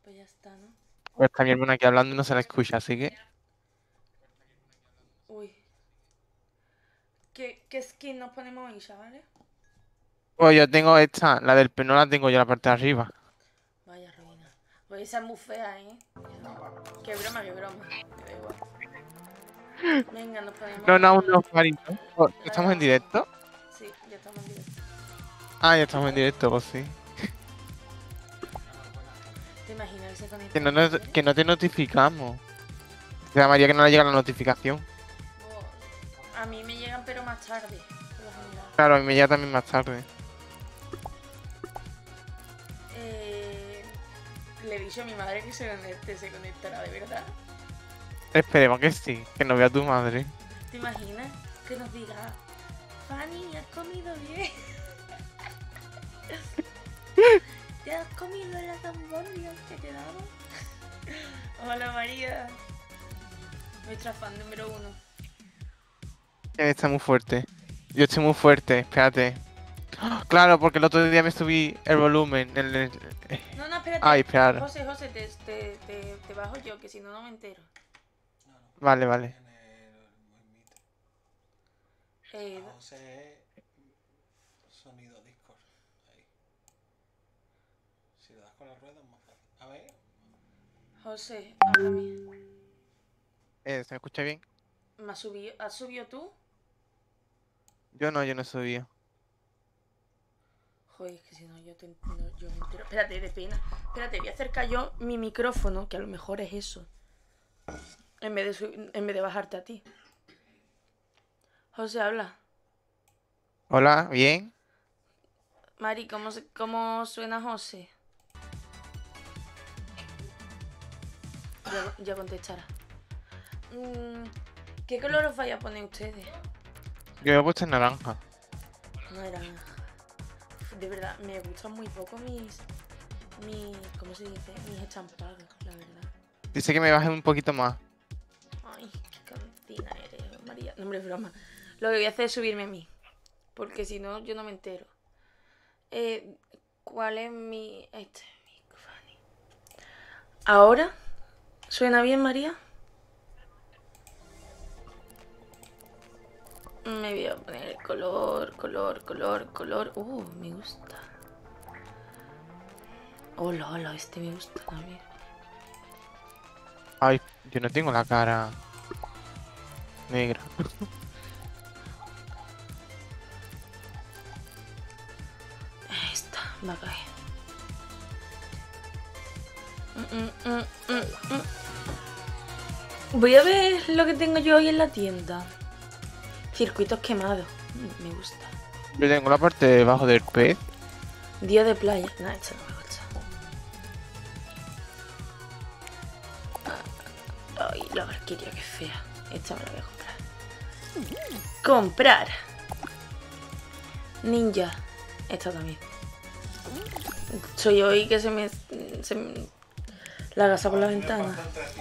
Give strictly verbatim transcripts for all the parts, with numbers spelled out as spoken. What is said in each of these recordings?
Pues ya está, ¿no? Pues está mi hermana aquí hablando y no se la escucha, así que... Uy. ¿Qué, qué skin nos ponemos ahí, chavales? Pues yo tengo esta, la del pelo la tengo yo en la parte de arriba. Vaya ruina. Pues esa es muy fea, ¿eh? Qué broma, qué broma. Me da igual. Venga, nos No, no, ponemos aún no, Mari, ¿no? Oh, la de ¿estamos en abajo. directo? Sí, ya estamos en directo. Ah, ya estamos en directo, pues sí. ¿Te imaginas que se Que conecta no, mi nos- madre? que no te notificamos. Que a María que no le llega la notificación. Oh, a mí me llegan, pero más tarde, por lo general. Claro, a mí me llega también más tarde. Eh, le he dicho a mi madre que se conecte, se conectará de verdad. Esperemos que sí, que no vea tu madre. ¿Te imaginas que nos diga, Fanny, ¿has comido bien? ¿Te has comido las hamburguesas que te damos? Hola María, nuestra fan número uno. Que está muy fuerte. Yo estoy muy fuerte, espérate. ¡Ah! Claro, porque el otro día me subí el volumen. El, el- No, no, espérate. Ay, esperar. José, José, te, te, te, te bajo yo, que si no, no me entero. Vale, vale. Eh, José sonido Discord. Ahí. Si le das con la rueda es más fácil. A ver. José, háblame. Eh, ¿se me escucha bien? ¿Me has subido, has subido tú? Yo no, yo no he subido. Joder, es que si no, yo, te, no, yo me entero. Espérate, de pena. Espérate, voy a acercar yo mi micrófono, que a lo mejor es eso. En vez de, en vez de bajarte a ti. José, habla. Hola, ¿bien? Mari, ¿cómo, cómo suena José? Ya, ya contestará. Mm, ¿Qué color os vais a poner ustedes? Yo he puesto en naranja. Naranja. De verdad, me gustan muy poco mis... mis ¿cómo se dice? Mis estampados, la verdad. Dice que me baje un poquito más. Ay, qué cantina eres, María. No, hombre, es broma. Lo que voy a hacer es subirme a mí. Porque si no, yo no me entero. Eh, ¿Cuál es mi... este es mi Fanny. ¿Ahora? ¿Suena bien, María? Me voy a poner el color, color, color, color. Uh, me gusta. Hola, hola, este me gusta también. Ay, yo no tengo la cara negra. Esta va a caer. Mm, mm, mm, mm, mm. Voy a ver lo que tengo yo hoy en la tienda. Circuitos quemados. Mm, me gusta. Yo tengo la parte de debajo del pez. Día de playa. No, esta no me gusta. Ay, la barquería, que fea. Esta me la voy a comprar. Comprar. Ninja. Esta también. Soy hoy que se me... Se me la gasa por la ventana.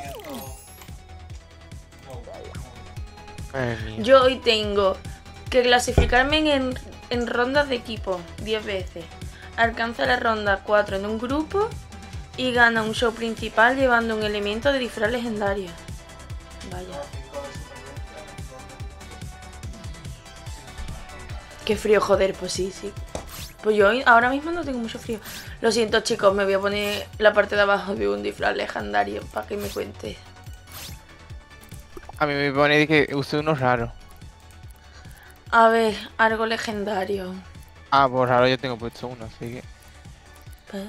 Madre mía. Yo hoy tengo que clasificarme en, en rondas de equipo diez veces. Alcanza la ronda cuatro en un grupo y gana un show principal llevando un elemento de disfraz legendario. Vaya. Qué frío, joder, pues sí, sí. Pues yo hoy, ahora mismo no tengo mucho frío. Lo siento, chicos, me voy a poner la parte de abajo de un disfraz legendario para que me cuente. A mí me pone que use uno raro. A ver, algo legendario. Ah, pues raro yo tengo puesto uno, así que... Para,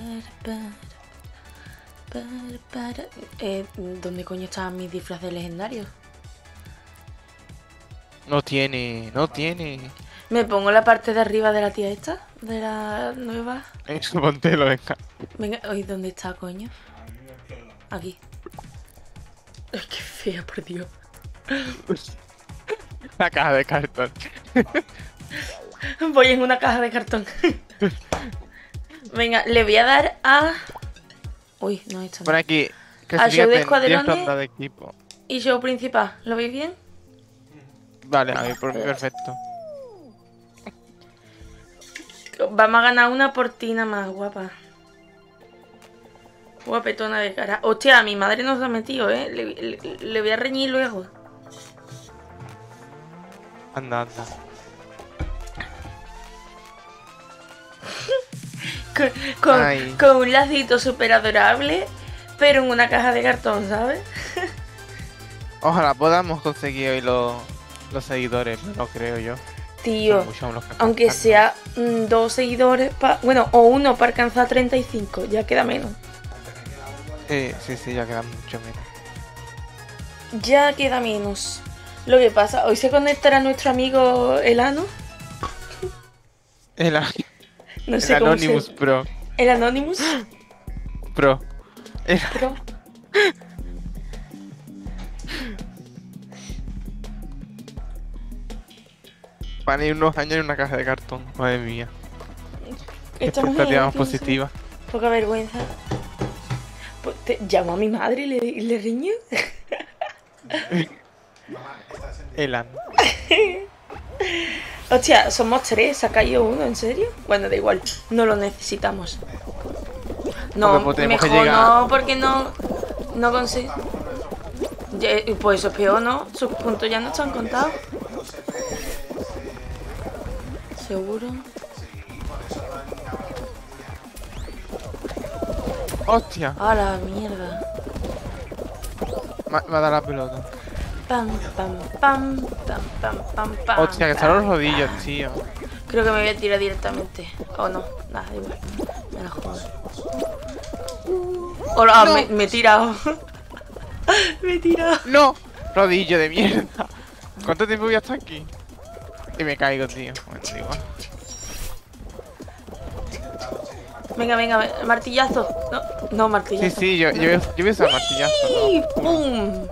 para, para, para. Eh, ¿Dónde coño estaban mis disfraces legendarios? No tiene, no tiene. Me pongo la parte de arriba de la tía esta, de la nueva. Eso, póntelo, venga. Venga, ¿y dónde está, coño? Aquí. Ay, qué fea, por Dios. La caja de cartón. Voy en una caja de cartón. Venga, le voy a dar a... Uy, no, esto Pon no. aquí que A se show de diga diez escuadrones rondas de equipo. y show principal. ¿Lo veis bien? Vale, a mí por mí perfecto. Vamos a ganar una portina más, guapa. Guapetona de cara. Hostia, a mi madre nos ha metido, ¿eh? Le, le- le voy a reñir luego. Anda, anda. Con, con, Ay. con un lacito súper adorable, pero en una caja de cartón, ¿sabes? Ojalá podamos conseguir hoy los, los seguidores, no creo yo. Tío, Son muchos los que aunque faltan. sea mm, dos seguidores, pa- bueno, o uno para alcanzar treinta y cinco, ya queda menos. Sí, sí, sí, ya quedan mucho menos. Ya queda menos. Lo que pasa, hoy se conectará nuestro amigo Elano. El, No el sé cómo Anonymous se... Pro. El Anonymous. Pro. El- Pero... Van a ir unos años en una caja de cartón. Madre mía. Esta mujer Expectativa más tiene positiva. poca vergüenza. Pues te- llamo a mi madre y le, y le riño. Mamá, estás en El An. Hostia, somos tres, se ha caído uno, ¿en serio? Bueno, da igual, no lo necesitamos. No, Porque, pues, tenemos que mejor llegar. no, porque no, no consigo. Ya, pues eso es peor, ¿no? Sus puntos ya no están contados. Seguro. Hostia. A la mierda. Me, me ha dado la pelota. Pam, pam, pam, pam, pam, pam, pam. Hostia, que están pam. los rodillos, tío. Creo que me voy a tirar directamente. O no, nada, da igual. Me la jodo. Hola, me, me he tirado. me he tirado. ¡No! Rodillo de mierda. ¿Cuánto tiempo voy hasta aquí? Y me caigo, tío. Bueno, da igual. Venga, venga, martillazo. No, no, Sí, martillazo. sí, yo, yo, voy a- yo voy a usar martillazo. ¡Y ¿no? ¡pum!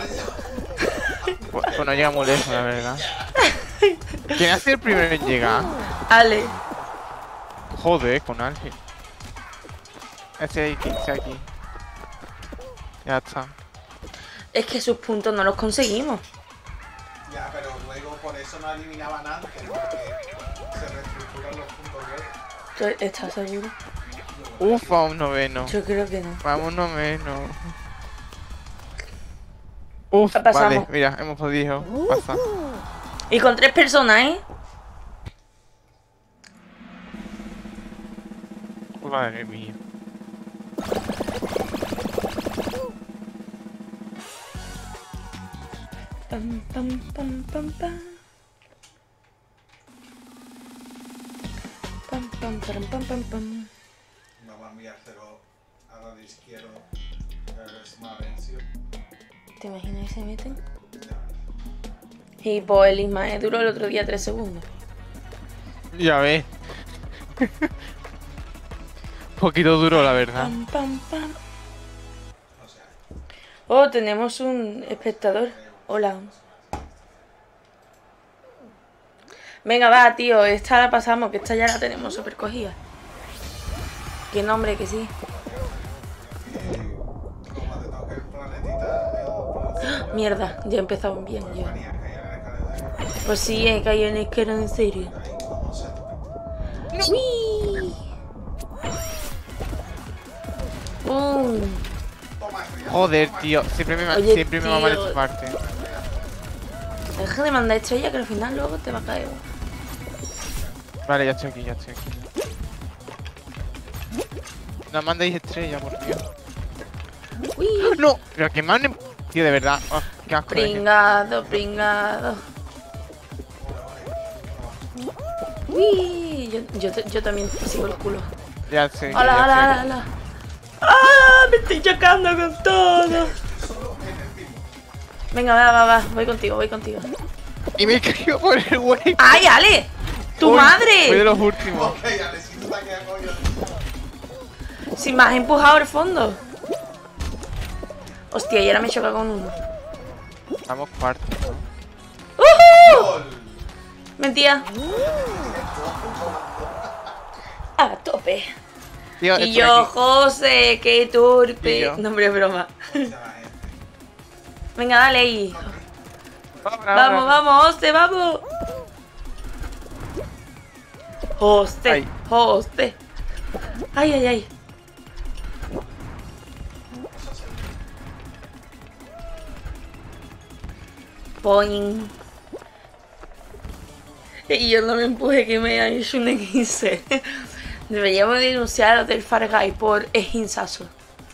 Pues, pues no llega muy lejos, la verdad. ¿Quién ha sido el primero en llegar? Ale. Joder, con Ángel. Ese aquí, ese aquí. Ya está. Es que sus puntos no los conseguimos. Ya, pero luego por eso no eliminaban antes, porque se reestructuran los puntos B. ¿Tú ¿Estás seguro? Ufa, un noveno. Yo creo que no. Vamos, un noveno. Uf, Pasamos. vale, mira, hemos podido pasar. Y con tres personas, ¿eh? Madre mía. Pam, pam, pam, pam, pam. Pam, pam, pam, pam, pam, pam. Vamos a enviárselo a la de izquierdo, es Mavencio. ¿Te imaginas que se meten? Y pues el Ismael duró el otro día tres segundos. Ya ves. Poquito duro, la verdad. Pam, pam, pam. O sea, Oh, tenemos un espectador. Hola. Venga, va, tío. Esta la pasamos, que esta ya la tenemos súper cogida. Qué nombre, que sí. como te toque el planetita, el planetita, Mierda, ya he empezado bien yo. manía que hay en la escalera, Pues sí, he caído en el que era en serio. ahí como se toca. ¡Uy! ¡Pum! Toma, esto ya. Joder, tío. Siempre me, Oye, siempre me va mal tío. esta parte. Deja de mandar estrella que al final luego te va a caer. Vale, ya estoy aquí, ya estoy aquí. No mandéis estrella, por Dios. ¡Uy! ¡No! Pero que me han... Tío, de verdad. Oh, qué asco de gente. Pringado, pringado. ¡Uy! Yo, yo, te- yo también te sigo el culo. Ya sé. ya- ¡Hala, ya hala, sé. hala, hala! ¡Ah! ¡Me estoy chocando con todo! Venga, va, va, va. Voy contigo, voy contigo. Y me caigo por el güey. ¡Ay, Ale! ¡Tu Uy, madre! Fue de los últimos. Ok, Alexito te ha quedado yo. Si me has empujado al fondo. Hostia, y ahora me choca con uno. Estamos cuartos, ¿no? ¡Uhú! Gol. Mentira. A tope. Tío, Y estoy yo, aquí. José, qué Y turpe. yo. No, hombre, es broma. Se va, gente. Venga, dale ahí. Vamos, Vamos, vamos, José, vamos. José, Ay. José. Ay, ay, ay. Boing. Y yo no me empuje que me han hecho un quince. Deberíamos denunciar a los del Far Guy por esguinzazo.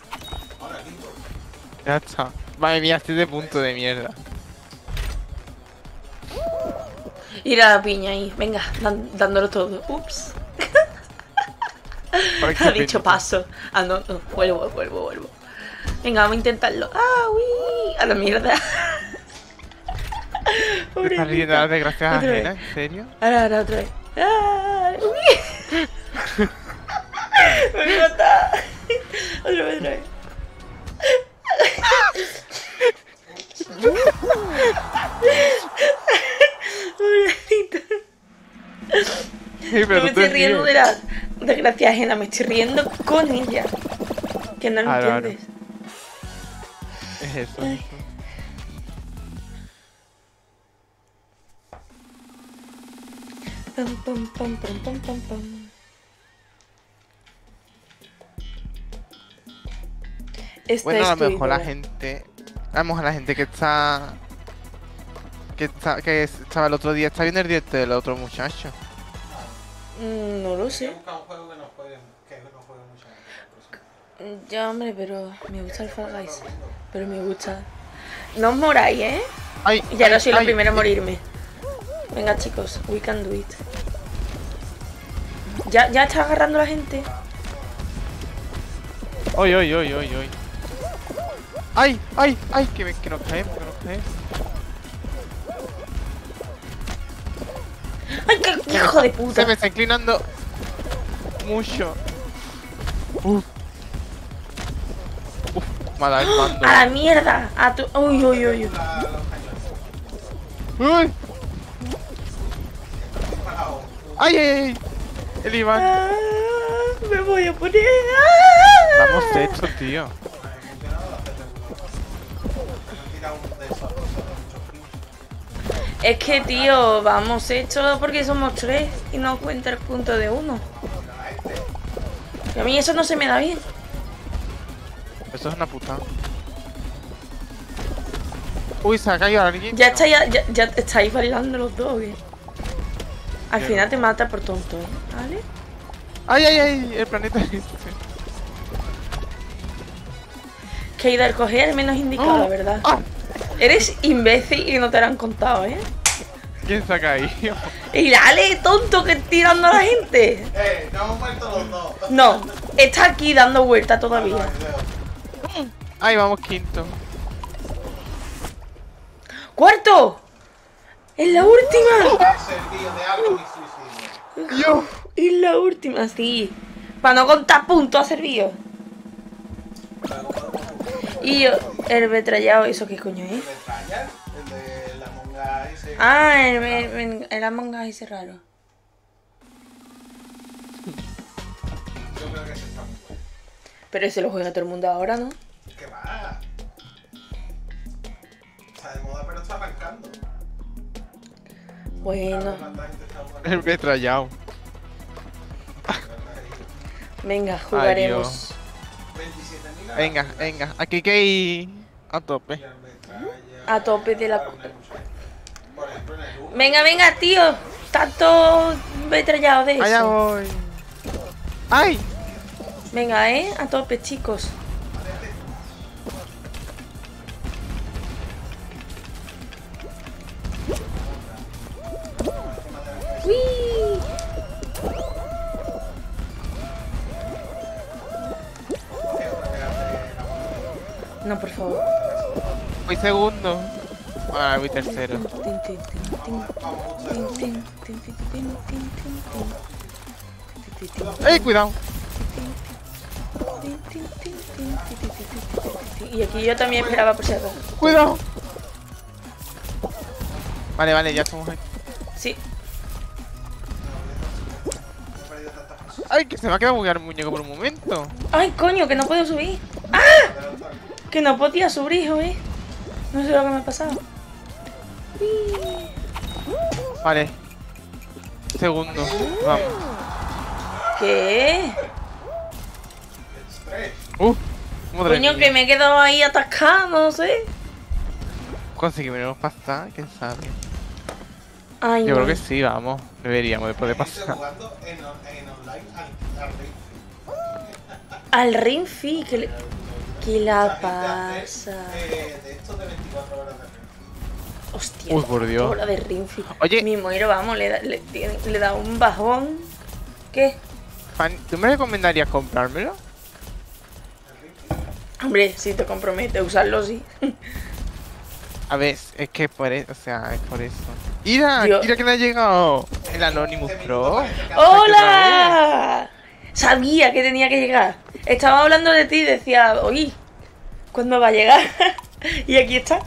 Ya está. Madre mía, estoy de punto de mierda. Ir a la piña ahí, venga, dan- dándolo todo. Ups. Ay, qué Ha dicho penita. paso. Ah, no, no, vuelvo, vuelvo, vuelvo. Venga, vamos a intentarlo. Ah, uy, a la mierda. ¿Te estás riendo de Pobrecita. las desgracias Otra vez. ajenas? ¿En serio? Ahora, ahora, otra vez. Ah, uy. Me mata. Otra vez, otra vez. Pobrecita. Sí, pero No me tú estoy te riendo de ríes. la desgracia ajena, me estoy riendo con ella. Que no lo Claro, claro. entiendes. Es eso. Ay. es eso. Pam, pam, pam, pam, pam, pam, pam. Esta Bueno, es a lo tu mejor la ídola. gente. A lo mejor la gente que está. Que, está, que estaba el otro día está viendo el directo del otro muchacho. Mm, No lo Hay que sé. buscar un juego que no juegue, que no juegue mucha gente. Ya, hombre, pero me gusta el Fall Guys. Pero me gusta. No os moráis, ¿eh? ¡Ay! Ya ay, no soy la ay, primera a ay. morirme. Venga, chicos, we can do it. Ya, ya está agarrando la gente. ¡Ay, ay, ay, ay, ay! ¡Ay, ay, ay! Que, me, que nos caemos, que nos caemos. ¡Ay, qué hijo de puta! Se me está inclinando mucho. Uf. Uf, me ha dado el mando. ¡A la mierda! A tu... ¡Uy, uy, uy! uy. La- los cañones. ¡Uy! Disparado. ¡Ay, ay, ay! El Iván. Ah, me voy a poner. Ah. Vamos hecho, tío. Me ha funcionado hacerle uno. Me han tirado un de esos cosas de muchos kills. Es que, tío, vamos hecho porque somos tres y no cuenta el punto de uno. Y a mí eso no se me da bien. Eso es una puta. Uy, se ha caído alguien. Ya estáis, ya, ya estáis bailando los dos, ¿qué? Al Yo final no. te mata por tonto, ¿eh? ¿Vale? ¡Ay, ay, ay! El planeta este. Que he ido a coger el menos indicado, la verdad. ¡Ah! Eres imbécil y no te lo han contado, ¿eh? ¿Quién se ha caído? Y dale, tonto, que tirando a la gente. Eh, no hemos muerto los dos. No, está aquí dando vuelta No, todavía. no, no. ¡Ay, vamos quinto! ¡Cuarto! ¡Es la última! He servido de algo mi suicidio. ¡Yo! Es la última, sí. Para no contar puntos ha servido. Y yo, el metrallado, ¿eso qué coño es? ¿El de Trayar? El de la monga ese. Ah, el, el, el Among Us ese raro. Yo creo que ese está muy bueno. Pero ese lo juega todo el mundo ahora, ¿no? ¿Qué va? Está de moda, pero está arrancando. Bueno, ¿Cuánta gente está jugando? El metrallado. venga, jugaremos. veintisiete mil. Venga, venga. Aquí hay que ir a tope. Y al metralla, A tope de la- Por ejemplo, en el uno. Venga, venga, tío. Tanto metrallado de Allá eso. voy. ¡Ay! Venga, eh, a tope, chicos. ¡Uy! No, por favor. Voy segundo. Ah, voy tercero. Tin, tin, tin, tin, tin, tin, tin, tin, tin, tin, tin, tin, tin. ¡Ey, cuidado! Y aquí yo también esperaba por si acaso. ¡Cuidado! Vale, vale, ya estamos ahí. Sí. ¡Ay, que se me ha quedado buguear el muñeco por un momento! Ay, coño, que no puedo subir. ¡Ah! Que no podía subir, hijo, eh. No sé lo que me ha pasado. Uy. Vale. Segundo. Vamos. ¿Qué? Tres. ¡Uh! Madre Coño, mía. que me he quedado ahí atascado, no sé. ¿Conseguiremos pasar? ¿Quién sabe? Ay, Yo no. creo que sí, vamos. Deberíamos de poder Estoy pasar. jugando en, on- en online al, al Ring. Al Ring Fit, que, le- que la Esa gente hace, pasa. eh, de estos de veinticuatro horas de Ring. Hostia, Uy, por Dios. hora de Ring Fit. Oye. Mi muero, vamos, le da, le, tiene- le da un bajón. ¿Qué? Fanny, ¿tú me recomendarías comprármelo? Hombre, si te comprometes a usarlo, sí. A ver, es que por eso, o sea, es por eso. ¡Mira! Yo- ¡Mira que me ha llegado! El Anonymous Este Pro. minuto parece que hace- ¡Hola! Sabía que tenía que llegar. Estaba hablando de ti y decía, oye, ¿cuándo va a llegar? Y aquí está.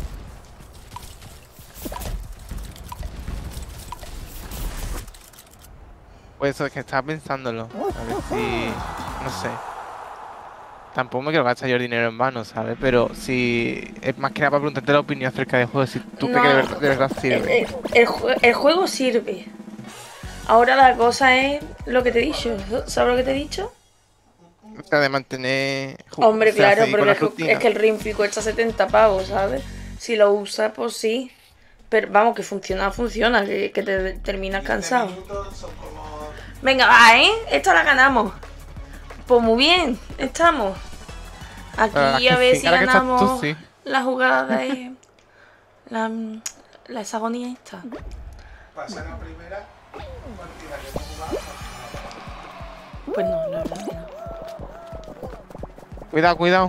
Pues eso, es que estaba pensándolo. A ver si. No sé. Tampoco me quiero gastar yo el dinero en vano, ¿sabes? Pero si. Es más que nada para preguntarte la opinión acerca del juego. Si tú No, crees que de verdad, de verdad El, sirve. el- el jue- el juego sirve. Ahora la cosa es lo que te he dicho. ¿Sabes lo que te he dicho? O sea, de mantener. ju- Hombre, o sea, claro, seguir con porque la es que, rutina. es que el Ring Fit cuesta setenta pavos, ¿sabes? Si lo usas, pues sí. Pero vamos, que funciona, funciona, que, que te terminas cansado. veinte minutos son como... Venga, va, ¿eh? Esta la ganamos. Pues muy bien, estamos. La verdad Aquí que a ver sí, si ahora que estás tú, ganamos sí. la jugada de... La, la hexagonía esta. Pasar la primera partida que hemos jugado. Pues no, la verdad que no. Cuidado, cuidado.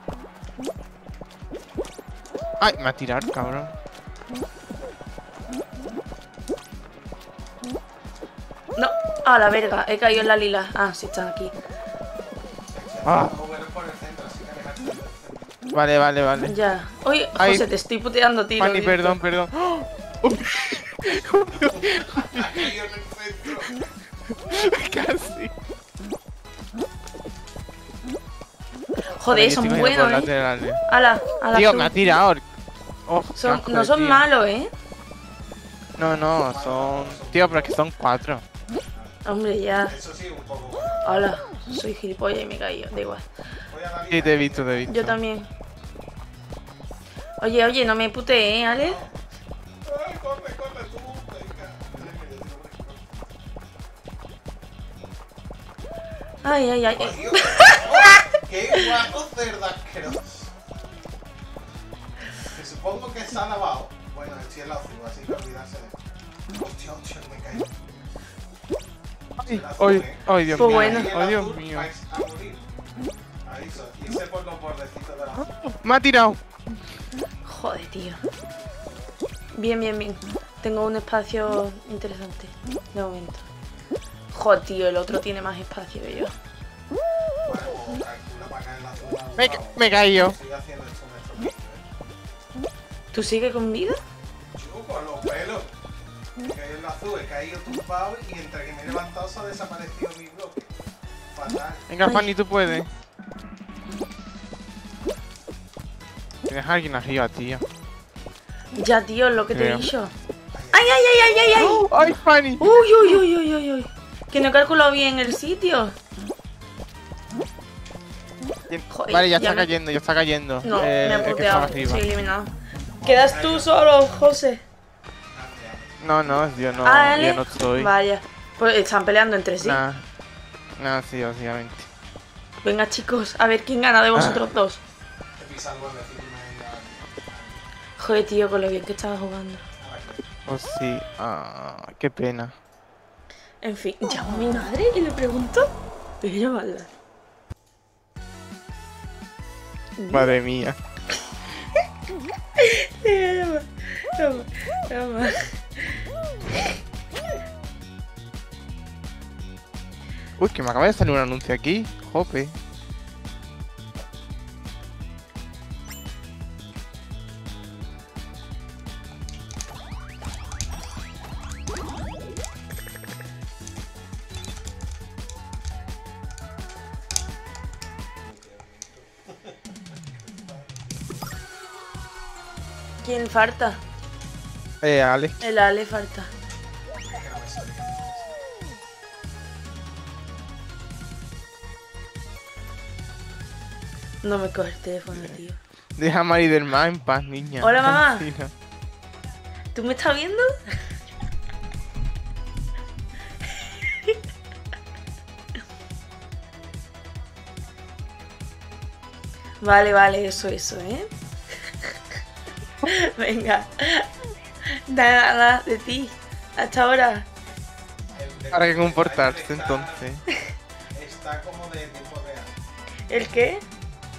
Ay, me ha tirado, cabrón. No, a la verga, he caído en la lila. Ah, sí, están aquí. Ah, Muy bueno por el centro, así que dejar el centro. vale, vale, vale. Ya. Oye, Ay. José, te estoy puteando, tío. Fanny, perdón, perdón. ¡Oh! Ha caído en el centro. Casi. Joder, Vale, yo son estoy buenos, por ¿eh? laterales. Ala, ala. Tío, azul. me ha tirado. Oh, qué Son- asco no de son tío. malos, ¿eh? No, no, son. Tío, pero es que son cuatro. Hombre, ya. Eso sí, un poco bueno. Hola, soy gilipollas y me he caído, da igual. Voy a la Sí, línea. te he visto, te he visto. Yo también. Oye, oye, no me putees, ¿eh, Ale? Ay, corre, corre, tú. Venga. Ay, ay, ay. ¡Oh, ay. Dios! ¡Oh! ¡Qué guapo cerdo asqueroso! Que supongo que se ha lavado. Bueno, estoy en la azul, así que olvidarse de él. Hostia, hostia, me caí. Ay, ay, ay, Dios Pues mío. bueno. Ahí el Ay, Dios azul mío. vais a morir. Aviso, irse por los bordecitos de la azul. Me ha tirado. Joder, tío. Bien, bien, bien. Tengo un espacio interesante de momento. Joder, tío, el otro tiene más espacio que yo. Bueno, pues calcula para caer en la azul. Me, ca- me he caído. Estoy haciendo esto en estos vídeos, ¿Tú sigues con vida? ¿eh? Chico, con los pelos. He caído en la azul, he caído tumbado y entre que me he levantado se ha desaparecido mi bloque. Fatal. Venga, Ay. Fanny, tú puedes. Tienes a alguien arriba, tío. Ya, tío, lo que te he Creo. dicho. ¡Ay, ay, ay, ay, ay, ay! ¡Ay, Fanny! ¡Uy, uy, uy, uy, uy, uy! Que no he calculado bien el sitio. Joder, Vale, ya ya está me- cayendo, ya está cayendo. No, Eh, me el ha que puteado. estaba arriba. Soy eliminado. Quedas tú solo, José. No, no, yo no, Ah, yo ¿Ale? no estoy. Vaya. Pues están peleando entre sí. Nah. Nah, sí, obviamente. Venga, chicos, a ver quién gana de vosotros dos. He pisado el bordecito y me he ido a- Joder, tío, con lo bien que estaba jugando. a la que- Oh, sí. Ah, qué pena. En fin, llamo a mi madre y le pregunto. Voy a llamarla. Madre mía. Voy a llamar. Llama, llama. Uy, que me acaba de salir un anuncio aquí. Jope. ¿Quién falta? Eh, Ale. El Ale falta. que no me sale. No me coge el teléfono, tío. Deja a Mari del Mar en paz, niña. Hola, mamá. Tranquila. ¿Tú me estás viendo? Vale, vale, eso, eso, ¿eh? Venga. Nada, nada de ti. Hasta ahora. El de- Para que comportarse, está- entonces. Está como de tiempo real. ¿El qué? El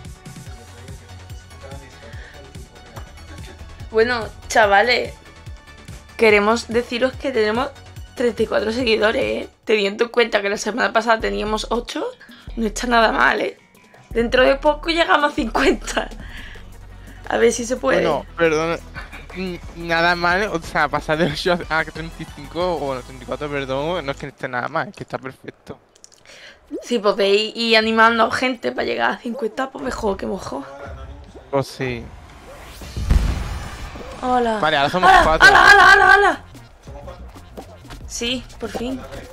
de Freddy, está en tiempo real. Bueno, chavales, queremos deciros que tenemos treinta y cuatro seguidores, ¿eh? Teniendo en cuenta que la semana pasada teníamos ocho, no está nada mal, ¿eh? Dentro de poco llegamos a cincuenta. A ver si se puede. Bueno, perdón. n- Nada mal, o sea, pasar de ocho a treinta y cinco o bueno, treinta y cuatro, perdón, no es que esté nada mal, es que está perfecto. Si podéis ir animando a gente para llegar a cincuenta, pues mejor que mejor. Ahora Anonymous se- Pues sí. Hola. Vale, ahora somos ¡Hala, cuatro. hala, hala, hala, hala! ¿Somos cuatro? Sí, por fin. A ver,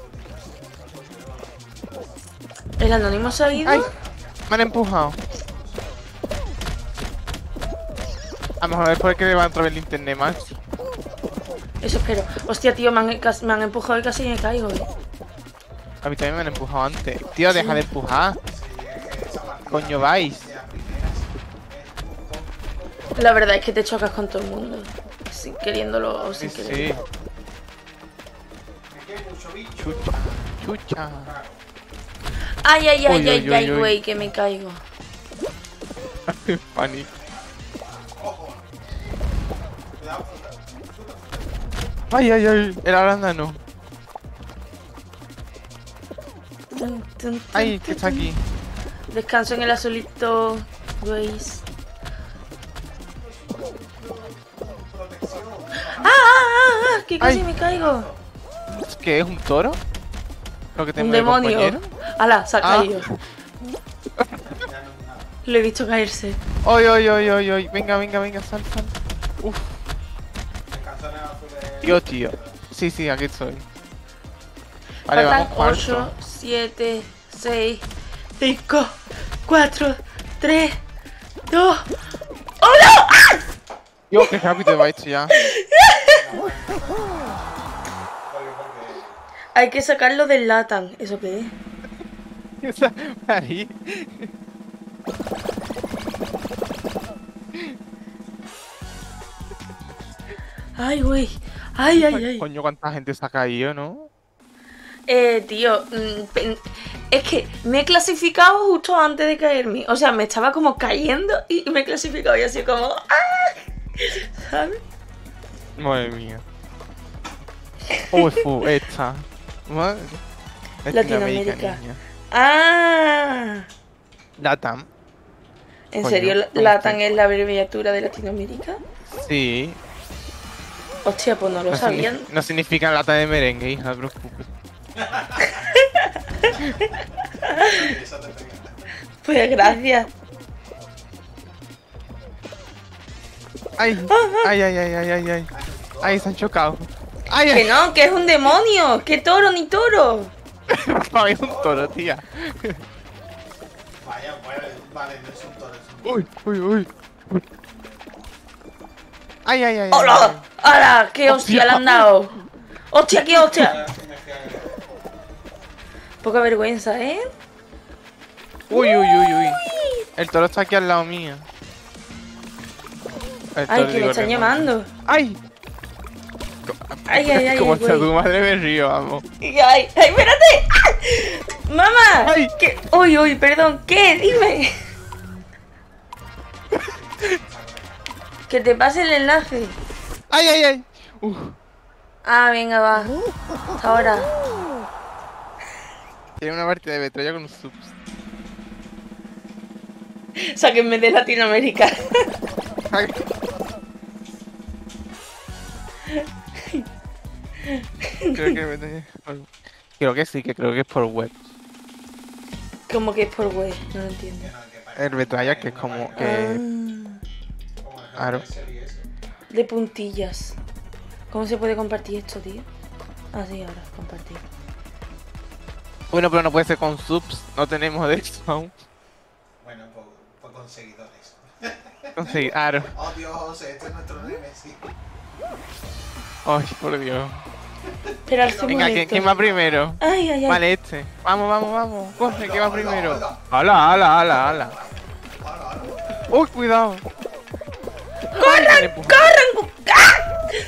¿El anónimo se ha ido? ¡Ay! Me han empujado. A lo mejor es porque le va a entrar el internet más. Eso espero. Hostia, tío, me han, casi- me han empujado y casi me caigo, ¿eh? A mí también me han empujado antes. Tío, deja de empujar. Coño, vais. La verdad es que te chocas con todo el mundo. Sin queriéndolo o Sí, sin sí. querer. Es que hay mucho bicho. Chucha. Chucha. Ay, ay, ay, Uy, ay, uy, ay, uy, uy. güey, que me caigo. Pánico. Ojo. Cuidado, fruta. Ay, ay, ay. El arándano. Tun, tun, Ay, tun, que está tun. aquí. Descanso en el azulito, güeyes. Protección. ¡Ah, ah, ah! ah, que casi Ay. me caigo. ¿Es que es un toro? Lo que Un tengo de demonio. compañero. ¡Hala, se ha Ah. caído! Ya no es nada. Lo he visto caerse. Ay, ay, ay, ay, ay. Venga, venga, venga, sal, sal. Uf, Descansa en el azul de- tío, tío. Sí, sí, aquí estoy. Vale, Faltan vamos cuarto. ocho, siete, seis, cinco, cuatro, tres, dos. ¡Oh no! ¡Ah! Dios, qué rápido va esto ya. Porque- porque- Hay que sacarlo del Latan. ¿Eso qué es? Esa- Ahí. Ay, güey. Ay, ay, ay. Coño, cuánta gente se ha caído, ¿no? Eh, tío, mm, pen- es que me he clasificado justo antes de caerme. O sea, me estaba como cayendo y me he clasificado y así como... ¡Ah! ¿Sabes? Madre mía. Uy, fu, esta. Madre. Latinoamérica. niña. ¡Ah! Latam. ¿En Coño, serio la- ¿cómo Latan está? es la abreviatura de Latinoamérica? Sí. Hostia, pues no lo No, sabían. signi- no significa lata de merengue, hija, no te preocupes. Esa te pega. Pues gracias. Ay, ay, ay, ay, ay, ay, ay. Ay, se han chocado. Ay, Que ay. no, que es un demonio. Que toro ni toro. Ay, es un toro, tía. Vaya, vale, vale, no es un toro, es un Uy, uy, uy. Ay, ay, ay. ¡Hola! ¡Hala! ¡Qué hostia le han dado! ¡Hostia, qué hostia! toro. Me fui a ver. Poca vergüenza, ¿eh? Uy, uy, uy, uy. El toro está aquí al lado mío. El Ay, toro, que me digo, están el llamando. demonio. ¡Ay! Ay, ay, ay, Como ay, está güey. tu madre me río, vamos. Ay, ay, espérate. ¡Ah! ¡Mamá! Ay. ¿Qué? Uy, uy, perdón. ¿Qué? Dime. Que te pase el enlace. ¡Ay, ay, ay! Uf. Ah, venga, va. Hasta ahora. Tiene una partida de metralla con subs. Sáquenme de Latinoamérica. Ay. Creo que metralla- Creo que sí, que creo que es por web. Como que es por web, no lo entiendo. Que no, que parece- El metralla que es como que... Ah, como el Claro. Hellraiser y eso. de puntillas. ¿Cómo se puede compartir esto, tío? Ah, sí, ahora, compartir. Bueno, pero no puede ser con subs. No tenemos de eso aún. Bueno, pues, pues con seguidores. Conseguir aro. Oh Dios, José, este es nuestro Nemesis. Ay, por Dios. Espera, el Venga, ¿quién, ¿quién va primero? Ay, ay, ay. Vale, este. Vamos, vamos, vamos. Coge, ¿quién va primero? ¡Hala, hala, hala, hala! ¡Uy, cuidado! ¡Corran, corran! ¡Ah!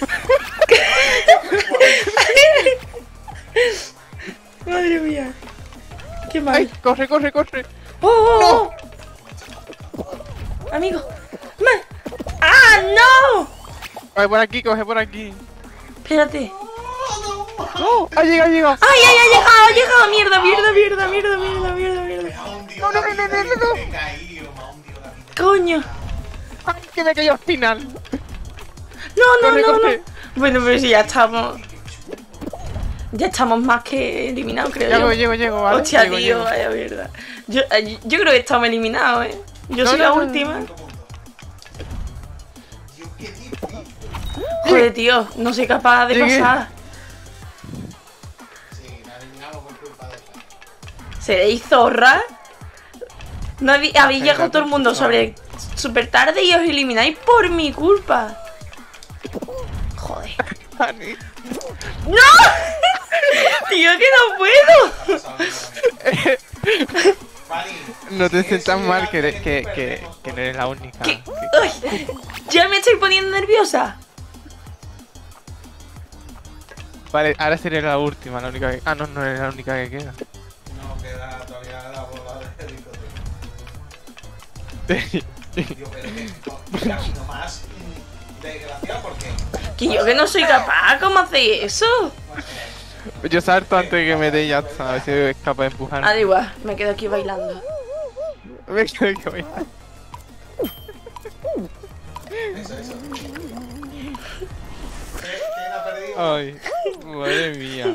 Madre mía. Qué mal. ¡Ay, corre, corre, corre! ¡Oh, oh, oh! Amigo. Ma- ¡Ah, no! Coge por aquí, coge por aquí. Espérate. ¡No! ¡Ha llegado, ha llegado! ¡Ay, ay, ha llegado, ha llegado! ¡Mierda, mierda, mierda, mierda, mierda, mierda, Me mierda! ha hundido la vida y me he caído, me ha hundido la vida. ¡Coño! ¡Ay, que me cayó al final! ¡No, no, Corre, no, no! corre. Bueno, pero si ya estamos... Ya estamos más que eliminados, creo Llego, yo. llego, llego, ¿vale? Hostia, Llego, tío, llego. vaya mierda. Yo, eh, yo creo que estamos eliminados, ¿eh? Yo No, soy no, la no, última. Dios, qué difícil. Joder, tío, no soy capaz de Llegué. pasar. Sí, la eliminamos por culpa de esta. ¿Seréis zorra? No habéis, habéis Venga, llegado todo el mundo pues, sobre súper tarde y os elimináis por mi culpa. Joder. Fanny. ¡No! Tío, que no puedo. Fanny, No te si sientas eso mal llega que, al eres- que, menú, que, perdemos que no todo. eres la única. ¿Qué? Que- Uy, ya me estoy poniendo nerviosa. Vale, ahora sería la última, la única que... Ah, no, no eres la única que queda. No, queda todavía la bola de helicóptero. Dios, pero que no, camino más mm, desgraciado porque... Que yo que no soy capaz, ¿cómo hacéis eso? Yo salto antes de que me dé ya, a ver si es capaz de empujar. Ah, da igual, me quedo aquí bailando. Me quedo que voy a- Eso, eso. ¿Qué- ¿Quién ha perdido? Ay, madre mía.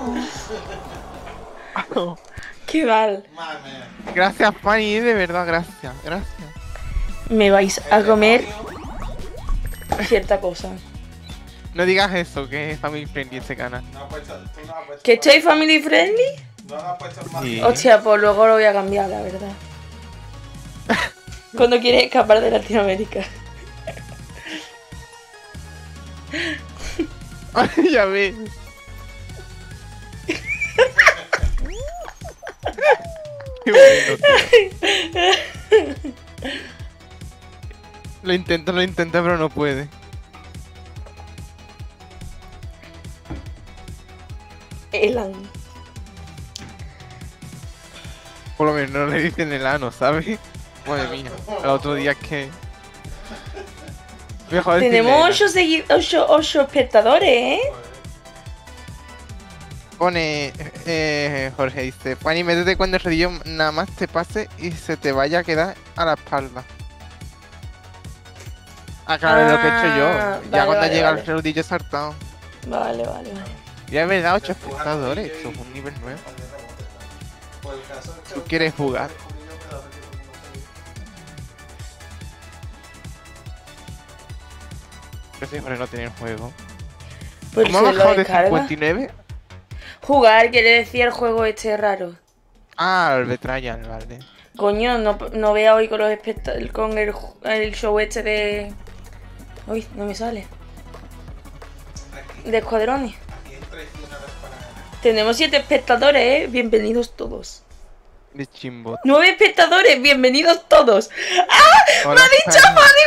Qué mal. Madre mía. Gracias, Fanny, de verdad, gracias, gracias. Me vais a comer cierta cosa. No digas eso, que es family friendly ese canal. No has puesto, tú no has puesto... ¿Que estoy family friendly? No has puesto más. Sí. Hostia, pues luego lo voy a cambiar, la verdad. Cuando quieres escapar de Latinoamérica. Ay, ya ves. Qué bueno, tío. Lo intenta, lo intenta, pero no puede. Elan. Por lo menos no le dicen el ano, ¿sabes? Madre mía. El otro día es que... Mejor decirle Tenemos Ela. ocho, segui- ocho, ocho espectadores, ¿eh? Pone... Eh, Jorge dice... Fanny, métete cuando el rodillo nada más te pase y se te vaya a quedar a la espalda. Ah, claro, es lo que he hecho yo. Ah, Ya vale, cuando vale, llega vale. el rodillo saltado. Vale, vale, vale. Ya es verdad, ocho espectadores. Esto es un nivel nuevo. Pues el caso es que... ¿Tú quieres jugar? Pero si Jorge no tiene el juego. Pues ¿Cómo ha se lo bajado de descarga. cincuenta y nueve? Jugar quiere decir el juego este raro. Ah, el Betrayal, vale. Coño, no, no vea hoy con los espect- con el, ju- el show este de... Uy, no me sale. Aquí, De escuadrones. aquí hay traicionadas para ganar. Tenemos siete espectadores, ¿eh? Bienvenidos todos. De chimbo. Nueve espectadores, bienvenidos todos. ¡Ah! Hola, ¡Me ha dicho Fanny. Fanny,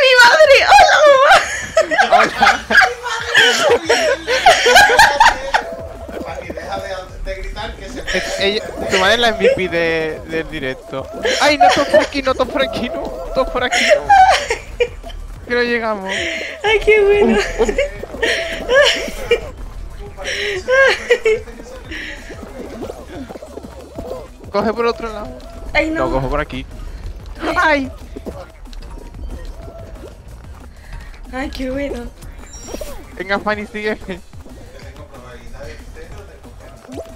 mi madre! ¡Hola, mamá! Fanny, deja de, de gritar que se... Es- ella- tu madre es la M V P de, del directo. ¡Ay, no, todos por aquí, no, todos por aquí, no! ¡Todos por aquí, no! Que no llegamos. ¡Ay, qué bueno! Coge por otro lado. ¡Ay, No, no! cojo por aquí. ¡Ay! ¡Ay, qué bueno! Venga, Fanny, sigue. Que tengo probabilidad de cero de coger.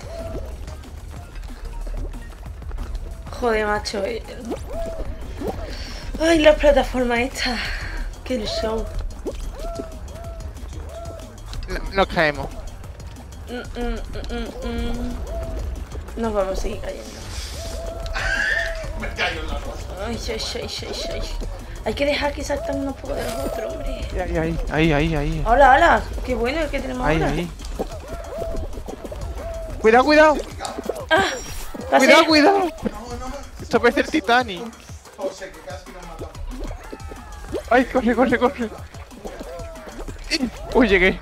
Joder, macho. eh. ¡Ay, la plataforma esta! ¡Qué show! Nos caemos. Mm, mm, mm, mm. Nos vamos a seguir cayendo. Me cayó en la rosa. Ay, ay, ay, ay, ay. Hay que dejar que saltan unos pocos de los otros, hombre. Ahí, ahí, ahí, ahí, ahí. Hola, hola. Qué bueno el que tenemos Ahí, ahora. ahí. Cuidado, cuidado. Ah, pasé. Cuidado, cuidado. No, no, Esto parece el Titanic. José, que casi nos matamos. Ay, corre, corre, corre. Uy, llegué.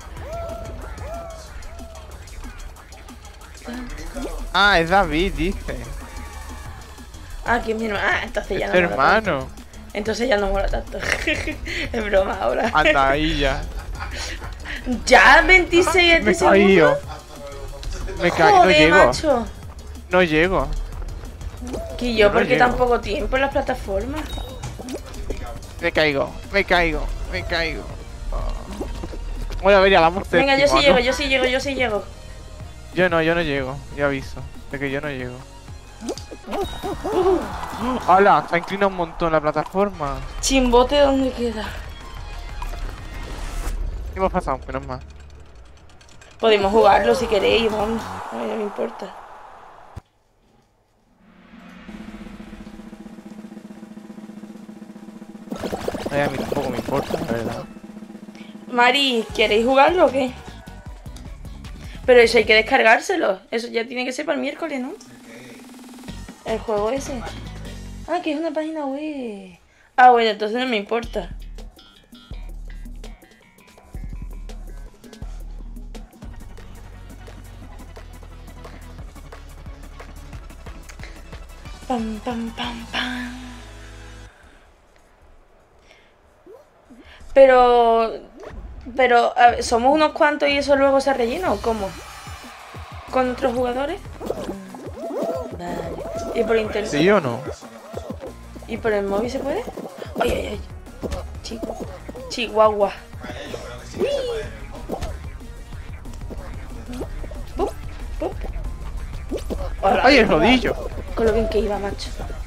Ah, es David, dice. Ah, que es mi hermano. Ah, entonces ya Es no mola hermano. tanto. Entonces ya no mola tanto. Es broma ahora. Anda ahí ya. Ya, veintiséis Me he de segundo. caído. Me caí, no Joder, llego. macho. No llego. Que yo, No porque llego. tan poco tiempo en las plataformas. Me caigo, me caigo, me caigo. Oh. Bueno, a ver, ya vamos. Venga, yo sí séptimo, llego, ¿no? yo sí llego, yo sí llego. Yo no, yo no llego. Ya aviso. De que yo no llego. ¡Hala! Se ha inclinado un montón la plataforma. Chimbote, ¿dónde queda? Hemos pasado, menos mal. Podemos jugarlo si queréis, vamos. A mí no me importa. Ay, a mí tampoco me importa, la verdad. Mari, ¿queréis jugarlo o qué? Pero eso hay que descargárselo. Eso ya tiene que ser para el miércoles, ¿no? El juego ese. Ah, que es una página web. Ah, bueno, entonces no me importa. Pam, pam, pam, pam. Pero... Pero, a ver, ¿somos unos cuantos y eso luego se rellena o cómo? ¿Con otros jugadores? Vale. ¿Y por internet? ¿Sí o no? ¿Y por el móvil se puede? Ay, ay, ay. Chico. Chihuahua. Pup, pup. Hola, ¡Ay, el iba. rodillo! Con lo bien que iba, macho.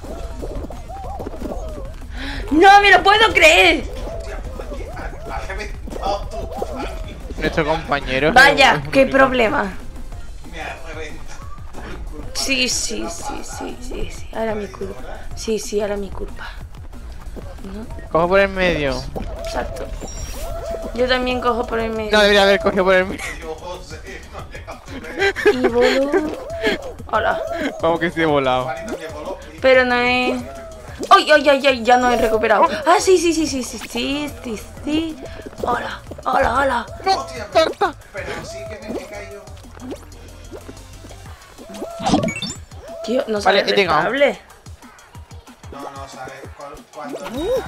¡No me lo puedo creer! Ha reventado tu pan. Nuestro compañero. es Vaya, un qué único. problema. Me ha reventado por culpa. Sí, sí, sí, sí, sí, sí. Ahora mi culpa. Sí, sí, ahora mi culpa. ¿No? Cojo por el medio. Exacto. Yo también cojo por el medio. No debería haber cogido por el medio. Yo, José, no le hago Y voló. Hola. Como que se he volado. Juanito me voló. Pero no es. ¡Ay, ay, ay, ay! Ya no he recuperado. Ah, sí, sí, sí, sí, sí, sí, sí, sí. Hola, hola, hola. Hostia, pero, pero sí que me he caído. Tío, no Vale, sale he llegado. rentable. No, no, ¿sabes? Cu- Cuando.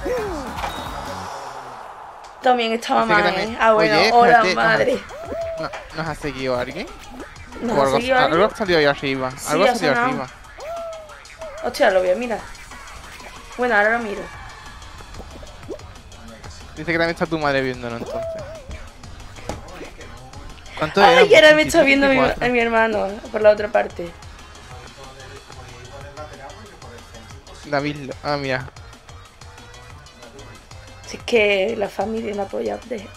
También estaba Dice que mal, también- ¿eh? Ah, bueno, Oye, hola, espérate, madre. ¿No- ¿Nos ha seguido alguien? ¿Nos O ha algo, seguido algo alguien? ha salido ahí arriba. Sí, Algo ha ha salido sonado. arriba. Hostia, lo voy a mirar. Bueno, ahora lo miro. Dice que también está tu madre viéndolo entonces. ¿Cuánto Ay, era? que ahora me está viendo mi, veinticuatro. a mi hermano por la otra parte. David, lo- ah, mira. Si es que la familia me apoya. De...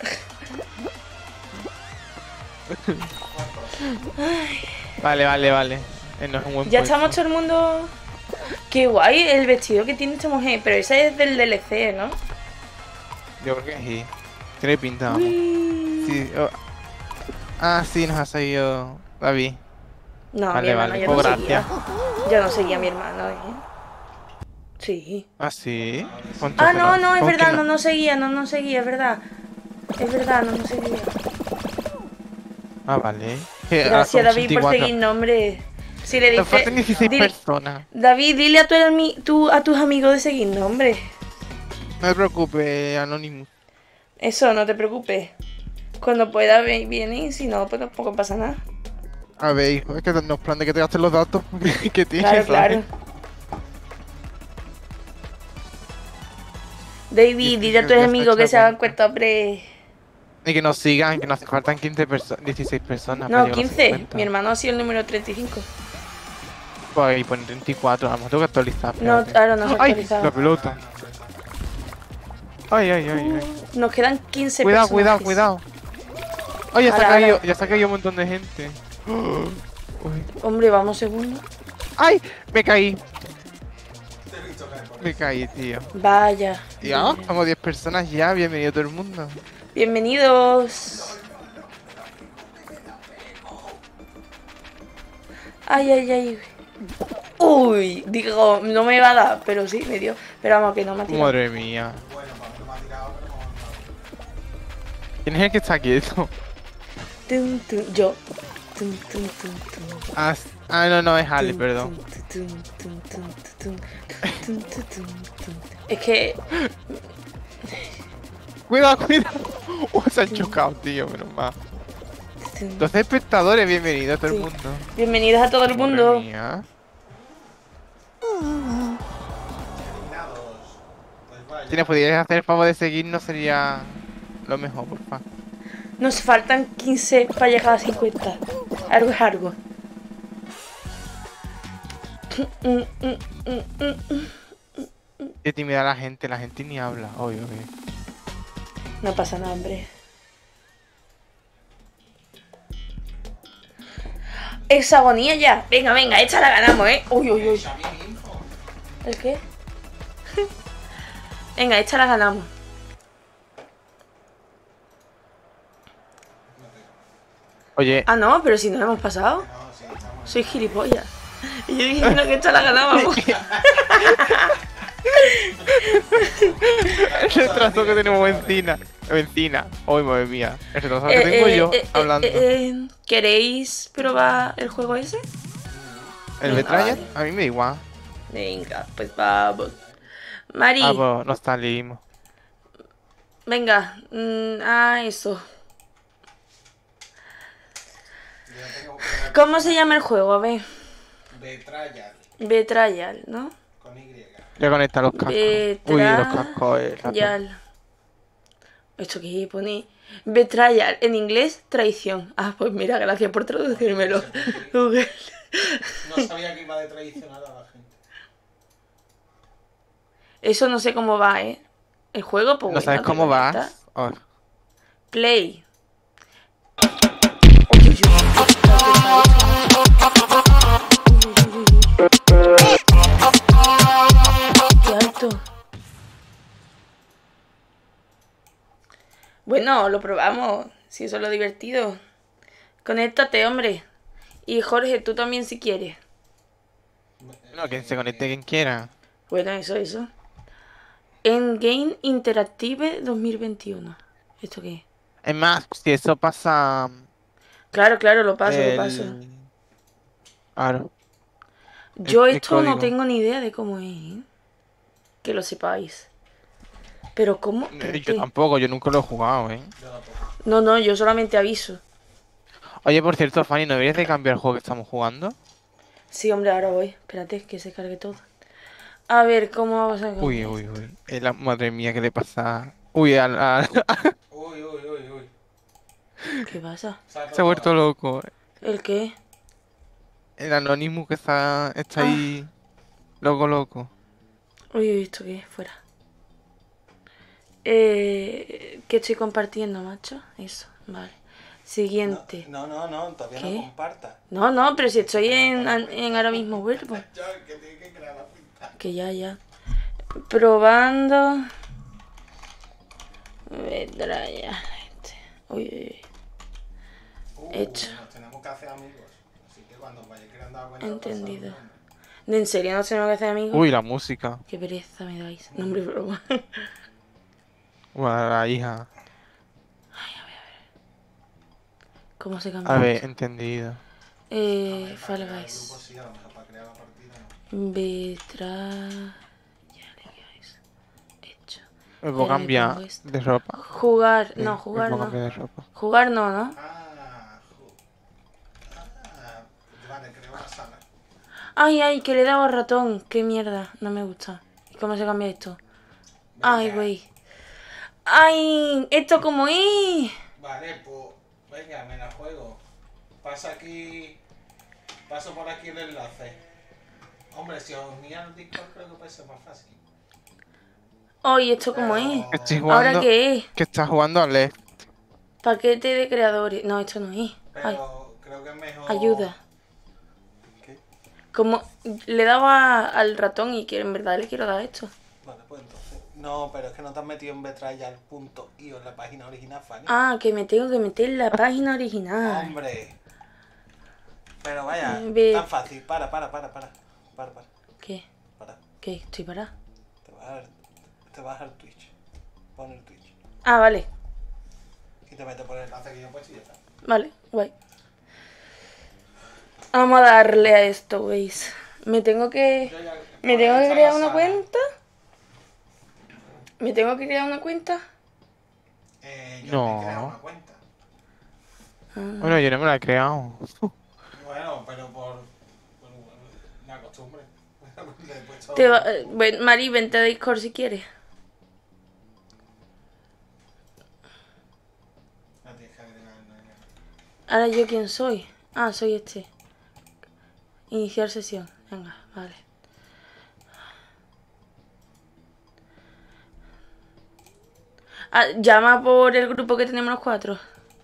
Vale, vale, vale. Eh, no es un buen Ya puesto. estamos todo el mundo. Qué guay el vestido que tiene esta mujer. Pero ese es del D L C, ¿no? Yo creo que sí. Tiene pinta. vamos. Uy. Sí, oh. Ah, sí, nos ha seguido David. No, mi Vale, hermano vale, yo pues no gracias. seguía. Yo no seguía a mi hermano, ¿eh? Sí. Ah, sí. Pues Ah, entonces no, no, es ¿Cómo que verdad, no, no seguía, no, no seguía, es verdad. Es verdad, no, no seguía. Ah, vale. Que ahora Gracias, son David, por ochenta y cuatro. seguir nombre. Si le Nos faltan dices. dieciséis dile- personas. David, dile a, tu, ami- tú- a tus amigos de seguir nombre. No te preocupes, Anonymous. Eso, no te preocupes. Cuando pueda ve- viene y si no, pues tampoco pasa nada. A ver, hijo, es que nos plan de que te gastes los datos que tienes. Claro, ¿sabes? claro. David, dile a tus Ya está amigos que hecha se la hagan cuenta. cuenta pre. Y que nos sigan, que nos hace faltan quince personas, dieciséis personas. para No, llegar a los quince. cincuenta. Mi hermano ha sido el número treinta y cinco. Pues ahí pone treinta y cuatro, a lo mejor tengo que actualizar. No, espérate. ahora no se ha ¡Ay! actualizado. La pelota. Ay, ay, ay, ay. Nos quedan quince Cuidado, cuidado, personajes. cuidado. Ay, ya se ha Ahora, caído, ahora. ya se ha caído un montón de gente. Uy. Hombre, vamos segundo. ¡Ay! Me caí. visto caer por Me eso. caí, tío. Vaya. Y ah, como diez personas ya, bienvenido todo el mundo. Bienvenidos. Ay, ay, ay. Uy, digo, no me va a dar, pero sí me dio. Pero vamos, que no me ha tirado. Madre mía. Bueno, para mí no me ha tirado, pero no me ha dado. ¿Quién es el que está quieto? Tum, tum, yo. Tum, tum, tum, tum. Ah, s- ah, no, no, es Ale, Tum, perdón. tum, tum, tum, tum, tum, tum, tum, tum, tum. Es que Cuidado, cuidado. Oh, se han chocado, tío, menos mal. tum. Entonces, espectadores, bienvenido a todo el Sí. mundo. Bienvenidos a todo el Madre mundo. mía. Eliminados. Pues vaya. Si nos pudierais hacer el favor de seguirnos, sería lo mejor, porfa. Nos faltan quince para llegar a cincuenta. Algo es algo. Qué tímida la gente, la gente ni habla. Oye, oye. No pasa nada, hombre. Hexagonía ya. Venga, venga, esta la ganamos, ¿eh? Uy, uy, uy. Xavi Info. ¿El qué? Venga, esta la ganamos. Oye, Ah, no, pero si no hemos pasado. No, sí, estamos. Soy gilipollas. Y yo diciendo que esta la ganábamos. el retraso que tenemos encina. Encina. Oye, madre mía. El retraso que Eh, tengo eh, yo eh, hablando. eh, eh, ¿Queréis probar el juego ese? ¿El venga, Betrayal? vale. A mí me da igual. Venga, pues vamos. Mari, Ah, pues nos salimos. venga. mm, ah, eso. Yo tengo ¿Cómo se llama el juego? A ver. Betrayal Betrayal, ¿no? con Y. Voy a conectar los cascos. Uy, los cascos. eh, la- Betrayal. ¿Esto qué pone? Betrayal. En inglés, traición. Ah, pues mira, gracias por traducírmelo. Google. No sabía que iba de traicionar a la gente. Eso no sé cómo va, ¿eh? El juego, pues ¿No bueno, sabes te cómo conecta. vas? Oh, Play. Uy, uy, uy. Qué alto. Bueno, lo probamos. Si eso es lo divertido. Conéctate, hombre. Y Jorge, tú también si quieres. no, que se conecte quien quiera. Bueno, eso, eso. Endgame Interactive dos mil veintiuno. ¿Esto qué es? Es más, si eso pasa. Claro, claro, lo paso, el- lo paso. Claro. Yo el esto no código. tengo ni idea de cómo es, ¿eh? Que lo sepáis. Pero ¿cómo? ¿Pero Eh, Yo qué? tampoco, yo nunca lo he jugado, ¿eh? Yo tampoco. No, no, yo solamente aviso. Oye, por cierto, Fanny, ¿no deberías de cambiar el juego que estamos jugando? Sí, hombre, ahora voy. Espérate, que se cargue todo. A ver, ¿cómo vamos a cambiar Uy, esto? uy, uy. Eh, la madre mía, ¿qué le pasa? Uy, al- al- Uy, uy, uy, uy. ¿Qué pasa? se ha vuelto loco. ¿El qué? El Anonymous que está, está ahí. Loco, loco. Uy, uy, ¿esto qué es? Fuera. Eh, ¿Qué estoy compartiendo, macho? Eso, vale. Siguiente. No, no, no, todavía ¿Qué? no comparta. No, no, pero si estoy en, en ahora mismo vuelvo. Ya, que tiene que crear la pinta. Que ya, ya. Probando. Betrayal. Este. Uy, uy, uy. Uh, Hecho. Nos tenemos que hacer amigos. Así que cuando os vayáis creando la cuenta. Entendido. pasad un nombre. ¿En serio no tenemos que hacer amigos? Uy, la música. Qué pereza me dais. No, hombre, broma. Uy, la hija. ¿Cómo se cambia? A ver, esto? entendido. Eh, Para Fall crear el Guys. grupo sí, a lo mejor para crear la partida no. Betrayal. Hecho. Me puedo Espera, me cambiar pongo esto. de ropa. Jugar. Sí, No, me jugar puedo no. cambiar de ropa. Jugar no, ¿no? Ah, ju- ah, vale, creo una sala. Ay, ay, que le he dado al ratón. Qué mierda. No me gusta. ¿Y cómo se cambia esto? Ay, Venga. güey. Ay, ¿esto cómo es? Vale, pues venga, me la juego. Pasa aquí. Paso por aquí el enlace. Hombre, si os unís al Discord creo que puede ser más fácil. Ay, ¿esto cómo es? Estoy ¿Ahora jugando. qué es? Que está jugando a Left. Paquete de creadores. No, esto no es. Ay, Pero creo que es mejor. ayuda. ¿Qué? Como le daba al ratón y que en verdad le quiero dar esto. Vale, pues entonces. No, pero es que no te has metido en betrayal punto i o en la página original, Fanny. Ah, que me tengo que meter en la página original. Hombre. Pero vaya, Ve- tan fácil. Para, para, para, para. Para, para. ¿Qué? para. ¿Qué? Estoy parada. Te vas, al, te vas al Twitch. Pon el Twitch. Ah, vale. Y te metes por el enlace que yo he puesto y ya está. Vale, guay. Vamos a darle a esto, ¿veis? Me tengo que... Yo ya- ¿Me por tengo que esta crear la una sala. cuenta? ¿Me tengo que crear una cuenta? Eh, yo No. me he creado una cuenta. Bueno, yo no me la he creado. Bueno, pero por, por la costumbre. Le he puesto- Te va- eh, ven, Mari, vente a Discord si quieres. La tienes que agregar, no, no. Ahora yo quién soy. Ah, soy este. Iniciar sesión. Venga, vale. Ah, llama por el grupo que tenemos los cuatro.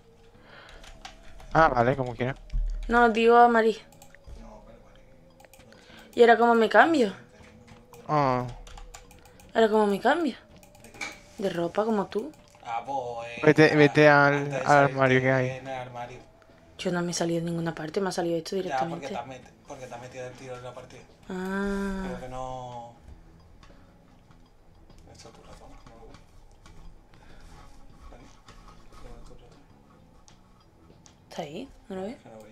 Ah, vale, como quieras. No, digo a Mari. No, pero vale. ¿Y ahora cómo me cambio? Ah, ¿Ahora cómo me cambio? De ropa como tú. Ah, pues. eh, Vete- ah, vete al- antes de al salirte armario que hay. En el armario. Yo no me he salido en ninguna parte, me ha salido esto Ya, porque directamente. te has metido, porque te has metido el tiro en la partida. Ah, Creo que no. Esto es tu ratón, no lo veo. Vale. ¿Dónde es tu ratón? ¿está ahí? ¿No lo ves? Que no veis.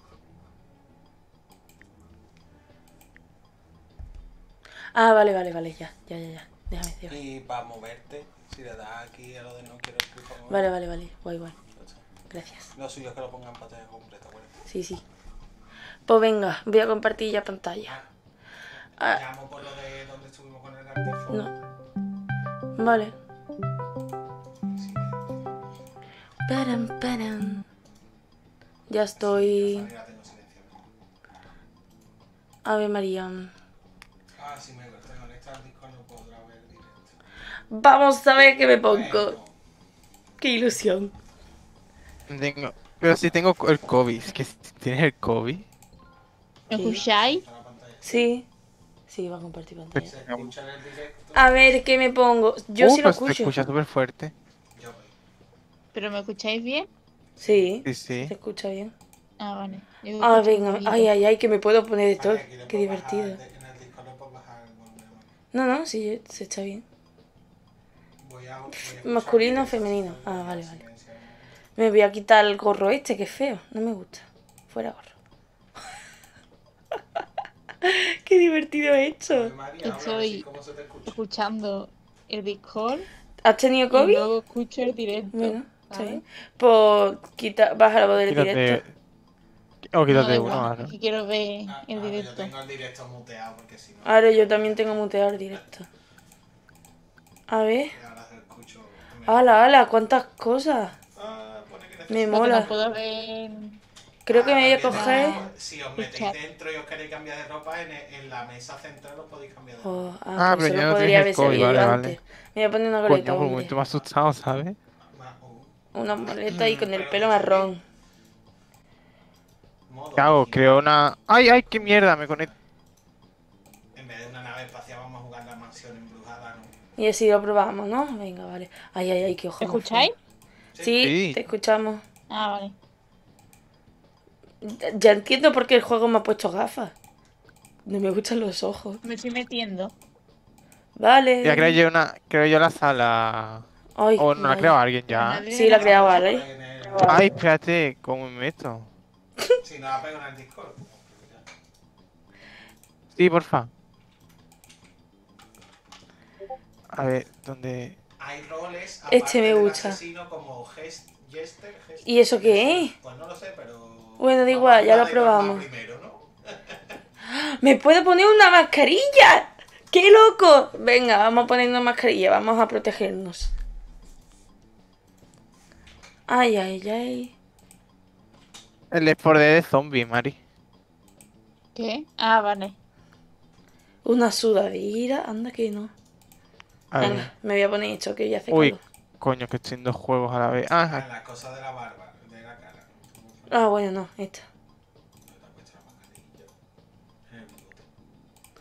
Ah, vale, vale, vale, ya, ya, ya, ya. Déjame, déjame. Y para moverte, si le das aquí a lo de no quiero clic para mover. Vale, vale, vale. Guay, guay. ya está. Gracias. Lo suyo es que lo ponga en pantalla completa, acuérdate. Sí, sí. Pues venga, voy a compartir ya pantalla. Ah, Llamo por lo de donde estuvimos con el Gartifo. no. Vale. Sí, Param, param. Ya estoy. Fanny la tengo silenciada. Ave María. Ah, si me te conectas al Discord no podrá ver el directo. Vamos a ver qué me pongo. Bueno, Qué ilusión. tengo. Pero si tengo el COVID. ¿Es que tienes el COVID? ¿Me Sí. escucháis? está la pantalla. Sí. Sí, va a compartir pantalla. Se escucha en el directo. A ver qué me pongo. Yo Uh, sí lo pues te escucho. escucha súper fuerte. Yo, ¿Pero me escucháis bien? Sí, Sí, sí. se escucha bien. Ah, vale. Yo Ah, escucho un venga. poquito. Ay, ay, ay, que me puedo poner de todo. Vale, aquí le Qué puedo bajar divertido. de- En el Discord le puedo bajar el volumen. No, no, sí, se está bien. Voy a, voy a escuchar ¿Masculino o directo, femenino? voy Ah, a vale, vale. silenciar. Me voy a quitar el gorro este, que es feo. No me gusta. Fuera gorro. Qué divertido he hecho. Oye, María, habla Estoy- así, ¿cómo se te escucha? Escuchando el Discord ¿Has tenido y COVID? luego escucho el directo. Bueno, está ¿sabes? bien. Pues quita, baja la voz del Quítate. directo. O No, quítate da uno, igual, ahora. es que quiero ver Ah, el ah, Yo directo. tengo el directo muteado porque si no. Ahora yo también tengo muteado el directo. A ver. Ahora escucho. ¡Hala, hala! ¿Cuántas cosas? Ah, pone que necesito- Me Lo que mola. no puedo ver. Creo que me voy a Ah, también, coger. ah, Si os metéis chat. dentro y os queréis cambiar de ropa, en, en la mesa central os podéis cambiar de ropa. Oh, ah, Ah, pues pero eso ya lo no podría tienes haber el COVID, sabido vale, yo vale. antes. Me voy a poner una Coño, coleta, por un hombre. momento me ha asustado, ¿sabes? Más un Una maleta y con el Pero pelo que sí. marrón. modo ¿Qué hago? original. Creo una. ¡Ay, ay, qué mierda! Me conecto. En vez de una nave espacial, vamos a jugar la mansión embrujada, ¿no? Y así lo probamos, ¿no? Venga, vale. Ay, ay, ay, qué ojo. ¿Me más escucháis? feo. Sí, Sí. te escuchamos. Ah, vale. Ya- Ya entiendo por qué el juego me ha puesto gafas. No me gustan los ojos. Me estoy metiendo. Vale. Ya creo yo una. Creo yo la sala. Ay, O no la ha vaya. creado alguien ya. Madre Sí, la ha mía. creado Vale. Ale. En el- Ay, espérate, ¿cómo me meto? Si no la pego en el Discord. Sí, porfa. A ver, ¿dónde? Hay roles. Este aparte me del gusta. asesino como gest, jester, gester, ¿Y eso qué es? Pues no lo sé, pero. Bueno, da vamos igual, a ya lo jugar de normal probamos. Primero, ¿no? ¡Me puedo poner una mascarilla! ¡Qué loco! Venga, vamos a poner una mascarilla, vamos a protegernos. Ay, ay, ay. El Left four Dead de zombie, Mari. ¿Qué? Ah, vale. Una sudadera, anda que no. A ver. Venga, me voy a poner esto que ya hace Uy, calor. coño, que estoy en dos juegos a la vez. Ah, Ah, la cosa de la barba, de la cara. Ah, bueno, no, esta. ¿Dónde te has puesto la mascarilla? En el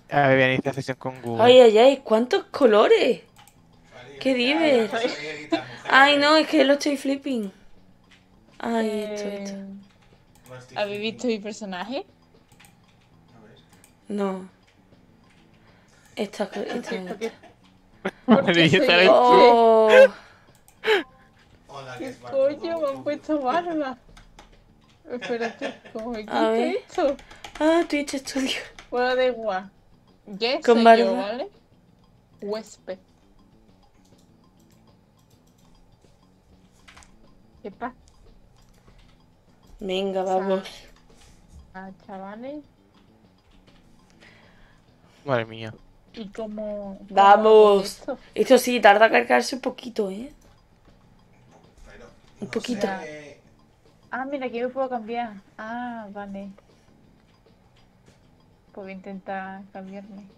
A ver, iniciar sesión con Google. Ay, ay, ay, ¿cuántos colores? Vale, ¿Qué ya, dices? ya, ya, ya, ya, ya, mujer. Ay, no, es que lo estoy flipping. Ay, esto, esto. Eh, No estoy ¿Habéis visto flipping. mi personaje? A ver. No. Esta, co- esta, esta. ¿Por qué Dije, soy ¿sabes? este? Oh, Hola, que ¿Qué es barbudo, coño? Me han rubio. puesto barba. Espérate, ¿cómo me A quito ver. esto? ah, Twitch Studio. Bueno, da igual. ¿Qué Con soy barba. yo, vale? Huésped. ¿Qué pasa, Venga, vamos. chavales? Madre mía. ¿Y cómo...? cómo Vamos. hago esto? Esto sí, tarda a cargarse un poquito, ¿eh? Pero, Un no poquito. sé, Ah, mira, aquí me puedo cambiar. Ah, vale. Puedo intentar cambiarme.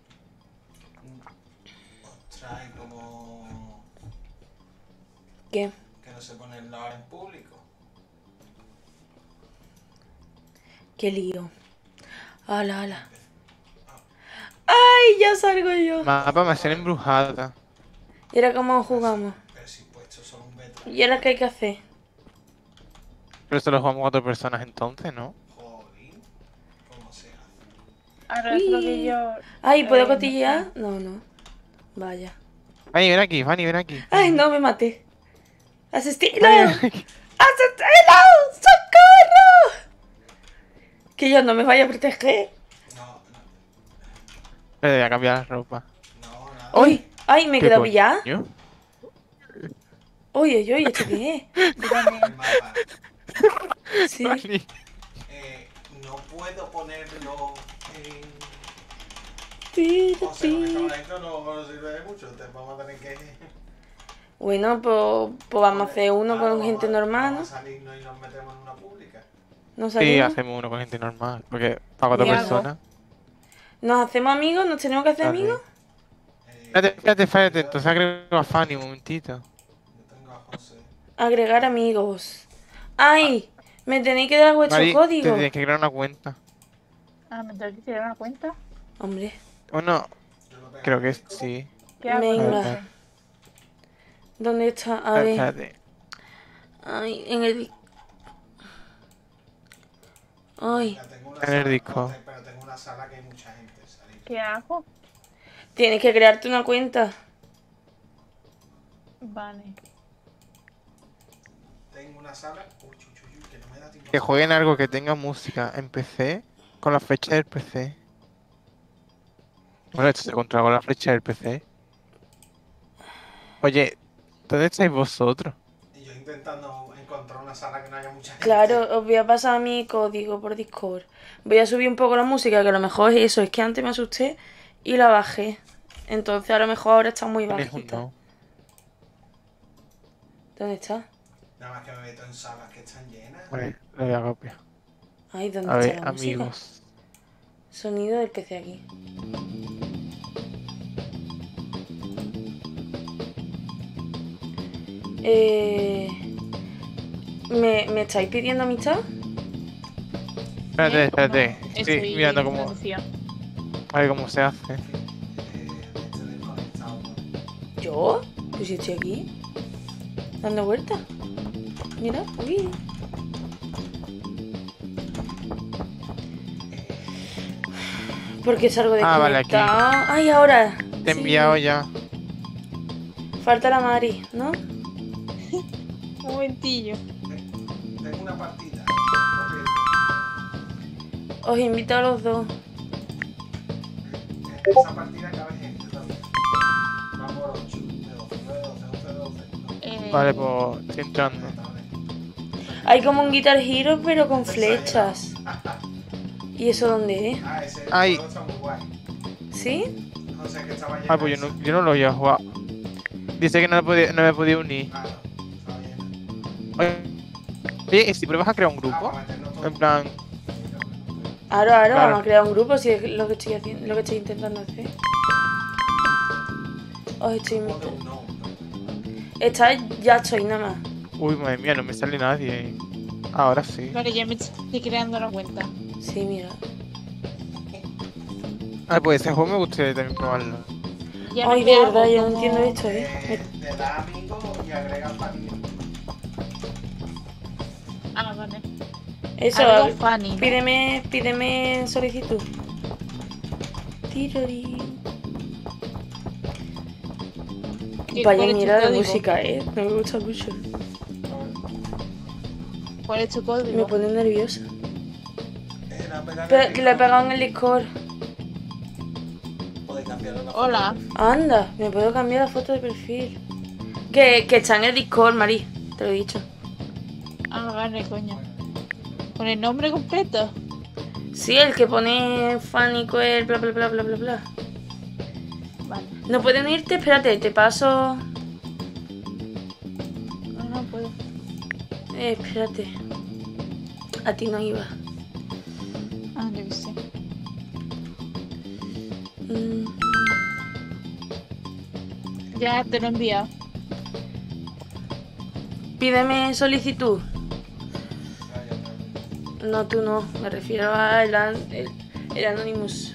Ostras, y como ¿Qué? que no se ponen ahora en público. Qué lío. Ala, ala. ¡Ay, ya salgo yo! Mapa mansión embrujada. ¿Y ahora cómo jugamos? Pero si puesto solo un beta. ¿Y ahora qué hay que hacer? Pero esto lo jugamos cuatro personas entonces, ¿no? Joder, ¿cómo se hace? Ahora es lo que Uy. yo... Ay, ¿puedo Eh, no cotillear? No, no. Vaya. Fanny, ven aquí, Fanny, ven aquí. ¡Ay, no, me maté! ¡Asistilo! Fanny, ven aquí. ¡Asistilo! ¡Socorro! Que yo no me vaya a proteger. No, no, Me voy a cambiar la ropa. no, nada. ¡Uy! ¡Ay, me he ¿Qué quedado pillada! coño? ¡Uy, uy, uy! ¿Esto qué yo también. El mapa. es? Sí. Fanny. Eh, no puedo ponerlo en... Tiro, O sea, con tiro. esto adentro no, no sirve de mucho. Te vamos a tener que... Bueno, pues, pues vamos a hacer uno Claro, con gente vamos a- normal, Vamos ¿no? a salirnos y nos metemos en una pública. Nos Sí, salimos. hacemos uno con gente normal. Porque para cuatro ¿Qué hago? personas. Nos hacemos amigos, nos tenemos que hacer Dale. amigos. Eh, Espérate, espérate, espérate. Entonces agrego a Fanny un momentito. Yo tengo a José. Agregar amigos. ¡Ay! Me tenéis que dar vuestro Mari, te código. tienes que crear una cuenta. Ah, ¿me tengo que tirar una cuenta? Hombre. O no, Yo lo pego creo en que el disco. sí. ¿Qué hago Venga. entonces? ¿Dónde está? A ver. Espérate. Ay, en el... Ay. Ya tengo una En el sala, disco. Pero tengo una sala que hay mucha gente. Salir. ¿Qué hago? Tienes que crearte una cuenta. Vale. Tengo una sala. Uy, uy, uy, uy, que no me da tiempo. Que jueguen algo que tenga música en P C con la flecha del P C. Bueno, esto se controla con la flecha del P C. Oye, ¿dónde estáis vosotros? Y yo intentando encontrar una sala que no haya mucha gente. Claro, os voy a pasar mi código por Discord. Voy a subir un poco la música, que a lo mejor es eso. Es que antes me asusté y la bajé. Entonces a lo mejor ahora está muy Tenéis un bajita. no. ¿Dónde está? Nada más que me meto en salas que están llenas. Vale, lo voy a copiar. Ay, ¿dónde A está ver, la música? amigos. Sonido del P C aquí. Eh... ¿Me, ¿Me estáis pidiendo amistad? Espérate, espérate. No, Estoy estoy mirando en cómo, introducción. a ver cómo se hace. Eh, este desconectado. ¿no? ¿Yo? Pues yo estoy aquí. Dando vueltas. Mira, uy. ¿Por qué salgo de Ah, vale, aquí. Ay, ahora. Te he Sí. enviado ya. Falta la Mari, ¿no? Un momentillo. Tengo una partida. Os invito a los dos. Porque esa partida cabe gente también. Va por ocho. De doce, nueve, doce, once, doce. No, Eh, Vale, pues estoy entrando. vale. Hay como un Guitar Hero, pero con flechas. ¿Y eso dónde es? Ah, ese Ay. juego está muy guay. ¿Sí? No sé qué estaba lleno. Ah, pues yo no, yo no lo voy a jugar. Dice que no, he podido- no me he podido unir. Claro, estaba lleno. Oye, oye, ¿y si pruebas a crear un Ah, grupo? para meternos todos. En plan, Ahora, ahora Claro. vamos a crear un grupo si es lo que estoy haciendo, lo que estoy intentando hacer. Os estoy Ponte invitando. un no. Está, ya estoy nada más. uy, madre mía, no me sale nadie. Ahora sí. Vale, ya me estoy creando la cuenta. Sí, mira. Ah, pues ese juego me gustaría también probarlo. Ya Ay, no de te verdad, hago yo no como- entiendo esto, ¿eh? Eh, te da amigo y agrega familia. Ah, vale. Eso, Algo funny, ¿no? pídeme, pídeme solicitud. Tirori. ¿Qué- Vaya cuál es tu mierda de código? música, ¿eh? No me gusta mucho. ¿Cuál es tu Me código? pone nerviosa. Era pegar Pero el que lo he disco. pegado en el Discord. Puedes cambiarlo la Hola. foto. Anda, me puedo cambiar la foto de perfil. Que, que está en el Discord, Mari. Te lo he dicho. Ah, vale, coño. ¿Con el nombre completo? Sí, el que pone Fanny Coel, bla bla bla bla bla bla. Vale. ¿No pueden unirte? Espérate, te paso. No, no puedo. Eh, espérate. A ti no iba. Ah, yo qué sé. Mm, Ya te lo he enviado. Pídeme solicitud. No, tú no. Me refiero al an- el, el Anonymous.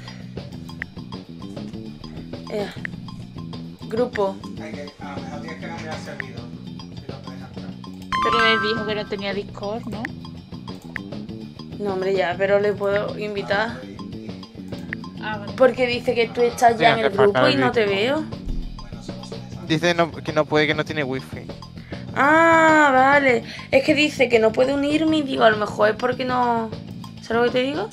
Eh, grupo. Hay que, a lo mejor tienes que cambiar el servidor. Si no te deja entrar. Pero él dijo que no tenía Discord, ¿no? No, hombre, ya, pero le puedo invitar. Ah, vale. Porque dice que tú estás ya Sí, en el hace falta grupo y el no te ritmo. veo. Bueno, solo son esas. Dice no, que no puede, que no tiene wifi. Ah, vale. Es que dice que no puede unirme y digo, a lo mejor es porque no... ¿Sabes lo que te digo?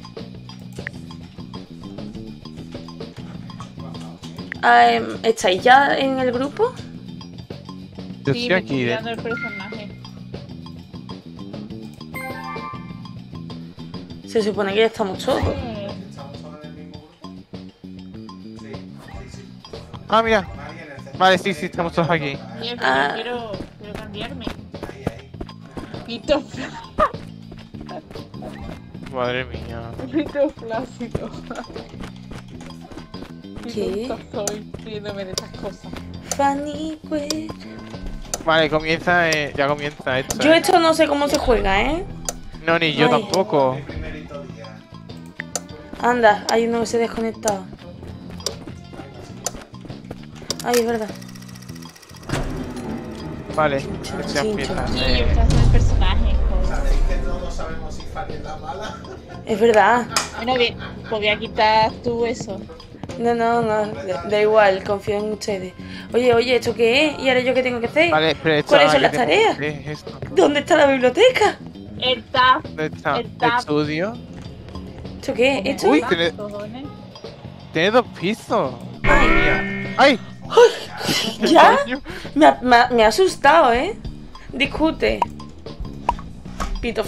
Ah, em, ¿estáis ya en el grupo? Yo Sí, estoy me aquí. estoy de- mirando el personaje. Se supone que ya estamos todos. Eh, ¿Estamos todos en el mismo grupo? Sí, sí, sí. Ah, mira. Nadie en el centro. Vale, sí, sí, estamos todos aquí. oye, pero Ah. yo quiero, quiero cambiarme. Ahí, ahí. Pito, Madre mía. pito flácido. ¿Qué? Estoy pidiéndome de estas cosas. Fanny Quest. Vale, comienza, eh, ya comienza esto. Yo eh. esto no sé cómo se juega, ¿eh? No, ni yo Ay. tampoco. Mi primerito día. Anda, hay uno que se ha desconectado. Ay, es verdad. Vale, Chin, ya chin, empieza. Sí, eh. yo estoy haciendo el personaje, joder. ¿Sabéis que todos sabemos si Fanny es la mala? Es verdad. Bueno, bien, pues voy a quitar tú eso. No, no, no. Da, da igual, confío en ustedes. Oye, oye, ¿esto qué es? ¿Y ahora yo qué tengo que hacer? Vale, pero esto, ¿Cuáles son ah, las ¿qué te- tareas? ¿Qué es esto? ¿Dónde está la biblioteca? El tap, ¿Dónde está? El tab. ¿Estudio? ¿Esto qué es? ¿Esto? Uy, tiene, cojones. tiene dos pisos. Ay. Mía. ¡Ay! ¿Ya? Coño. Me ha, me ha- me ha asustado, ¿eh? Discute. Pito.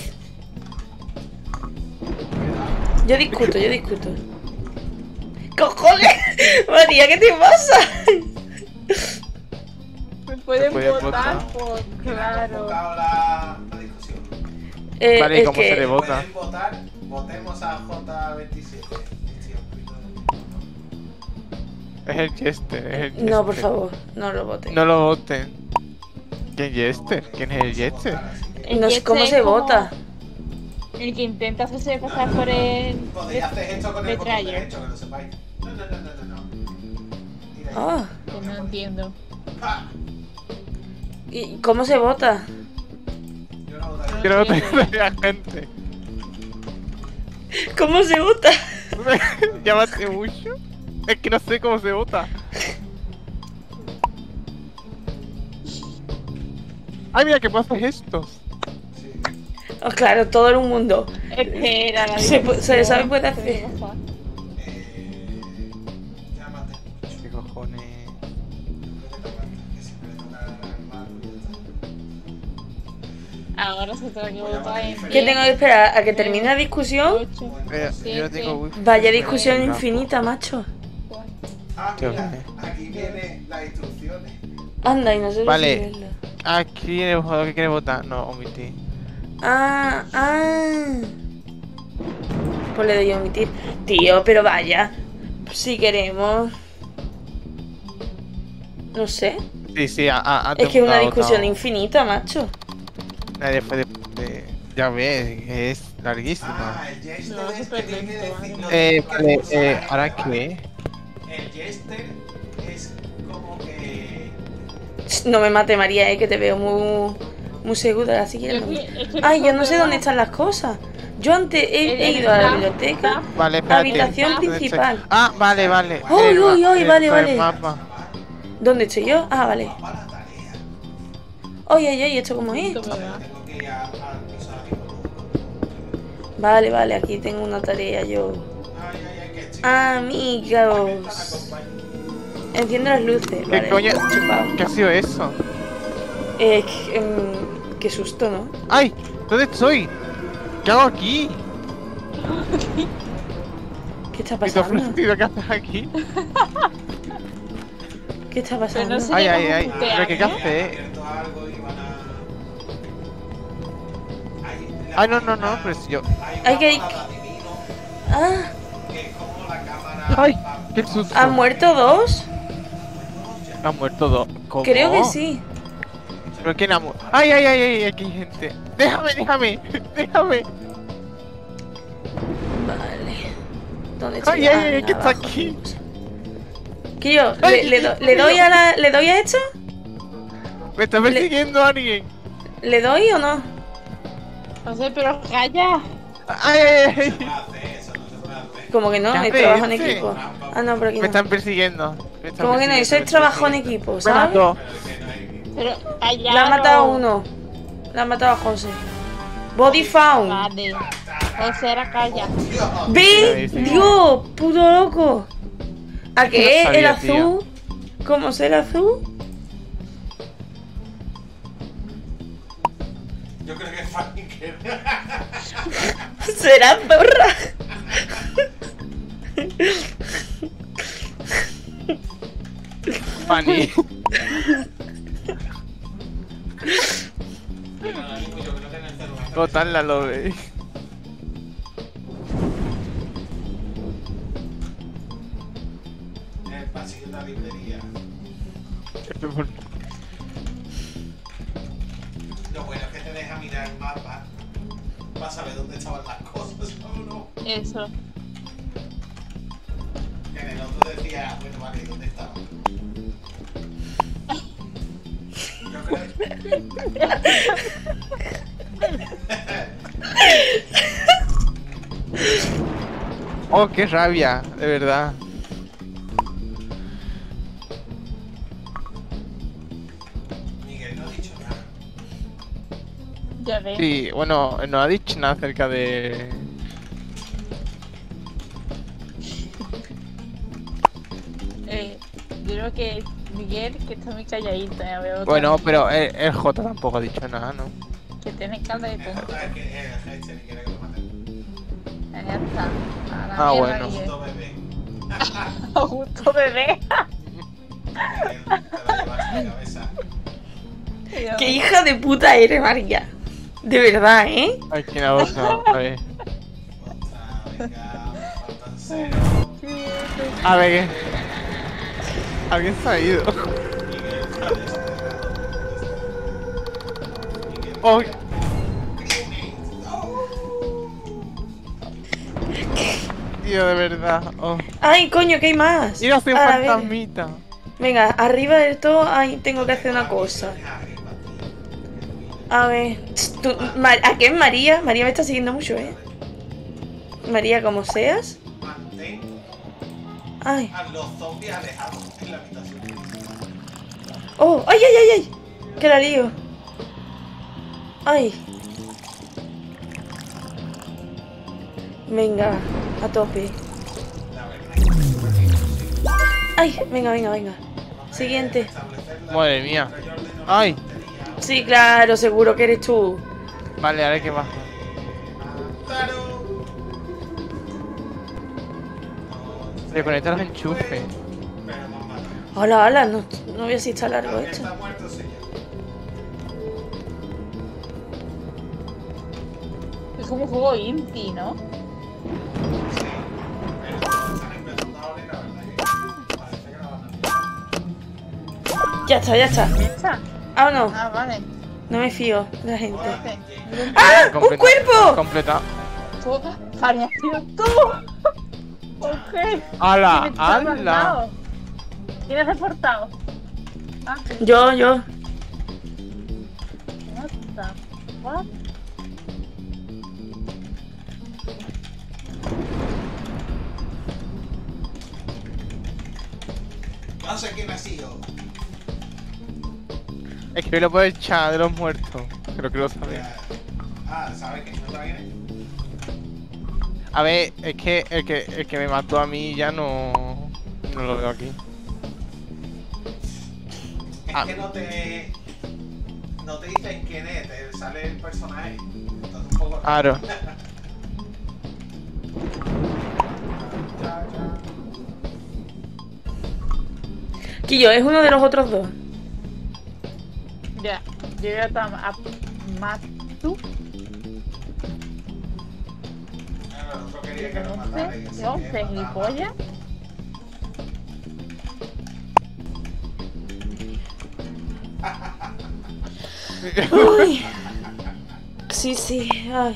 Yo discuto, yo discuto. ¡Cojones! María, ¿qué te pasa? Me pueden pueden votar votar. por, ¿Quién ha claro. convocado la, la discusión? Eh, Vale, ¿y es cómo se que- le vota? Pueden votar, votemos a J veintisiete. Es el Jester, es el Jester. No, por favor, no lo voten. No lo voten. ¿Quién es Jester? ¿Quién es el Jester? El No sé Jester cómo es se como vota. El que intenta hacerse pasar por el. Podéis hacer esto con el botón Metralla. derecho, que lo sepáis. No, no, no, no, no, no. Mira ahí. Ah, Que no entiendo. ¡Pa! ¿y cómo se vota? Yo no votaré. Que no voten la gente. ¿Cómo se vota? Llámate mucho. Es que no sé cómo se vota. Ay, mira que puedo hacer gestos. Sí. Oh, claro, todo en un mundo. Espera, la Se pu- se sabe, puede discusión. hacer. Eh, llámate. ¿Qué cojones? Yo creo que te aguanta, que siempre le toca al malo y ya está. Ahora se tengo que votar en. ¿Qué tengo que esperar? ¿A que termine la discusión? ocho, Eh, yo no siete, tengo wifi. Vaya discusión Venga. infinita, macho. cuatro. Ah, Qué mira, bueno. aquí vienen las instrucciones. Anda, y no sé Vale. si verlo. Aquí el jugador que quiere votar. No, omití. Ah, ah. Pues le doy a omitir. Tío, pero vaya. Si queremos. No sé. Sí, sí, a, a, antes Es que es una votado, discusión votado. infinita, macho. Nadie fue de, de- Ya ves, es Larguísima. Ah, el Jester No, es súper que tiene que lento, decir. ¿vale? lo Eh, tiene que vale, pulsar. eh, ¿ahora qué? El Jester es como que. No me mate, María, eh, que te veo muy, muy segura, así que... Es que- es que Ay, yo no sé nosotros- dónde están las cosas. Yo antes he, En he el ido a la staff, biblioteca. staff. Vale, espérate. Habitación ¿dónde estoy? principal. Ah, vale, vale. Uy, el uy, ma- uy, el- vale, con el vale. mapa. ¿Dónde estoy yo? Ah, vale. Para la tarea. Oye, oye, oye, ¿esto cómo es? Esto me va. Tengo que ir a- al piso ahora mismo. Vale, vale, aquí tengo una tarea yo. Ay, ay, ay, que chico. Amigos. Enciendo las luces. ¿Qué Vale, coño? chupado. ¿Qué ha sido eso? Eh, qué, em, qué susto, ¿no? ¡Ay! ¿Dónde estoy? ¿Qué hago aquí? ¿Qué está ¿Qué te ha pasando? ofrecido? ¿Qué haces aquí? ¿Qué está Pero pasando? no sé Ay, ya ay, cómo ay. putear, ¿Pero qué ¿eh? hace? Abierto algo y van a. Hay- Ay, no, no, no, hay pero si yo... Hay Hay una que- palabra divino Ah, que es como la cámara. ¡Ay! va- ¡Qué susto! ¿han muerto dos? Han muerto dos. ¿Cómo? Creo que sí. ¿Pero quién ha muerto? ¡Ay, ay, ay, ay! Aquí hay gente. ¡Déjame, déjame! ¡Déjame! Vale. ¿Dónde estoy? ¡Ay, ay, Ah, ay! venga, ¿Qué está abajo. aquí? ¿Qué yo? ¿Le, Ay, le do- qué le doy frío. a la, ¿Le doy a esto? ¡Me está persiguiendo alguien! ¿Le doy o no? No sé, pero calla. ¡Ay, ay, ay! No se puede hacer eso, no se puede hacer. Como que no, ¿Qué es hace trabajo en este? equipo. Ah, no, pero aquí Me no. están persiguiendo. Me están Como que no, eso persiguiendo, es trabajo en me están equipo, persiguiendo. ¿sabes? Me Pero es que no hay- Pero calla. La ha matado uno. La ha matado a José. Body found. Vale. O sea, calla. ¿Ve? Sí, sí. Dios, puto loco. ¿A No qué es el sabía, azul? ¿Cómo es el azul? Yo creo que es Fanker. ¿Será zorra? Fanny. Pero ahora mismo yo creo que en el celular. Botarla lo veis. En el pasillo de la librería. Lo bueno es que te deja mirar el mapa para saber dónde estaban las cosas o no. Eso. Que en el otro decía, bueno, vale, ¿dónde estaba? Yo creo. Oh, qué rabia, de verdad. Miguel no ha dicho nada. Ya ves. Sí, bueno, no ha dicho nada acerca de... Eh, yo creo que Miguel, que está muy calladito, ya veo. Bueno, también, pero el, el J tampoco ha dicho nada, ¿no? Que tiene cara de El tonto. J es que el Hechter quiere que lo maten. Ya está. A la Ah, mierda, bueno. Miguel. Justo bebé. Justo bebé. Miguel, te lo llevas en la cabeza. ¡Qué hija de puta eres, María! De verdad, ¿eh? Ay, quién ha votado, a ver. Ostras, venga, faltan cero. A ver. Alguien se ha ido. Miguel, está desesperado. Miguel, Oh, tío, de verdad. Oh. ¡Ay, coño, que hay más! Mira, soy un A ver. fantasmita. Venga, arriba del todo, ahí tengo que hacer una cosa. A ver, tú, Ma- ¿a qué es María? María me está siguiendo mucho, ¿eh? María, como seas. Mantén Ay, a los zombies alejados en la habitación. oh, ay, ay, ay, ay. Que la lío. Ay. Venga, a tope. La verdad es que es súper difícil. Ay, venga, venga, venga. Siguiente. Establecerla. Madre mía. Pero yo ordeno Ay. la tontería. Sí, claro, seguro que eres tú. Vale, ahora qué va. Claro. Reconecta los enchufes. Pero hemos matado. Hola, hola, no, no voy a si está largo El que esto. está muerto soy yo. Es como un juego indie, ¿no? Sí. Pero están empezando ahora y la verdad que parece que no van a. Ya está, ya está. ¿Esta? Ah, no, Ah, vale. no me fío de la gente. Espérate. ¡Ah! ¡Un Completa- cuerpo! Completa. Tú, Fanny, has sido tú. Ok. ¡Hala! ¿Quién está ¡Hala! mandado? ¿Quién es reportado? Ah, Yo, yo. what the fuck? No sé quién ha sido. Es que lo puedo echar de los muertos. Creo que lo sabéis. Ah, ¿sabes quién no viene? A ver, es que el que el que me mató a mí ya no. No lo veo aquí. Es Ah. que no te. No te dicen quién es, te sale el personaje. Entonces un poco. Claro. Quillo, es uno de los otros dos. Ya, yo ya estaba a Matu. Ah, el otro quería que nos No matara y sé, así no que sé, mataba. gilipollas. Ay. Sí, sí, ay.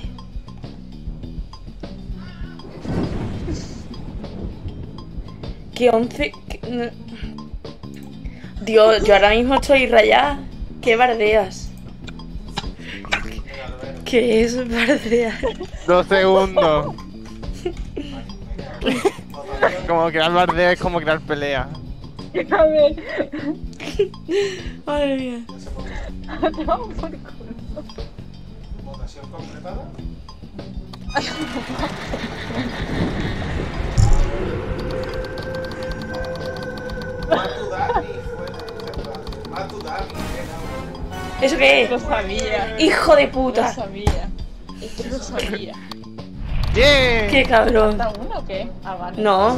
Que once. que- no. Dios, yo ahora mismo estoy rayada. ¿Qué bardeas? Mira, Alberto, ¿Qué es bardear? Dos segundos. me cago. Votación- Como crear bardeo es como crear pelea. A ver, Madre mía. ya se puede. no, por culo. Votación completada. Matu Dani fue. Matu Dani era. ¿Eso qué Lo es? sabía. ¡Hijo de Lo puta! sabía. Es que lo sabía. ¡Yeah! ¡Qué cabrón! ¿Está uno o qué? Ah, vale. No.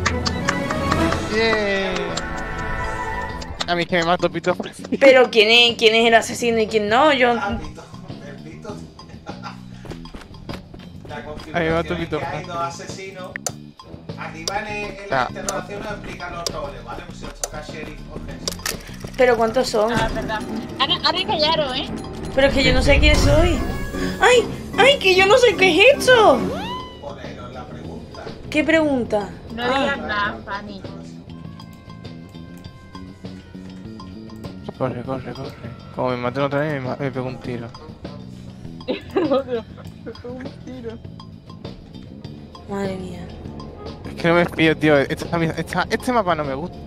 ¡Yeah! A mí es que me mató Pito. Pero ¿quién es, quién es el asesino y quién no? Yo. Ah, Pito. El Pito. La Ahí va tu configuración es Pito que hay Fácil. dos asesinos. Arriba en, el- en Ah. la interrogación nos explican los roles, ¿vale? Pues si os toca sheriff o Jesse. ¿Pero cuántos son? Ah, verdad. Ahora, ahora callaron, ¿eh? Pero es que yo no sé quién soy. ¡Ay! ¡Ay! ¡Que yo no sé qué es esto! Poneros la pregunta. ¿Qué pregunta? No Ah. digas nada, Fanny. Corre, corre, corre. Como me maten otra vez, me, ma- me pego un tiro. Un tiro. Madre mía. Es que no me fío, tío. Esta, esta- este mapa no me gusta.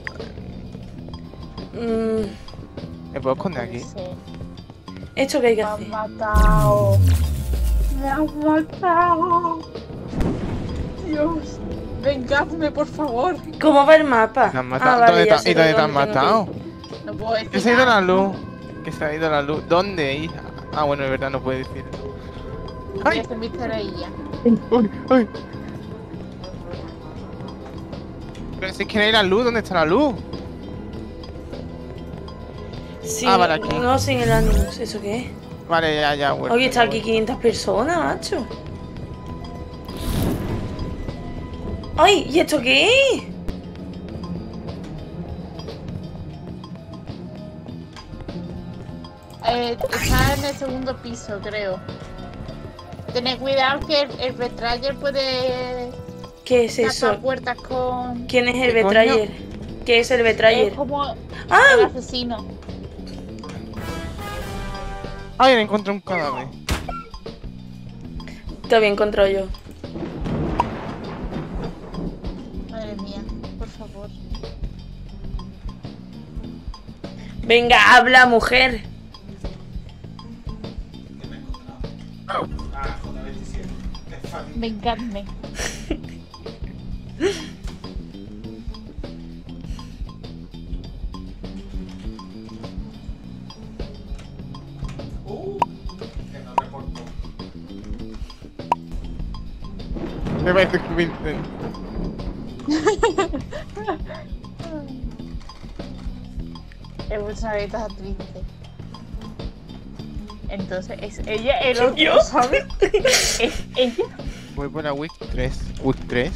Mm, ¿Me puedo esconder aquí? Sí. ¿Esto qué hay que Me han hacer? matado. Me han matado. Dios. Vengadme, por favor. ¿Cómo va el mapa? ¿Te han Ah, matado? vale, ¿Dónde ya te- sé ¿Y dónde te dónde han tengo que matado? ir. No puedo decir Que se ha ido nada. la luz. Que se ha ido la luz. ¿Dónde, hija? Ah, bueno, de verdad no puede decir. Voy a ¡Ay! hacer mi tareilla. ¡Ay! ¡Ay! Pero si es que no hay la luz, ¿dónde está la luz? Sí, Ah, vale, aquí. no, sin el Animus. ¿Eso qué es? Vale, ya, ya, bueno. Oye, está aquí quinientas personas, macho. ¡Ay! ¿Y esto qué es? Eh, está en el segundo piso, creo. Tened cuidado que el, el Betrayer puede ¿Qué es tapar eso? puertas con... ¿Quién es el ¿Qué coño? Betrayer? ¿Qué es el Es Betrayer? como el ¡Ah! asesino. ¡Ay, me encontré un cadáver! Te había encontrado yo. Madre mía, por favor. Venga, habla, mujer. ¿Qué me he encontrado? Ah, J veintisiete. Es fácil. Vengadme. Uh, que no reportó. Me parece que Vincent. Es una beta triste. Entonces, es ella el ¿Soy otro, yo? ¿sabes? Es ella. Voy por la Week tres. ¿Week tres?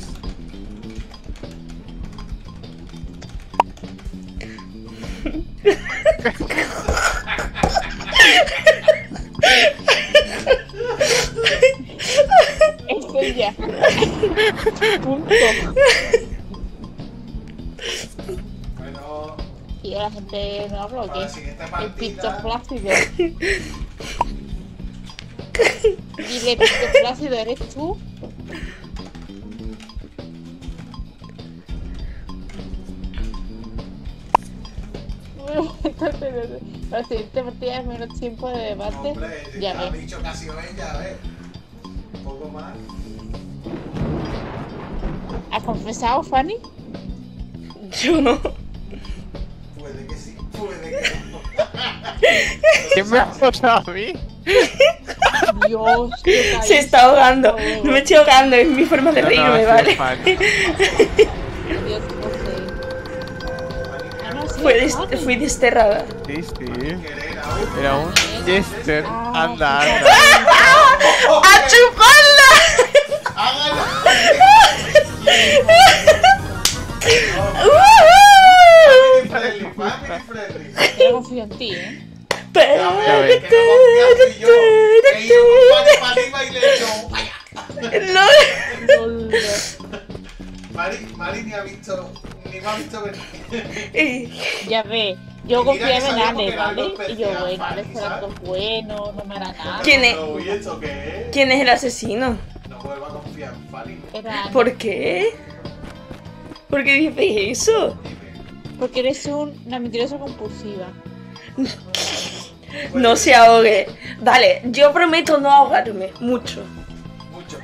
Punto. Bueno, Y la gente no habla, ¿o para la qué? siguiente El pito partida. flácido. Dile, pito flácido, ¿eres tú? Para la siguiente partida es menos tiempo de debate. Hombre, Ya ya ha ves. dicho casi ella, a ver. Un poco más. ¿Has confesado, Fanny? Yo no. Puede que sí, puede que no. ¿Quién me ha votado a mí? Dios, qué Se caída. está ahogando. No me estoy ahogando, es mi forma de No, no, reírme, ha sido ¿vale? Fanny. Dios, José. Ah, no, sí, Fue es des- Fanny. fui desterrada. Sí, sí. Querer aún. Era un Jester. Ah, Anda, qué anda. ¡A chuparla! ¡Hágalo! ¡Woohoo! Family friendly, family friendly. Yo confío en ti, ¿eh? Ya ves, que no confías y yo. He ido con Mari para arriba y le he hecho. ¡Vaya! No. Lol. Mari, Mari ni ha visto. Ni me ha visto venir. Eh, Ya ve, yo Y mira que confiaba en sabíamos Ale, que era algo ¿vale? Y yo, especial, bueno, Ale Fanny, será ¿sabes? algo bueno, no me hará nada. ¿Quién es? Pero, ¿y esto qué es? ¿Quién es el asesino? No vuelva a confiar en Fanny. Era ¿Por qué? ¿Por qué dices eso? porque eres un, una mentirosa compulsiva. No se ahogue. Vale, yo prometo no ahogarme. Mucho. Mucho.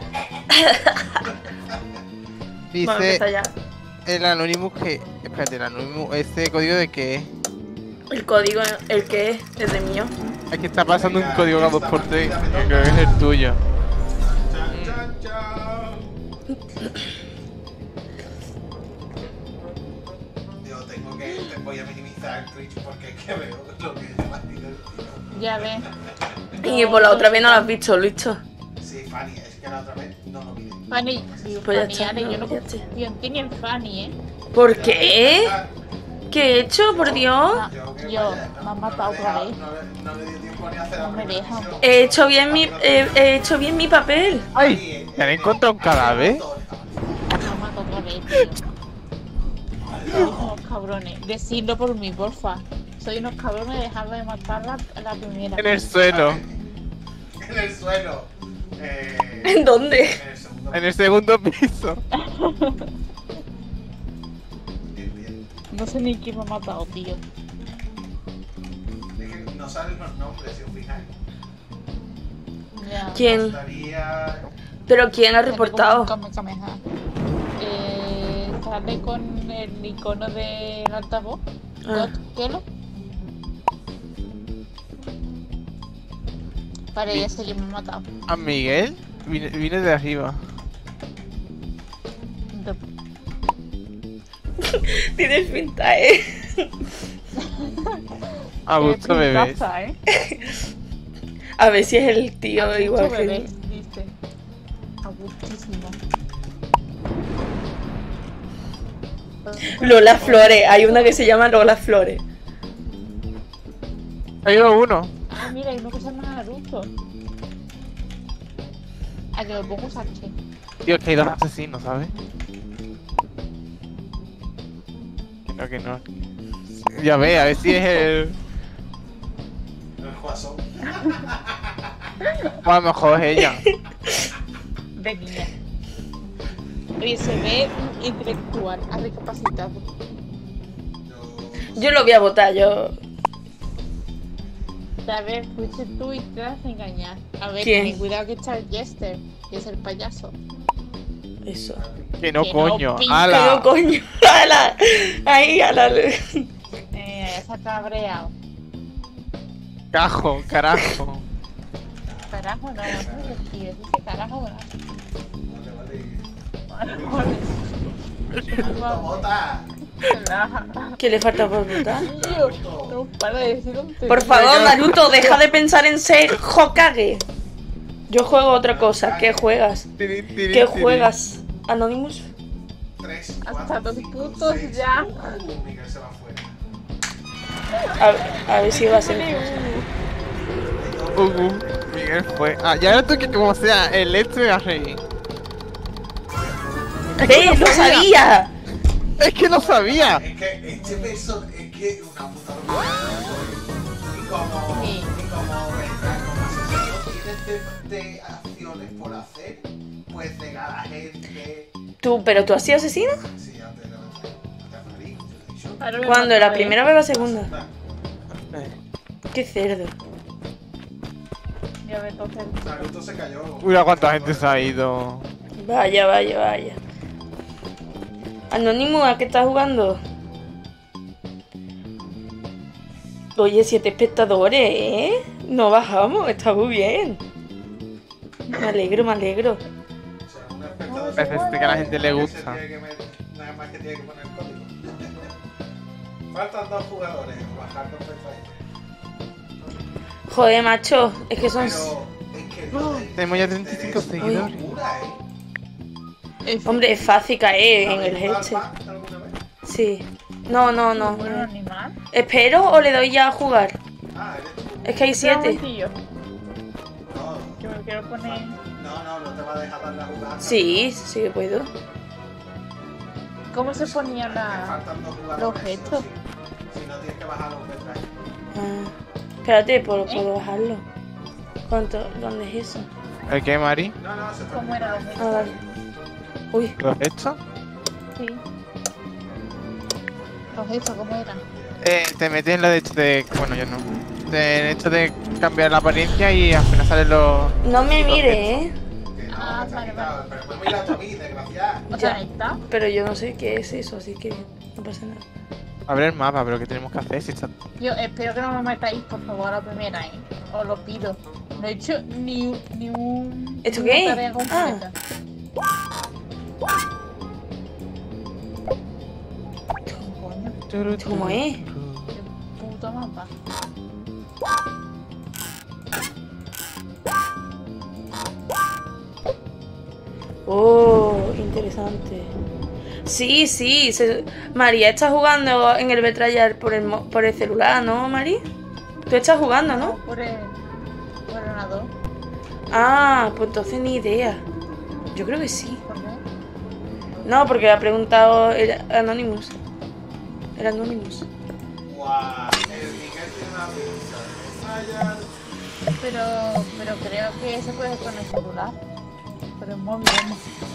Vamos a Dice empezar ya. el Anonymous que. Espérate, el Anonymous. ¿Este código de qué es? El código, el que es, el de mío. Es que está pasando un código cada dos por tres. Que creo que es el tuyo. Chan, chan, chan. Yo tengo que. te voy a minimizar el Twitch porque es que veo lo que es más divertido. Ya ves. Y por la otra vez no lo has visto, lo he visto. Sí, Fanny, es que la otra vez no lo miré. Fanny, digo, Pues ya Fanny, está, Ale, yo no, no ya está. confío en ti ni en Fanny, ¿eh? ¿Por qué? ¿Qué he hecho, por Dios? Ah, Yo, que yo, vaya, me no- han no matado le otra deja- vez. No le, no le dio tiempo ni a hacer la No me primera deja. misión. He hecho bien mi, he, he hecho bien mi papel. ¡Ay! ¿Te han encontrado un cadáver? Me han matado otra vez, tío. Sois unos cabrones. Decidlo por mí, porfa. Soy unos cabrones, dejadme de matarla a la primera. En el suelo. En el suelo. Eh, ¿En dónde? En el segundo. En el segundo piso. Bien, bien. No sé ni quién me ha matado, tío. Es que no salen los nombres, si os fijáis. Ya. ¿Quién? Estaría. ¿Pero quién ha Sale reportado? como un Kamehameha. Eh, sale con el icono del altavoz. Ah. God Kelo. Vale, ya sé quién me ha matado. ¿A Miguel? Vine, vine de arriba. Tienes pinta, eh. A gusto bebés. Pintaza, ¿eh? A ver si es el tío A igual gusto que. bebés, dice. A gustísimo. Lola Flores. Hay una que se llama Lola Flores. Ha ido uno. Ah, mira, hay uno que se llama Naruto. A que me pongo Sánchez. Tío, es que hay dos asesinos, ¿sabes? Que no, que no. Ya ve, a ver si es el. El Juaso. O a lo mejor es ella. De niña. Oye, se ve intelectual, ha recapacitado. Yo. Yo lo voy a votar, yo. A ver, fuiste tú y te vas a engañar. A ver, ¿Quién? ten cuidado que está el Jester, que es el payaso. Eso. Que no, Que no, coño. pin- Pero ¡Hala! coño. ¡Hala! Ahí, a la. Eh, se ha cabreado. Cajo, carajo. Carajo, no, no es divertido. Dice carajo, no. Vale, vale. Vale, Puto vale. bota. ¿Qué le falta por votar? Tío, no para de decir tonterías. Por favor, Naruto, deja de pensar en ser Hokage. Yo juego otra cosa. ¿Qué juegas? Tiri, tiri, ¿Qué tiri. juegas? ¿Anonymous? Tres, Hasta cuatro, dos cinco, puntos seis. ya. Uh, Miguel se va fuera. A, a ver si va a ser. Uh, uh, Miguel fue. Ah, ya no tú que como sea, el este me va a reír. ¡Eh! ¡Lo sabía! Es que lo sabía. Es que este beso es que es una puta locura. Y como, Sí. y como, verdad, como asesino tienes de, de acciones por hacer, pues cegar a la gente. ¿Tú, pero tú has sido asesino? Sí, antes de la antes de Madrid, yo te he dicho. Ahora me ¿Cuándo? mata, ¿La ¿eh? primera vez o la segunda? Eh, ¡Qué cerdo! Ya me toca el- Naruto se cayó. Mira cuánta gente se ha ido. Vaya, vaya, vaya. Anónimo, ¿a qué estás jugando? Oye, siete espectadores, ¿eh? No bajamos, está muy bien. Me alegro, me alegro. O sea, un espectador Parece que a la gente le que se gusta. tiene que meter- nada más que tiene que poner el código. Faltan dos jugadores, bajar dos personas. Joder, macho, es que son... Pero es que lo de- Tenemos ya treinta y cinco es una seguidores. locura, ¿eh? Es- Hombre, es fácil caer en ¿Habéis el jugado headset. al Pac alguna vez? Sí. No, no, no. Bueno, no. animal. ¿Espero o le doy ya a jugar? Ah, eres tú. Es que hay Espera un siete. momentillo, No, que me quiero poner. no, no, no te va a dejar darle a jugar. Sí, sí que puedo. ¿Cómo se ponía Te la. faltan dos jugadores, los sí o gestos? sí. Si no, tienes que bajar los detrás. Ah, espérate, ¿puedo, puedo bajarlo? ¿Cuánto? ¿Dónde es eso? ¿El qué, Mari? No, no, se está ¿Cómo era los Ah, vale. Uy, ¿Lo has hecho? Sí. Los gestos, ¿cómo eran? Eh, te metes en lo de hecho de. Bueno, yo no. De, en hecho de cambiar la apariencia y al final salen los. no me mire, ¿eh? Que no, Ah, que está vale, quitado. Pero pues mira tú a mí, desgraciada. O sea, Ya. ahí está. Pero yo no sé qué es eso, así que no pasa nada. Abre el mapa, pero ¿qué tenemos que hacer? Si está... Yo espero que no me metáis, por favor, a la primera, ¿eh? Os lo pido. No he hecho ni, ni un. ¿Esto ni qué? una tarea completa. Coño, ¿Esto cómo es? qué puto mapa. Oh, interesante. Sí, sí, se- María está jugando en el Betrayal por el, mo- por el celular, ¿no, Mari? Tú estás jugando, ¿no? Por el. Por el ordenador. Ah, pues entonces ni idea. Yo creo que sí. ¿Por qué? No, porque ha preguntado el Anonymous. El Anonymous. Guau, el Miguel tiene una pizza. Vaya. Pero, pero creo que se puede con el celular. Pero el móvil no.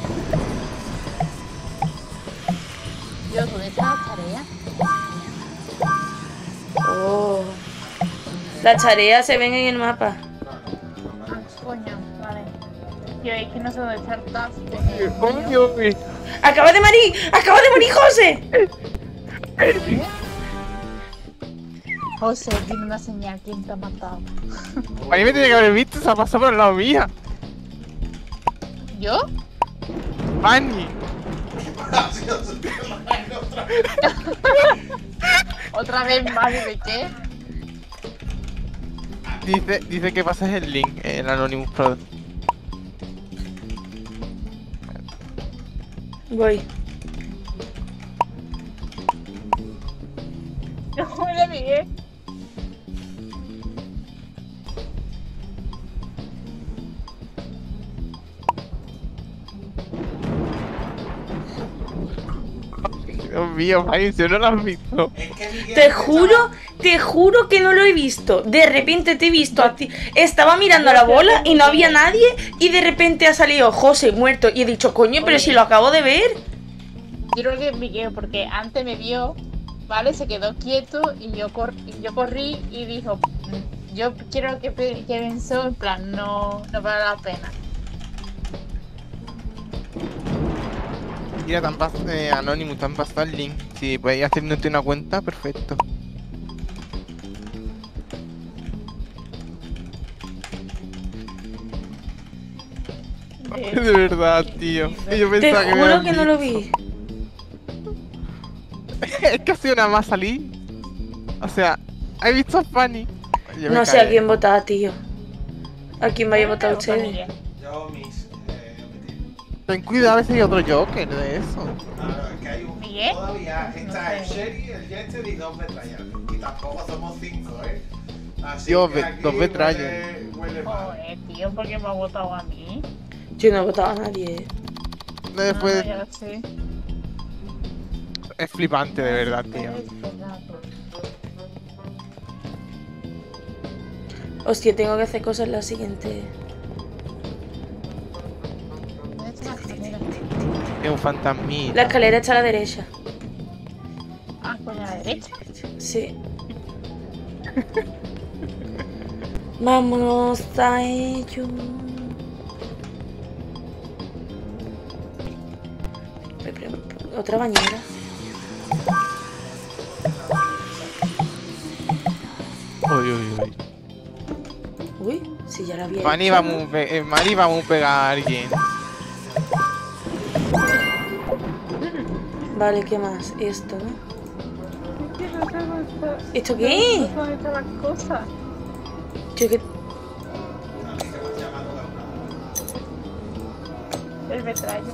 Yo, ¿dónde están las tareas? Oh. Las tareas se ven en el mapa. Ah, coño, vale. Tío, es que no sé dónde está el task. ¡Coño! ¡Acaba de morir! ¡Acaba de morir José! José, tiene una señal. ¿Quién te ha matado? A mí me tenía que haber visto, se ha pasado por el lado mía. ¿Yo? Fanny. Ha sido su tío la otra vez. ¿Otra vez más de qué? Dice, dice que pases el link en Anonymous Pro. Voy. No me la vi. Dios mío, Fanny, si no lo has visto. Es que Miguel Te estaba- juro, te juro que no lo he visto. De repente te he visto a ti. Estaba mirando a la bola y no había nadie. Y de repente ha salido José muerto. Y he dicho, coño, pero si lo acabo de ver. Yo creo que Miguel, porque antes me vio, ¿vale? Se quedó quieto y yo, cor y yo corrí y dijo, "Mm, yo quiero que, pe- que pensó, en plan, no, no vale la pena. Mira, te han pas- eh, Anonymous, te han pasado el link. Si podéis haciéndote una cuenta, perfecto. Eh, De verdad, tío. Yo Te pensaba que me juro habían que no lo visto. vi. Es que ha sido nada más salir. O sea, he visto a Fanny. Yo me No sé a cagué. quién votar, tío. ¿A quién vaya a votar ¿cómo ustedes? Miguel? Yo mis. Eh, omití. Ten cuidado, a veces hay otro Joker de eso. Claro, es que hay un. ¿Miguel? Todavía No está sé. el Sherry, el Jester y dos Betrayal. Y tampoco somos cinco, ¿eh? Así Dios, que be- aquí dos Betrayal. huele- Huele mal. Joder, tío, ¿por qué me ha votado a mí? Yo no he votado a nadie. ¿eh? No después. Ah, ya lo sé. Es flipante, de verdad, tío. Hostia, tengo que hacer cosas en la siguiente. ¿Dónde está la escalera? Es un fantasmita. La escalera está a la derecha. Ah, coño, a la derecha. Sí. Vámonos a ello. Otra bañera. Uy, uy, uy. Uy, si ya la había Mari hecho. va muy, pe- eh, Mari va muy pegada a alguien. Vale, ¿qué más? Esto, ¿no? Es que no sé dónde está- ¿Esto qué? no sé dónde están las cosas. Yo que... El metrallo.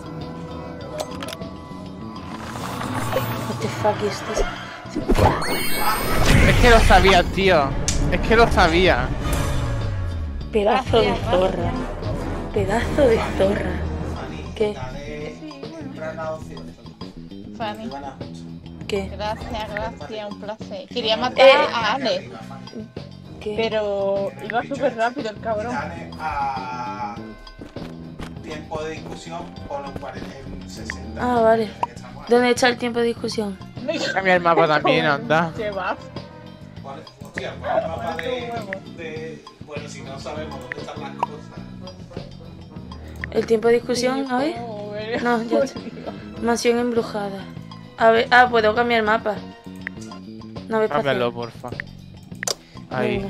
What the fuck is this? Es que lo sabía, tío. Es que lo sabía. Pedazo de Gracias, zorra. Pedazo de zorra. Fanny, ¿Qué? dale, entra en las opciones. Fanny, Buenas noches. ¿Qué? gracias, gracias, un placer. Quería matar Eh. a Ale, ¿Qué? pero iba súper rápido el cabrón. Dale a tiempo de discusión por los cuarenta, en sesenta. Ah, vale. Que estamos ahí. ¿Dónde está el tiempo de discusión? Cambia el mapa también, anda. Qué va. Vale, hostia, pon el mapa de, de. Bueno, si no sabemos dónde están las cosas. ¿El tiempo de discusión? A ver. No, ya está. Mansión embrujada. A ver, ah, puedo cambiar el mapa. No ves Cámbialo, porfa. Ahí.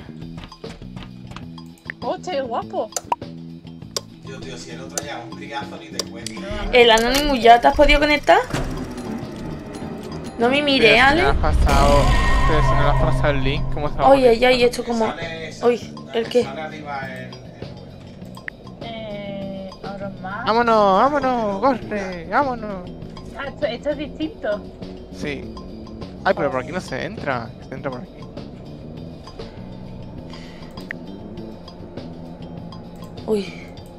Hostia, qué guapo. Yo, tío, si el otro ya un triazo ni te cuento. El Anonymous, ¿ya te has podido conectar? No me mire, Pero si Ale. no le has pasado. Pero si no le has pasado el link, ¿cómo se va a Ay, ay, conectar? ay, esto como... Sale- Uy, ¿el qué? Sale arriba el. el Eh, ahora más. Vámonos, vámonos, corre, vámonos. Ah, esto, esto es distinto. Sí. Ay, pero por aquí no se entra. Se entra por aquí. Uy.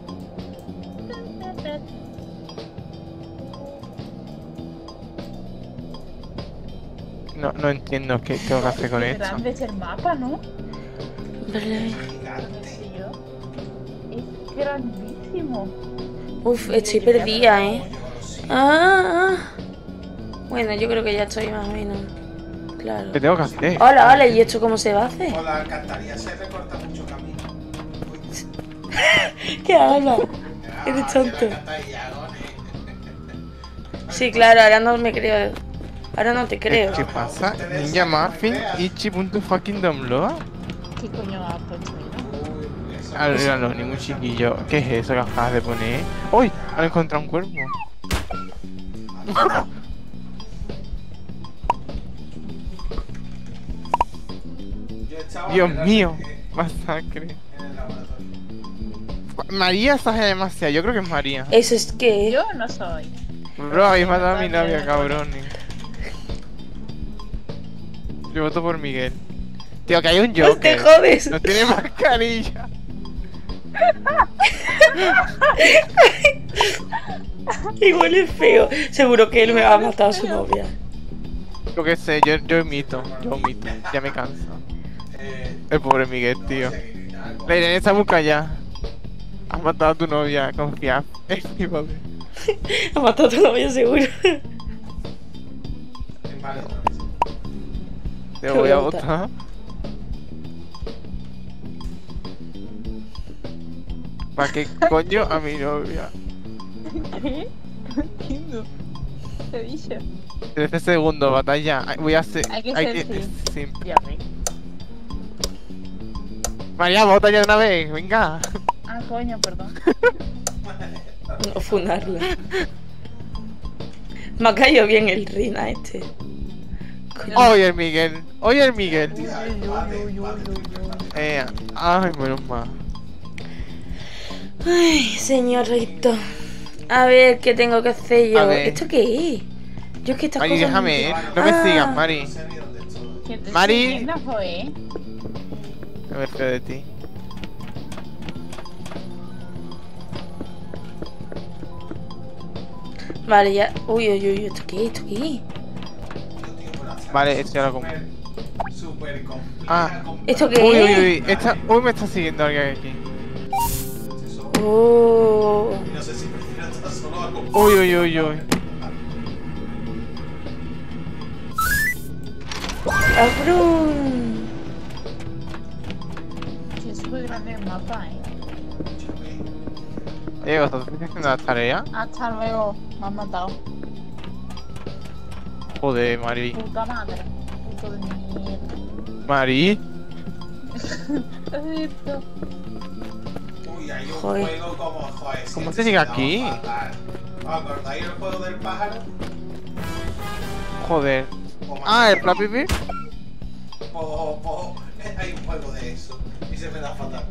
No, no entiendo qué tengo que hacer con Qué esto. grande es el mapa, ¿no? Vale. gigante. Es grandísimo. Uf, estoy perdida, ¿eh? Yo lo sé. Ah, ah. Bueno, yo creo que ya estoy más o menos. Claro. ¿Qué tengo que hacer? Hola, hola, ¿y esto cómo se va a hacer? Con la alcantarilla se recorta mucho camino. ¿Qué habla? Ah, Eres que tonto. la alcantarilla, ¿no? Sí, claro, ahora no me creo. Ahora no te creo. ¿Qué pasa? Ninja Muffin, Ichi.fucking download. ¿Qué coño ha puesto ahí? Uy, eso. Ah, no, ningún chiquillo. ¿Qué es eso que acabas de poner? ¡Uy! Han encontrado un cuerpo. Yo estaba Dios en el- mío, en masacre. el laboratorio. María exagera demasiado, yo creo que es María. ¿Eso es qué? Yo no soy. Bro, habéis matado a mi novia, cabrones. Yo voto por Miguel. Tío, que hay un ¡No te Joker. jodes! No tiene mascarilla. Igual es feo. Seguro que él me va a matar a su novia. Yo qué sé, yo, yo imito. Yo imito. Ya me canso. Eh, El pobre Miguel, tío. La Irene está muy callada. Has matado a tu novia, confía. Es mi pobre. Ha matado a tu novia, seguro. es vale otra vez. Te Te voy voy a a votar. votar. ¿Para qué coño a mi novia? ¿Qué? No entiendo. ¿Qué he dicho? trece segundos, batalla. Ay, voy a hacer. Hay que ser sim- simple. Ya ve. María, vota ya de una vez, venga. Ah, coño, perdón. No funarla. Me ha caído bien el Rina este. Coño. Oye, el Miguel. Oye, el Miguel. Vale, vale, vale. Eh, ay, menos mal. Ay, señorito. A ver, ¿qué tengo que hacer yo? A ver. ¿Esto qué es? Yo es que estas Mari, cosas... déjame ir. No Ah. me sigas, Mari. No sé ni dónde estoy. ¿Qué te Mari. estoy viendo, joe? No me fío de ti. Vale, ya. Uy, uy, uy, ¿esto qué? ¿Esto qué? Yo, tío, por hacer Vale, esto ya lo súper- compré. Súper complicado. Ah. ¿Esto qué? Uy, uy, uy. Esta... Uy, me está siguiendo alguien aquí. Oh. Y no sé si Cristina está solo o algo. Uy, uy, uy, uy. ¡Cabrón! Sí, es muy grande el mapa, eh. Eh, ¿vosotros estáis haciendo la tarea? Hasta luego, me han matado. Joder, Mari. Puta madre. Puto de mierda. Mari. Esto. Uy, hay un Joder. juego como. Joder, si ¿Cómo este se llega da aquí? fatal. ¿Os acordáis el juego del pájaro? Joder. O más Ah, o el menos. Flappy Bird. Po- po- hay un juego de eso. Y se me da fatal.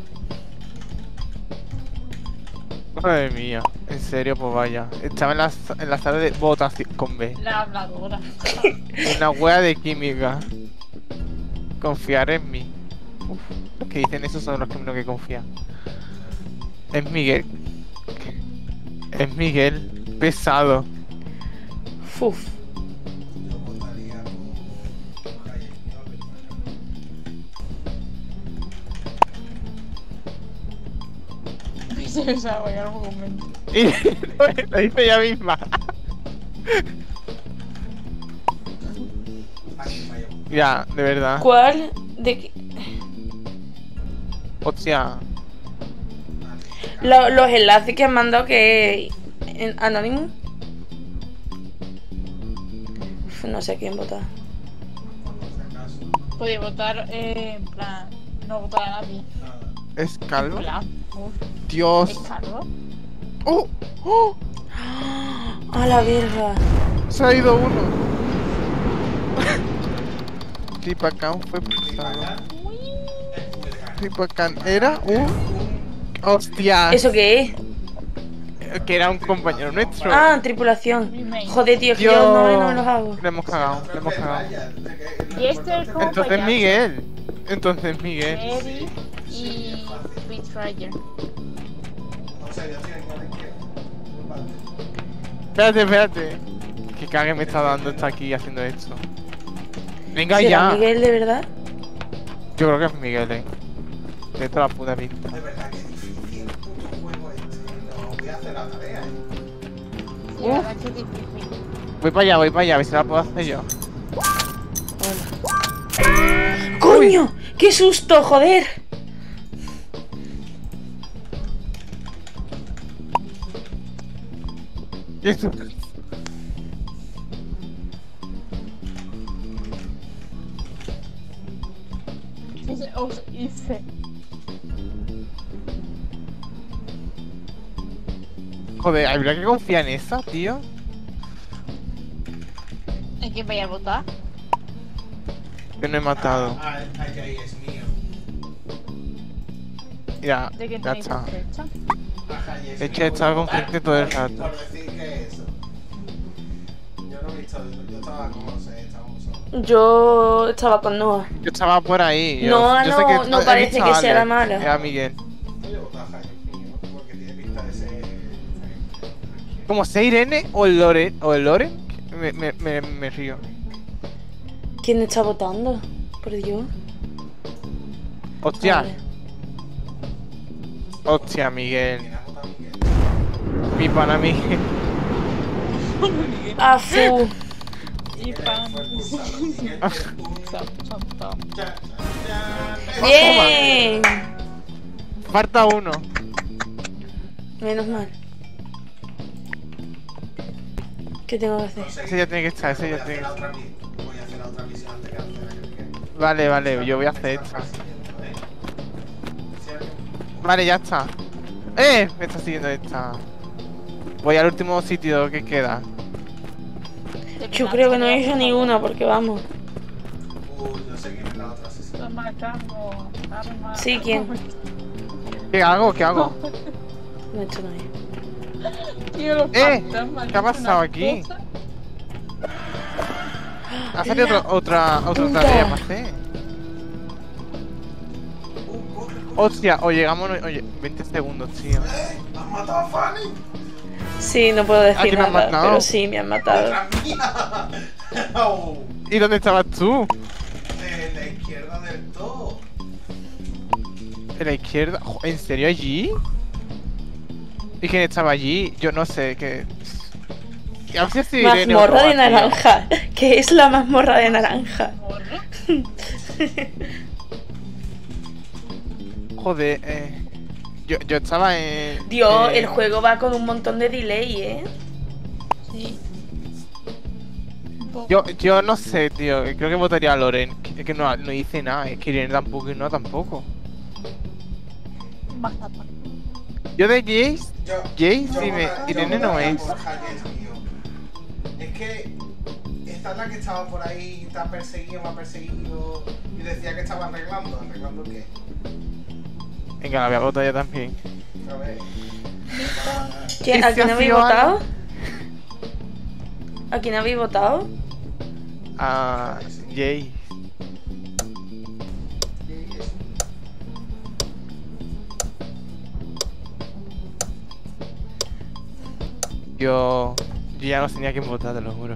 Madre mía. En serio, pues vaya. Estaba en la, en la sala de votación con B. La habladora. Una wea de química. Confiar en mí. Uf, los que dicen eso son los que menos que confían. Es Miguel. Es Miguel. Pesado. Uf. Yo votaría por. Jaime, no, Se me sabe en algún momento. Y lo dice ella misma. Aquí me llevo. Ya, de verdad. ¿Cuál? ¿De qué? Hostia. Lo- los enlaces que han mandado que en Anonymous. Uf, no sé a quién votar. Por si acaso. Podía votar, eh, en plan, no votar a nadie. Nada. ¿Es calvo? Hola. Uf, Dios. ¿es calvo? ¡Oh! ¡Oh! A la verga. Se ha ido uno. Tripacán fue pulsado. Acá es muy raro. Tripacán era un. ¡Hostia! ¿Eso qué es? Que era un compañero nuestro. Ah, tripulación. Joder, tío, que yo Dios. no, no me los hago. Le hemos cagado, le hemos cagado. Y este es como Entonces payaso. Miguel. Entonces Miguel. Eddie y Betrayer. O sea, yo estoy aquí a la izquierda. Vale. Espérate, espérate. Que cague me está dando está aquí haciendo esto. Venga ¿Será ya. Miguel de verdad? Yo creo que es Miguel, eh. De toda la puta pinta. De verdad que difícil puto juego este. No voy a hacer la tarea, eh. Sí, la verdad que es difícil. Voy para allá, voy para allá, a ver si la puedo hacer yo. ¡Coño! ¡Qué susto, joder! ¿Y esto? Ese os hice. Joder, ¿habría que confiar en esa, tío? ¿En quién vaya a votar? Que no he matado. Ah, ah, que ahí es mío. Mira, ¿De quién ya tenéis está. sospecha? Ajá, y es Es mío. que estaba con Ah, gente todo el por- rato. Por decir que eso. Yo no he visto, yo estaba como, no sé, estábamos solos. Yo estaba con Noah. Yo estaba por ahí. Yo, Noah yo sé no- que no he parece visto que a sea la Alex, mala. Era Miguel. Yo llevo taja, es mío, porque tiene pinta de ser. ¿Como sea Irene o el Lore? ¿O el Lore? Me, me, me, me río. ¿Quién está votando? Por Dios. Hostia, Vale. hostia, Miguel. ¿Quién ha votado a Miguel? Mi pana Miguel. Ah, fu. Y pan. Fue expulsado. Miguel es un- Sam, sam, sam. Chan, chan, chan. Bien. Falta uno. Menos mal. ¿Qué tengo que hacer? No sé, Ese ya tiene que estar, ese voy a ya hacer tiene la que otra mi- Voy a hacer la otra misión antes de hacer la que Miguel. Vale, vale, yo voy a hacer esta. Vale, ya está. ¡Eh! Me está siguiendo esta. Voy al último sitio que queda. Yo creo que no he hecho ninguna porque vamos. Uy, yo sé quién es la otra asesina. Toma, Carlos. Arma. Sí, ¿quién? ¿Qué hago? ¿Qué hago? No he hecho nada. Tío, los Eh, fantasmas, ¿qué ha han hecho pasado unas aquí? cosas. Ha salido La otra, otra, otra puta. tarea para hacer. Hostia, o llegamos. Oye, veinte segundos, tío. ¡Eh! ¡Han matado a Fanny! Sí, no puedo ¿A decir quién has nada, matado? pero sí, me han matado. ¡Otra mía! Au. ¿Y dónde estabas tú? De la izquierda del todo. ¿En la izquierda? Jo, ¿en serio allí? ¿Y quién estaba allí? Yo no sé, que... A ver si Irene o Mazmorra de Roa, tío. naranja. ¿Qué es la mazmorra de naranja? Joder, eh... Yo, yo estaba en... Dios, eh, el juego va con un montón de delay, ¿eh? Sí. Un poco. Yo, yo no sé, tío. Creo que votaría a Loren. Es que no, no hice nada. Es que Irene tampoco y no tampoco. Más tapa. Yo de Jace... Yo, Jace, yo dime, vota- yo Irene no votaría es. por Javier, tío. Es que esta es la que estaba por ahí, te ha perseguido, me ha perseguido y decía que estaba arreglando. ¿Arreglando qué? Venga, la voy a votar yo también. A ver. ¿Quién- ¿Y ¿A si quién ha habéis sido votado? Ana? ¿A quién habéis votado? A Jace. Yo... Yo ya no tenía que votar, te lo juro.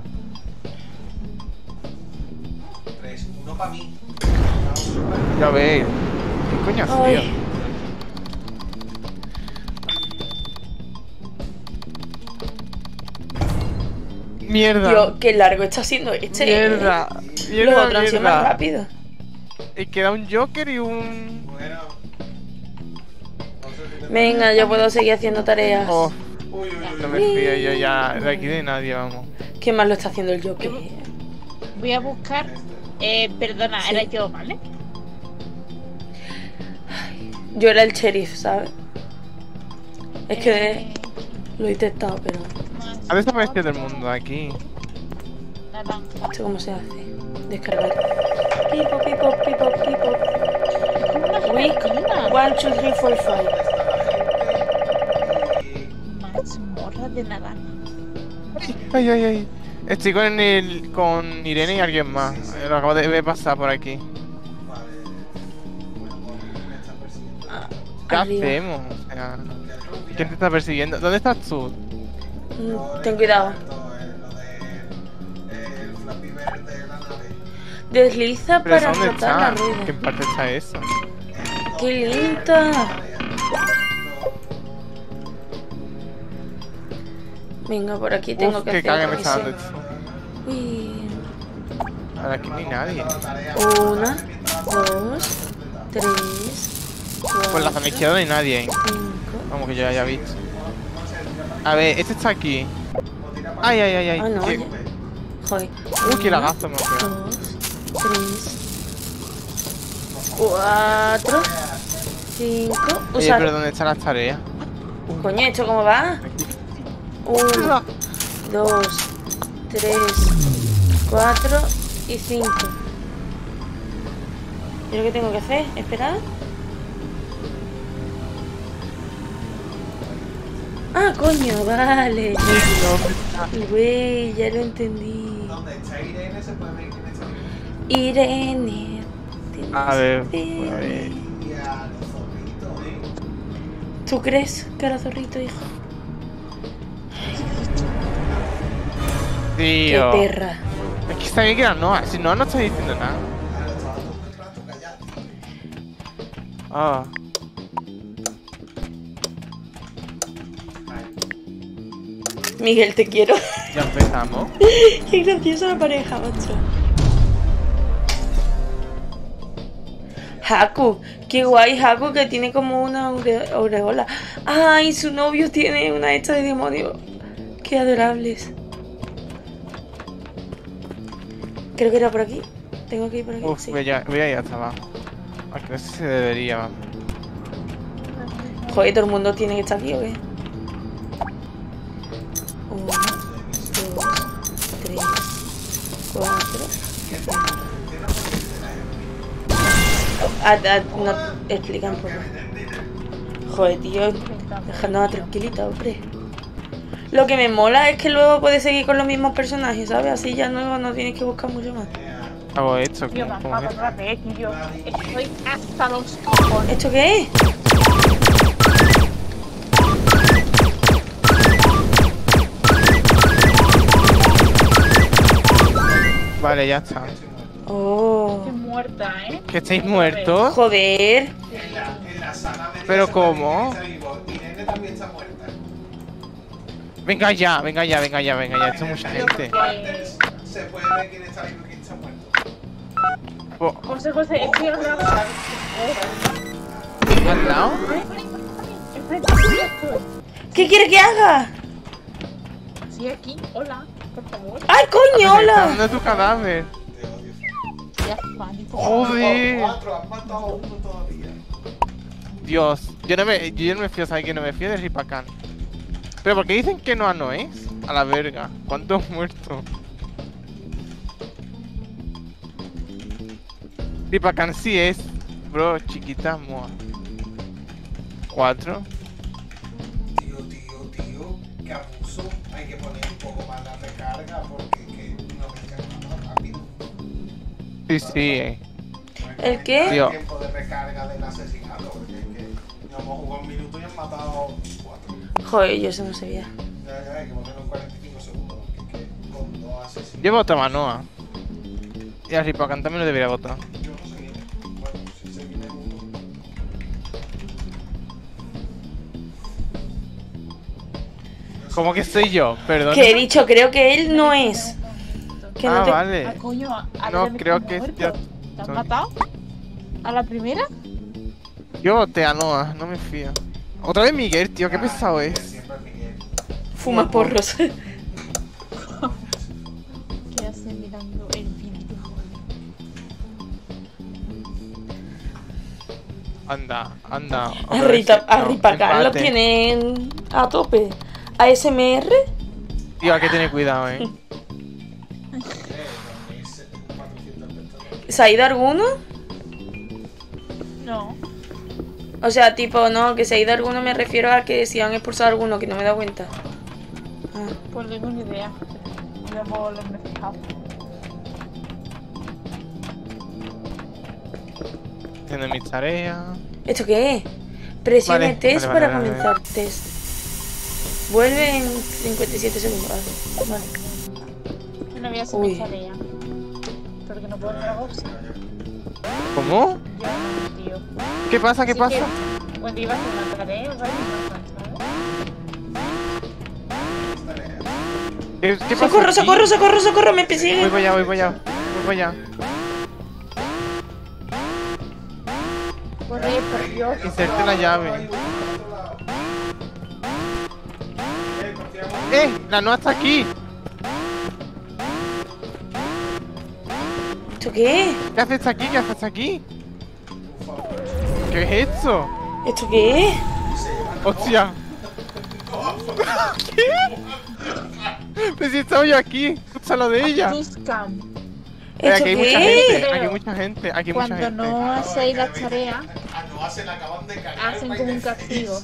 Tres, uno para mí. Ya ves. ¿Qué coño ha sido? Ay. Mierda. Dios, qué largo está siendo este. Mierda. ¿eh? Mierda, Los otros han sido más mierda. rápidos. Y queda un Joker y un... Bueno. No sé si te- Venga, yo puedo seguir haciendo tareas. Oh, Uy, uy, uy, no uy. me fío yo ya de aquí de nadie, vamos. ¿Quién más lo está haciendo el Joker? Voy a buscar. Eh, perdona, Sí. era yo, ¿vale? Yo era el sheriff, ¿sabes? Es que Eh, lo he intentado, pero más Ha desaparecido del mundo aquí. naranja. ¿esto cómo se hace? Descargar. Pipo, pipo, pipo, pipo. Es como una Week gelatina. one, two, three, four, five. Mazmorra de naranja. Ay, ay, ay. Estoy con el, con Irene y alguien más. Eh, Lo acabo de ver pasar por aquí. Vale. Bueno, pues me está persiguiendo. Ah, ¿Qué arriba. hacemos? O sea, ¿quién te está persiguiendo? ¿Dónde estás tú? Mm, ten cuidado. Lo de el Flappy Bird de la nave. Desliza ¿Pero para dónde rotar la está? rueda. ¿Qué parte está eso? ¡Qué lenta! Venga, por aquí tengo Uf, que qué hacer caga la me está dando misión. esto. Uy. Ahora aquí no hay nadie. Una, dos, tres, cuatro, Por la zona izquierda no hay nadie. ¿eh? cinco. Vamos que yo ya haya visto. A ver, este está aquí. Ay, ay, ay, ay. Ah, no, Qué- ya. Joder. Uy, qué Uno, lagazo me ha pegado. dos, tres, cuatro, cinco. Oye, Usar. pero ¿dónde están las tareas? Coño, ¿esto cómo va? Uno, dos, tres, cuatro y cinco. ¿Y lo que tengo que hacer? ¿Esperar? Ah, coño, vale. Güey, ya lo entendí. ¿Dónde está Irene? ¿Se puede ver quién está Irene? Irene. tienes A ver, fe. a ver. Y a los zorritos, ¿eh? ¿Tú crees que era zorrito, hijo? Qué Tío. perra. Es que está bien que era Noah. Si no, no estoy diciendo nada. Ahora estaba todo el rato callado. Ah. Miguel, te quiero. Ya empezamos. Qué graciosa la pareja, macho. Haku, qué guay Haku, que tiene como una aure- aureola. Ay, su novio tiene una esta de demonio. Qué adorables. Creo que era por aquí. Tengo que ir por aquí. Uf, Sí. voy a, voy a ir hasta abajo. Aunque no sé si debería, vamos. Joder, todo el mundo tiene que estar aquí, ¿o qué? Uno, dos, tres, cuatro. Ah, ah, no, explica un poco. Joder, tío, dejándonos tranquilita, hombre. Lo que me mola es que luego puedes seguir con los mismos personajes, ¿sabes? Así ya no, no tienes que buscar mucho más. Hago esto, Tío, ¿cómo, me cómo han es? matado otra vez, tío. Estoy hasta los cojones. ¿Esto qué es? Vale, ya está. Oh. Estoy muerta, ¿eh? ¿Que estáis muertos? Joder. En la, en la sala de ¿Pero se cómo? puede decir que está vivo. Irene también está muerta. Venga ya, venga ya, venga ya, venga ya. Esto es En mucha el gente. Partners se puede ver quién está vivo y quién está muerto. Po- José, José, estoy al lado. ¿Al lado? Enfrente tuyo estoy. ¿Qué quiere que haga? Sí, aquí. Hola, por favor. ¡Ay, coño, Está hola! dando tu cadáver. Te odio. Ya, pánico. Joder. Cuatro, han matado a uno todavía. Dios, yo no me, yo no me fío, ¿sabes que no me fío de Ripacan? Pero ¿por qué dicen que no a no es? A la verga. ¿Cuántos muertos? Ripacan sí es. Bro, chiquita, moa. Cuatro. Tío, tío, tío, que abuso. Hay que poner un poco más la recarga porque que no me carga más rápido. Sí, sí, eh. ¿El qué? Tío. El tiempo de recarga del asesinato, porque es que no hemos jugado un minuto y han matado cuatro. Joder, yo eso no sabía. Ya, ya, hay que ponerlo en cuarenta y cinco segundos, porque es que con dos asesinos. Yo voto a Manoa. Y a Ripacan también lo debería votar. Yo no sé quién es. Bueno, si sé quién es uno. ¿Cómo que soy yo? Perdón. Que he dicho, creo que él no es. Que no Ah, te... Ah, vale. coño, a- a No, ver, me creo está que es muerto. ya- ¿Te has soy. matado? ¿A la primera? Yo voté a Noah, no me fío. Otra vez Miguel, tío, qué Ah, pesado Miguel, es. Siempre es Miguel. Fuma porros. ¿Qué hace mirando el vídeo? Anda, anda. A Rita, a No, Ripacan lo empate. tienen a tope. ¿A S M R? Tío, hay que tener cuidado, eh. Eh, también se- cuatrocientos espectadores. ¿Se ha ido alguno? No. O sea, tipo, no, que se ha ido alguno me refiero a que si han expulsado a alguno, que no me he dado cuenta. Ah. Pues no tengo ni idea. No hemos lo hemos fijado. Haciendo mis tareas. ¿Esto qué es? Presione Vale, test vale, para vale, vale. comenzar test. Vuelve en cincuenta y siete segundos. Vale. Vale. Yo no voy a hacer Uy. mi tarea. Porque no puedo entrar a boxe. ¿Cómo? Yo no, tío. ¿Qué pasa? ¿Qué Así pasa? que, cuando iba a hacer una tarea, ¿vale? ¿Qué, qué pasa ¡Socorro, aquí? socorro, socorro, socorro! ¡Me Voy persigue! para allá, voy para allá. Voy para allá. Corre, por Dios. Inserte la llave. Hay uno por otro lado. Eh, confiamos. ¡Eh! La Noah está aquí. ¿Esto qué es? ¿Qué haces aquí? ¿Qué haces aquí? ¿Qué es esto? ¿Esto qué es? ¡Hostia! ¿Qué? Pero si estaba yo aquí, escucha lo de ella. Buscam. Eh, ¿Esto aquí hay mucha qué es? gente, aquí hay mucha gente, aquí hay mucha Cuando gente. no hacéis las tareas, A Noah se le acaban de cagar. hacen by como un the face. castigo.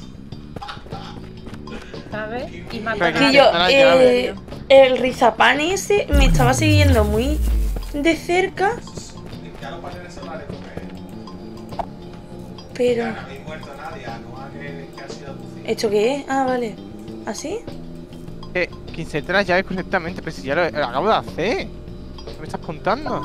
¿Sabes? Y Pero matan aquí Que yo, está la eh, llave. el Rizapán ese me estaba siguiendo muy de cerca, Limpiar los paneles solares porque pero... ya no habéis muerto a nadie. A Noah que, que ha sido abducido. ¿Esto qué es? Ah, vale. ¿Así? Eh, que inserte las llaves correctamente, pero si ya lo, lo acabo de hacer. ¿Qué me estás contando?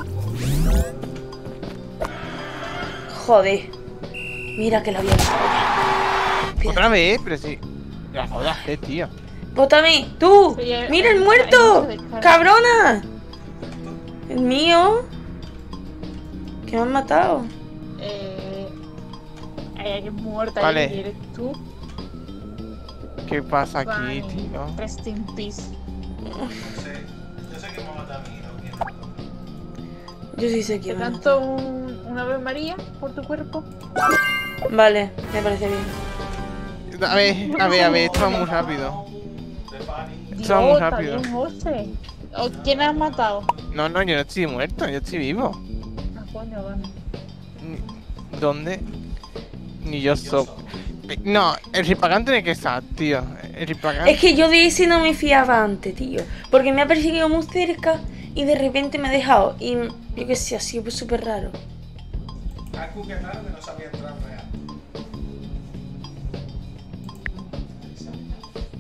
Joder. Mira que lo había hecho. Espera. Otra vez, pero si. Lo acabo de hacer, tío. ¡Bótame! ¡Tú! Sí, hay- ¡Mira el hay- muerto! hay mucha descarga. ¡Cabrona! ¿El mío? ¿Que me han matado? Eh, hay alguien muerta Vale. ahí y eres tú. ¿Qué pasa aquí, Vale. tío? Rest in peace. No sé. Yo sé que me mata a mí, no quién mató. Yo sí sé ¿Te quién me ha canto matado. un, una Ave María por tu cuerpo? Vale, me parece bien. A ver, a ver, a ver, esto va muy rápido. De Fanny. Esto va muy está rápido. bien, José. ¿O quién has matado? No, no, yo no estoy muerto, yo estoy vivo. Ah, coño, vale. Ni- ¿Dónde? Ni yo soy. No, el Ripagan tiene que estar, tío. El Ripagan. Es que yo de ese no me fiaba antes, tío. Porque me ha perseguido muy cerca y de repente me ha dejado. Y yo qué sé, ha sido súper raro. Aku, que raro que no sabía entrar real.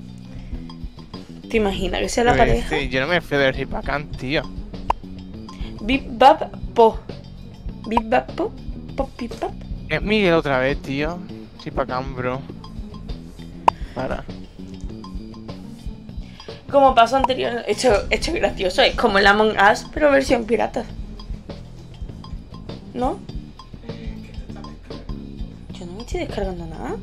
¿Te imaginas que sea la Pues, pareja? sí, yo no me fío del Ripagan, tío. Bip bap po. Bip bap po. Pop bip bap. Es Miguel otra vez, tío. Sí, pa' acá, bro. Para. Como paso anterior, esto, esto es gracioso, es como el Among Us, pero versión pirata. ¿No? Eh, ¿qué te está descargando? Yo no me estoy descargando nada.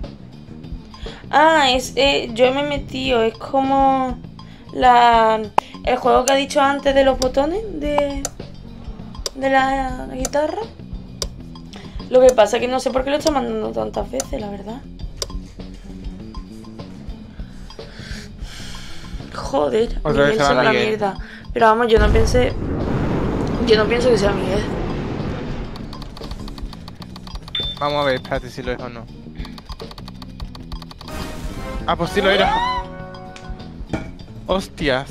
Ah, es, eh, yo me he metido, es como la el juego que ha dicho antes de los botones de, de la, la guitarra. Lo que pasa es que no sé por qué lo está mandando tantas veces, la verdad. Joder, Otra vez Miguel se va se va a la Miguel. mierda. Pero vamos, yo no pensé. Yo no pienso que sea Miguel. Vamos a ver, espérate si lo es o no. Ah, pues sí lo era. Hostias.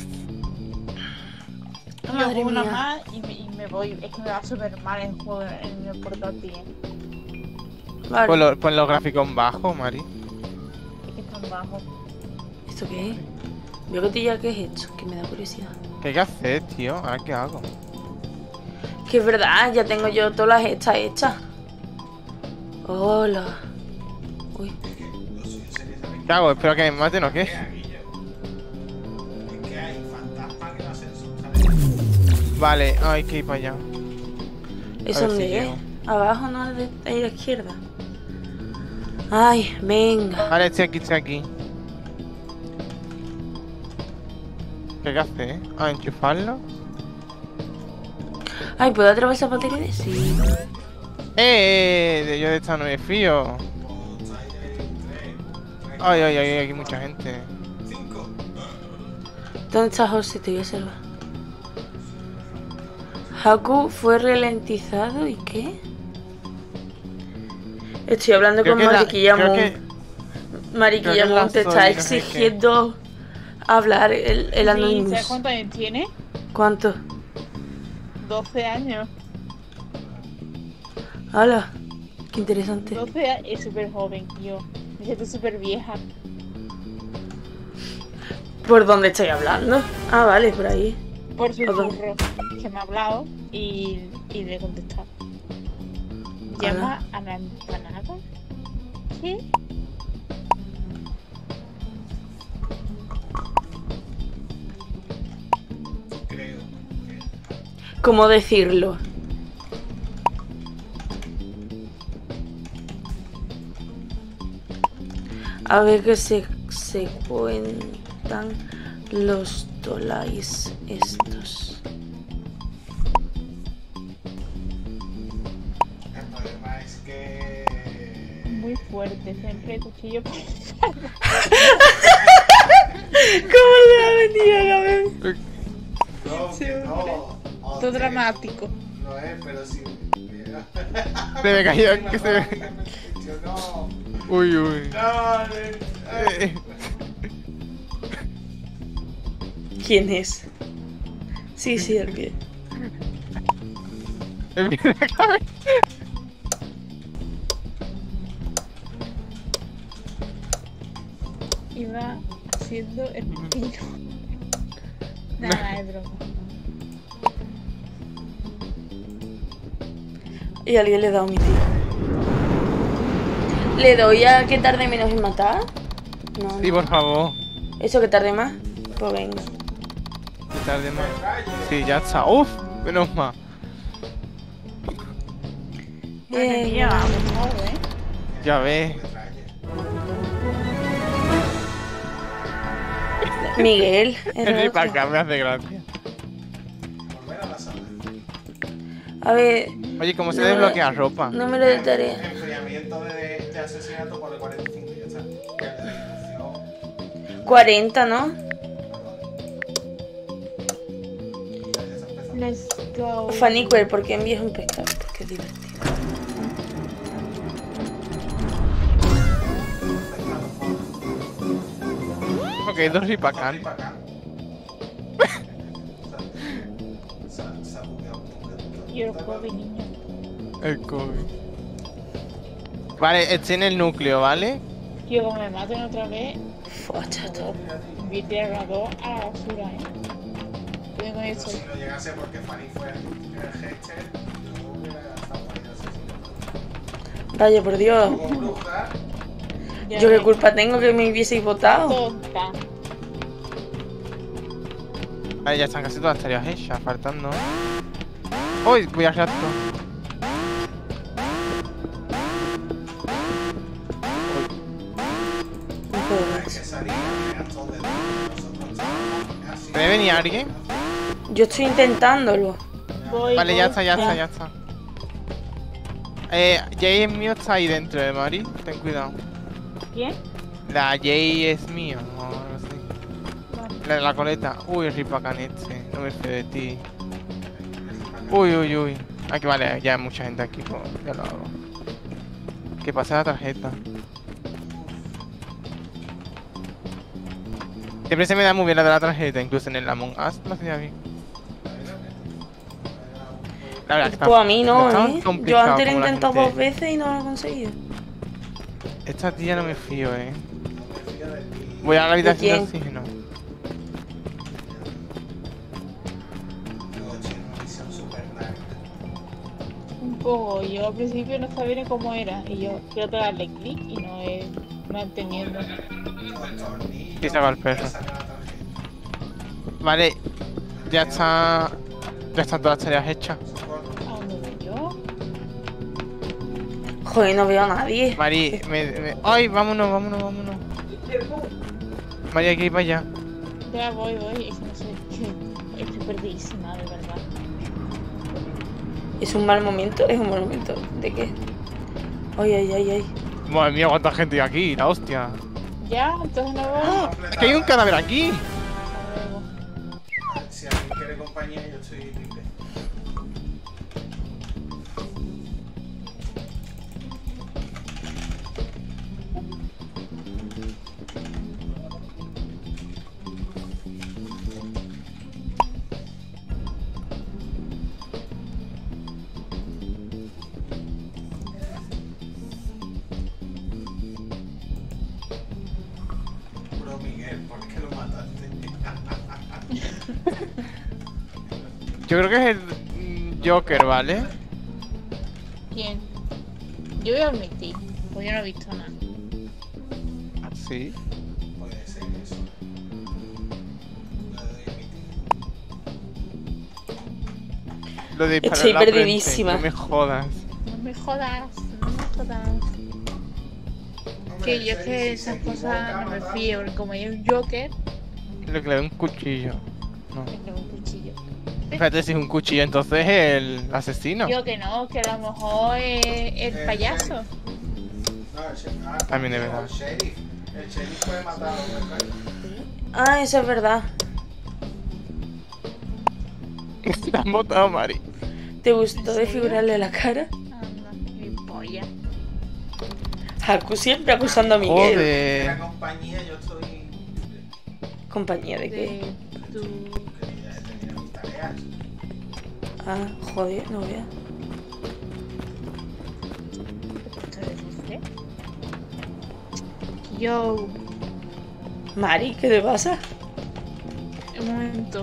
Yo Madre juego una mía. más y me, y me voy. Es que me va súper mal el juego en el portátil. Vale. Pon, lo- pon los gráficos bajos, Mari. Es que están bajos. ¿Esto qué es? Veo que te ya qué es esto, que me da curiosidad. ¿Qué hay que hacer, tío? ¿Ahora qué hago? Que es verdad, ya tengo yo todas las estas hechas. Hola. Uy. Es que lo suyo sería saber ¿Qué hago? ¿Espero que me maten o qué? qué hay, Guillo. Es que hay fantasmas que no hacen su ¿sabes? Vale, hay que ir para allá. ¿Eso A ver dónde si es? llego. Abajo, no, a la a la izquierda. Ay, venga. Vale, estoy aquí, estoy aquí. ¿Qué hay que hacer? eh? Ah, enchufarlo. Ay, ¿puedo atravesar baterías? Sí. ¡Eh! de- Yo de esta no me fío. O estáis en tres, tres, Ay, ay, ay, hay aquí mucha gente. cinco. ¿Dónde está José? Te voy a salvar. Haku fue ralentizado y qué? Estoy hablando Creo con que la- Mariquilla creo Moon. que- Mariquilla creo que la Moon te está Zoe, no sé qué. exigiendo hablar el, el Sí, Anonymous. ¿sabes cuántos años tiene? ¿Cuánto? doce años. Hala, qué interesante. doce años. Es súper joven, yo. Me siento súper vieja. ¿Por dónde estoy hablando? Ah, vale, por ahí. Por su Perdón. curro. Que me ha hablado y, y le he contestado. ¿Llama a la empanada? ¿Qué? Creo que ¿Cómo decirlo? A ver que se, se cuentan los dólares estos. el problema es que. Muy fuerte, siempre cuchillo por ¿Cómo le ha venido a ver? No, Sí, que no. todo Ok, dramático. No es, pero sí. Se me cayó, que se me... Yo no. Uy, uy. No, eh, Eh, ¿Quién es? Sí, sí, el que. me viene a la cabeza. Iba haciendo el pino. Nada, es broma. Y alguien le da a mi tío. ¿Le doy a que tarde menos en matar? No, Sí, no. por favor. ¿Eso que tarde más? Pues venga. Que tarde más. Sí, ya está. Uf, menos mal. Madre Eh, mía, mejor, ¿eh? Ya ves. Miguel. el El otro. para acá me hace gracia. volver a la sala. A ver, Oye, ¿cómo se No, desbloquea ropa? no me lo de tarea. Enfriamiento de, de asesinato por el cuarenta y cinco, ya está. El de ejecución, cuarenta, ¿no? ya, ya está empezando. Let's go. Faniquel, porque envías un pescado, porque es divertido. Ok, dos ripacan. Para acá. Se ha- se ha bugueado un poco. Yo el COVID, niño. El COVID. Vale, estoy en el núcleo, ¿vale? Tío, como me maten otra vez, Fua, chato. vi tirar las dos a la basura, ¿eh? también con Yo eso. si no llegase porque Fanny fue el gester, yo hubiera estado ahí asesino. Vaya, por Dios. Como bruja, Ya ¿Yo qué ves. culpa tengo que me hubieseis votado? Tonta. Vale, ya están casi todas las tareas hechas, faltando. ¡Uy! Voy a rato. No puedo es más. que salía, eran todos de nosotros estábamos así. ¿Puede venir alguien? Yo estoy intentándolo. Voy, Vale, ya voy. está, ya está, ya está. Eh, Jay es mío, está ahí dentro de Mari. Ten cuidado. ¿Quién? La Jay es mío, o algo así. Vale. La de la coleta. Uy, el ripacanete. No me fío de ti. Uy, uy, uy. Aquí vale, ya hay mucha gente aquí, pues ya lo hago. Que pase la tarjeta. Siempre se me da muy bien la de la tarjeta, incluso en el Among Us lo hacía bien. La verdad, está- Pues a mí no, está ¿eh? Yo complicado antes lo he como la intentado gente- dos veces y no lo he conseguido. Esta tía no me fío, eh. No me fío de ti. Voy a la habitación de quién? oxígeno. Digo, che, una misión super larga. Un poco. Yo al principio no sabía ni cómo era. Y yo quiero darle clic y no he no entendiendo. Los tornillos, Sí, saca el perro. saca la tarjeta. Vale, ya está. Ya están todas las tareas hechas. Socorro. ¿A dónde voy yo? Joder, no veo a nadie. Mari, me, me- ¡ay! Vámonos, vámonos, vámonos. Mari, hay que ir para allá. Ya voy, voy. Es que no sé. Estoy perdidísima, de verdad. Es un mal momento, es un mal momento. ¿De qué? Ay, ay, ay, ay. Madre mía, cuánta gente hay aquí, la hostia. Ya, entonces no voy. Es que hay un cadáver aquí. Hasta luego. Si alguien quiere compañía, yo estoy libre. Puro Miguel, ¿por qué lo mataste? Yo creo que es el mm, Joker, ¿vale? ¿Quién? Yo voy a admitir, porque yo no he visto nada. Sí. Puede ser eso. Lo de emitir. Lo de disparar Estoy en la frente, perdidísima. No me jodas. No me jodas, no me jodas. Hombre, Que yo si es que se esas equivoca, cosas no me matamos. fío, porque como hay un Joker, Lo que le da un cuchillo. No. es que un cuchillo. Espérate, si es un cuchillo, entonces el asesino. Yo que no, que a lo mejor es el Eh, payaso. No, el sheriff. Ah, También es no, verdad. El sheriff. El sheriff puede matar a un rey. Ah, eso es verdad. Te has botado, Mari. ¿Te gustó desfigurarle la cara? Anda, mi polla. Haku siempre acusando a Miguel. De la Joder. compañía yo estoy libre. ¿Compañía de qué? De tu... Que ya he tenido mis tareas. Ah, joder, no vea. ¿Esto es dulce? Yo... Mari, ¿qué te pasa? Un momento.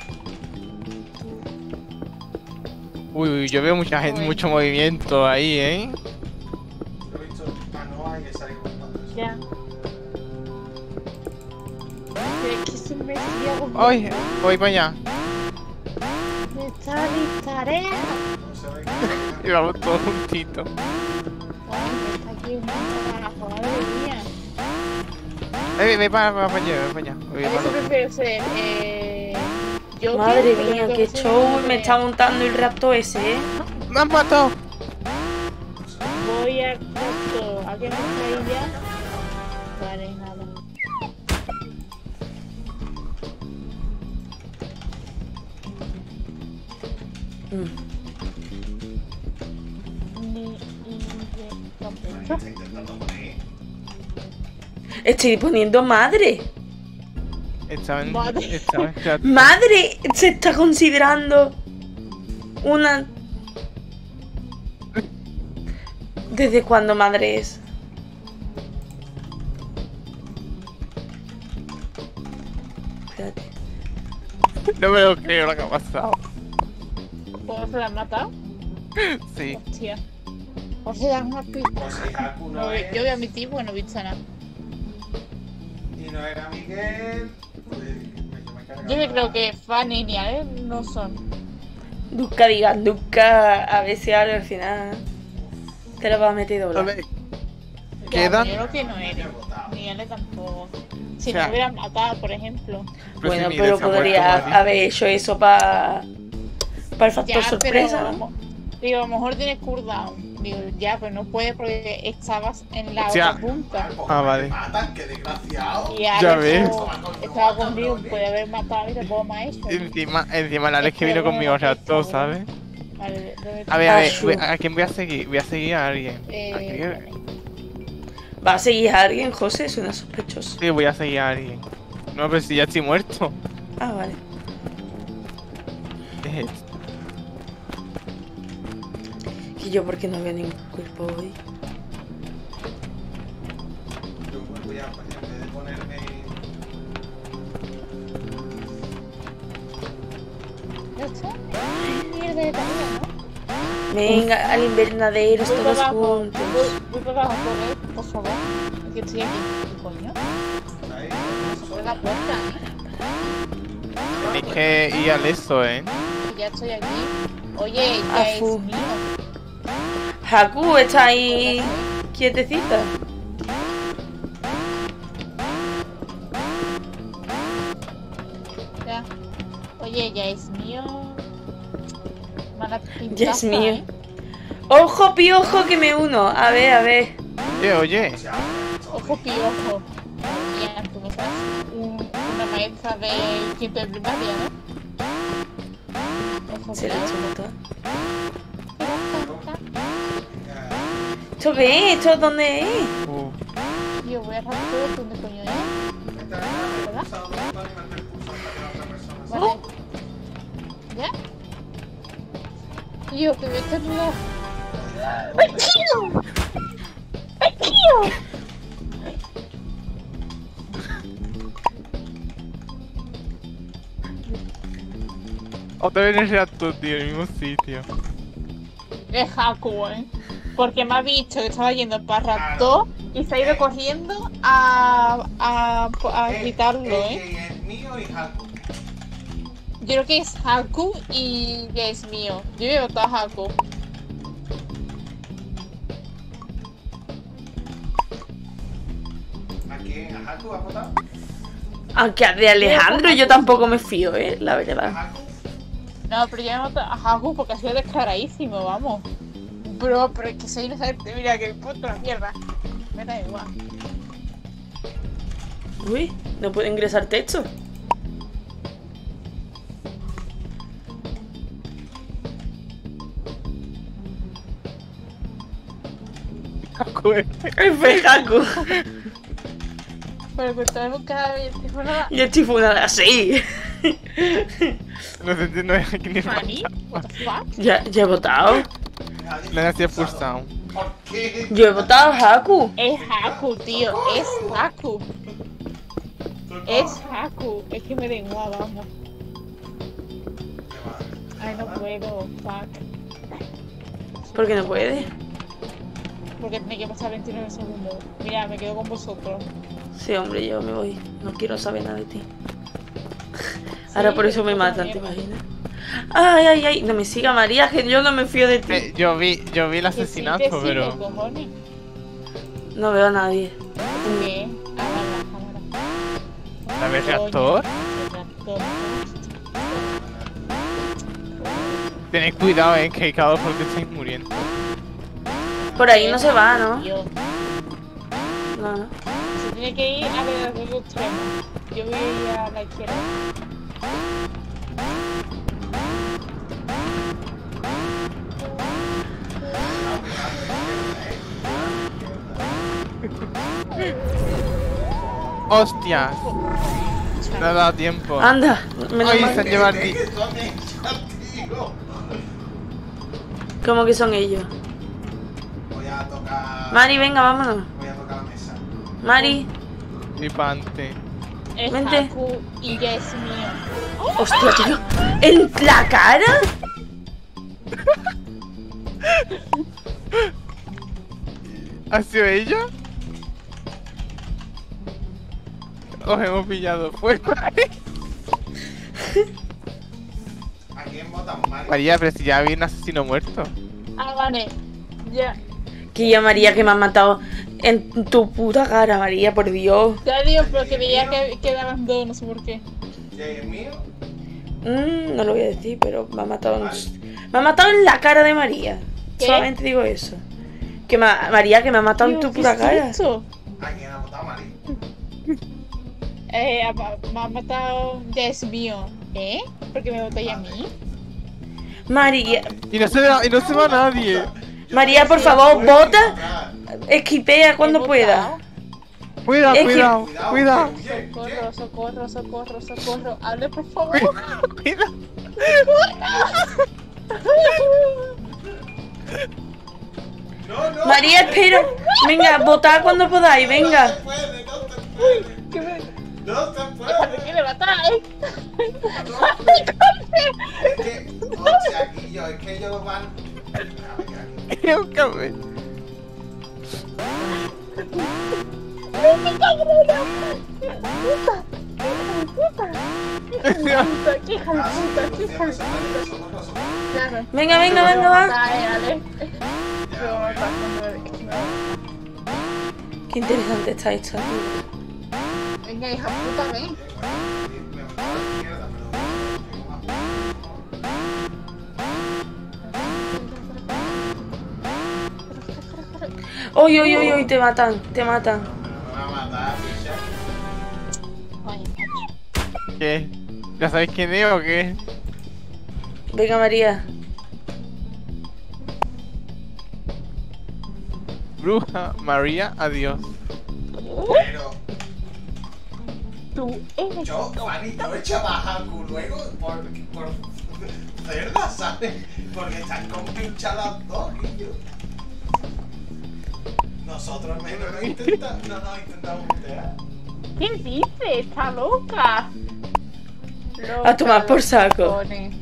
Uy, uy, yo veo mucha gente, Joder. mucho movimiento ahí, ¿eh? Yo he visto a Noah y que sale contando eso. Ya. Pero es que se me sigue ¡Ay! Voy para allá. Me está mi tarea. No se ve que- Y vamos todos juntitos. Ay, está aquí un carajo, madre mía. Eh, ve para, para, para allá, ve para allá. Voy A para veces el otro. prefiero ser, eh... Joker, Madre pero mía, creo qué que soy show más me de- está montando el rapto ese, ¿eh? ¡Me han matado! Voy al cuarto. ¿Alguien está ahí ya? Vale, nada. Mm. Ni... ni... de- Está intentando poner. Estoy poniendo madre. Estaba en, Madre. estaba en chat. Madre se está considerando una... ¿Desde cuándo madre es? Espérate. No me lo creo lo que ha pasado. ¿Cómo se la han matado? Sí. Hostia. O sea, una pista. Pues si Haku no No, es. yo voy a admitir, bueno, no he visto nada. Y no era Miguel. Pues, yo me cargaba. Yo me creo que Fanny ni Ale no son. Nunca digas nunca, a ver si ahora al final te lo vas a meter A doble. ver, Ya, Quedan- Yo creo que no No eres. he votado. Ni Ale tampoco. Si O sea- no hubieran matado, por ejemplo. pero si Bueno, Miguel pero se ha muerto, podría Mari. haber hecho eso para para el factor Ya, sorpresa, pero. ¿no? Digo, a lo mejor tienes cooldown. Digo, ya, pero no puede porque estabas en la O sea, otra punta. Pues Ah, me vale. matan, qué desgraciado. Y Ya Ale ves. como estaba conmigo, puede haber matado y te puedo más hecho. Encima, encima la vez que Es que vino bueno, conmigo no raptó, está, ¿sabes? Vale, ¿dónde A ver, a ver, Ashu. voy- ¿a quién voy a seguir? Voy a seguir a alguien. Eh, ¿A quién? Fanny. ¿Va a seguir a alguien, José? Suena sospechoso. Sí, voy a seguir a alguien. No, pero si ya estoy muerto. Ah, vale. ¿Qué es esto? Y yo porque no veo ningún cuerpo hoy. Yo voy a, en vez de ponerme. ¿Ya está? Mierda de tarea, ¿no? Venga, al invernadero, Voy para todos abajo, juntos. voy, voy para abajo, por, él, por favor. Que estoy aquí. ¿Qué coño? Ahí, Abre la puerta, Tenéis que ir al eso, ¿eh? que ya estoy aquí. Oye, Ah, ya es fu. mío. Haku está ahí quietecita. Ya. Oye, ya es mío. Mala Ya es pintaza, mío. ¿eh? Ojo, piojo, que me uno. A ver, a ver. Oye, oye. Ojo piojo. Mira, tú me estás un- una maestra de quinto de primaria, ¿no? Ojo Se la piojo. chumota. Mira, está, está. ¿Esto qué es? ¿Esto dónde es? Uh, Tío, voy a rápido, ¿dónde coño es? Vale. ¿Ya? Tío, que me estás no. ¡Ay, tío! ¡Ay, tío! otra vez en el reactor, tío, en el mismo sitio. Es Haku, ¿eh? Porque me ha dicho que estaba yendo para Raptor y se ha ido corriendo a, a, a gritarlo, ¿eh? Es mío y Haku. Yo creo que es Haku y ya es mío. Yo voy a votar a Haku. ¿A quién? ¿A Haku ha votado? Aunque de Alejandro yo tampoco me fío, eh, la verdad. ¿A Haku? No, pero yo me voto a Haku porque ha sido descaradísimo, vamos. Bro, pero es que soy inocente, mira que puto la mierda. Me da igual. Uy, no puedo ingresar texto. F, Haku. Pero que tenemos cada vez que fuera Yo estoy fundada así. No sé, no es aquí ni Fanny. What the fuck? Ya, ya he votado. Nadie Le me ha hacía expulsado. expulsado. ¿Por qué? Yo he votado a Haku. Es Haku, tío. Es Haku. Es Haku. Es que me da igual, vamos. Ay, no puedo. Fuck. ¿Por qué no puede? Porque tiene que pasar veintinueve segundos. Mira, me quedo con vosotros. Sí, hombre, yo me voy. No quiero saber nada de ti. Ahora por eso me matan, ¿te imaginas? Ay, ay, ay. No me siga María, que yo no me fío de ti. Eh, yo vi, yo vi el Que sí, asesinato, que sí, pero. ¿qué cojones? No veo a nadie. ¿Qué? Ah, vale, la cámara. ¿La ves Coño, reactor? el reactor. Tened cuidado, eh, que cada dos porque estáis muriendo. Por ahí no se va, ¿no? Yo. No, no. Se tiene que ir a ver los dos extremos. Yo voy a ir a la izquierda. ¡Hostias! No ha dado tiempo. Anda, menos Ay, mal. se han llevado el ¿Qué ti- son ellos, tío? ¿Cómo que son ellos? Voy a tocar. Mari, venga, vámonos. Voy a tocar la mesa. Mari, Flipante. Es Vente. Haku y ya es mío. Hostia, tío. ¿En la cara? ¿Ha sido ella? Os hemos pillado. Pues ¿A quién votamos, Mario? María, pero si ya había un asesino muerto. Ah, vale. Ya. Que ya, María, que me han matado en tu puta cara, María, por Dios. Ya digo, pero que veía que quedaban dos, no sé por qué. ¿Jay es mío? Mm, no lo voy a decir, pero me ha matado en... Me ha matado en la cara de María. ¿Qué? Solamente digo eso. Que ma- María, que me ha matado en Tío, tu ¿qué puta es cara. esto? ¿A quién ha votado, Mario? Eh, ma- me ha matado, ya es mío. ¿Eh? ¿Por qué me votáis a mí? María, Y no se va, y no se va nadie. María, por favor, vota. Esquipea cuando He pueda. votado. Cuidado, Es que- cuidado, Cuidado, cuidado. huye, huye. Socorro, socorro, socorro, socorro. Hable, por favor. Cuidado. No, no. María, espera. Venga, votad cuando podáis, No se venga. puede, no se puede. ¿Qué me... No se ¿Por puede. qué le matáis? Es que, hostia, aquí yo, es que ellos lo van. A ver, aquí. Es un cabello. ¡Qué hija de Ah, sí, puta! ¡Qué hija de Luciano, puta! socorro, socorro. Claro. Venga, venga, venga, va. Dale, dale. Ya, Pero bueno. bastante. Qué interesante está esta. Venga, hija puta, ven. Bien, bueno, me voy a la izquierda, pero tengo más. Uy, uy, uy, uy, te matan, te matan. Me va a matar, picha. Ay, macho. ¿Qué? ¿Ya sabéis quién es o qué? Venga, María. Bruja María, adiós. Pero Tú eres. yo, Juani, yo echaba a Haku luego por, por cerda, ¿sabes? Porque están compinchadas las dos, y yo. Nosotros menos no intentamos, no nos intentamos mutear. ¿Qué dice? Está loca. A tomar por saco.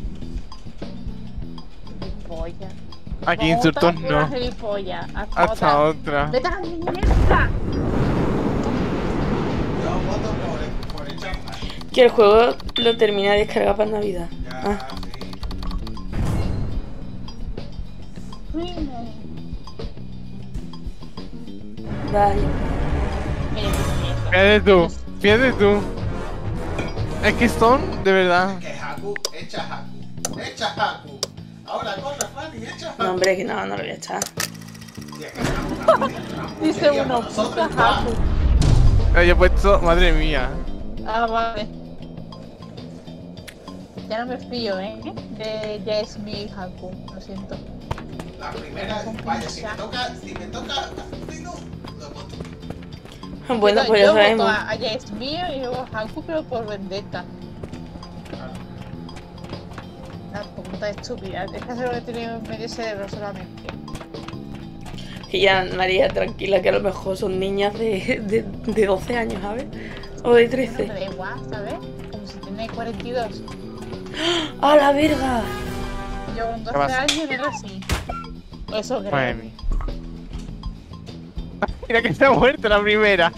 Gilipollas. Aquí insultos Otra no. pura gilipollas. Hasta, Hasta otra. otra. ¡Vete a la mierda! Yo voto por, por echar más. Que el juego lo termina de descargar para Navidad. Ya, Ah, sí. vale. Mira, Fíjate tú, fíjate tú. Es que son, de verdad. Que Haku, echa Haku. Echa Haku. Ahora corre, Fanny, echa Haku. No, hombre, que no, no lo voy a echar. Y es que Haku, Haku, Haku, dice Haku, uno, nosotros puta igual. Haku. Pero yo he puesto, madre mía. Ah, vale. Ya no me fío, ¿eh? De ya es mi Haku, lo siento. La primera, vaya, si me toca, si me toca asesino, lo voto. Bueno, Yo- pues ya yo voto sabemos. a, a ya es mío y luego a Haku, pero por vendetta. Una pregunta estúpida. Es que hacer lo que tiene medio cerebro solamente. Que ya, María, tranquila, que a lo mejor son niñas de, de, de doce años, ¿sabes? O de No me trece. da igual, ¿sabes? Como si tiene cuarenta y dos. ¡Ah, la verga! Yo con ¿Qué doce pasa? años era así. O eso creo. Madre mía. Mira que se ha muerto la primera.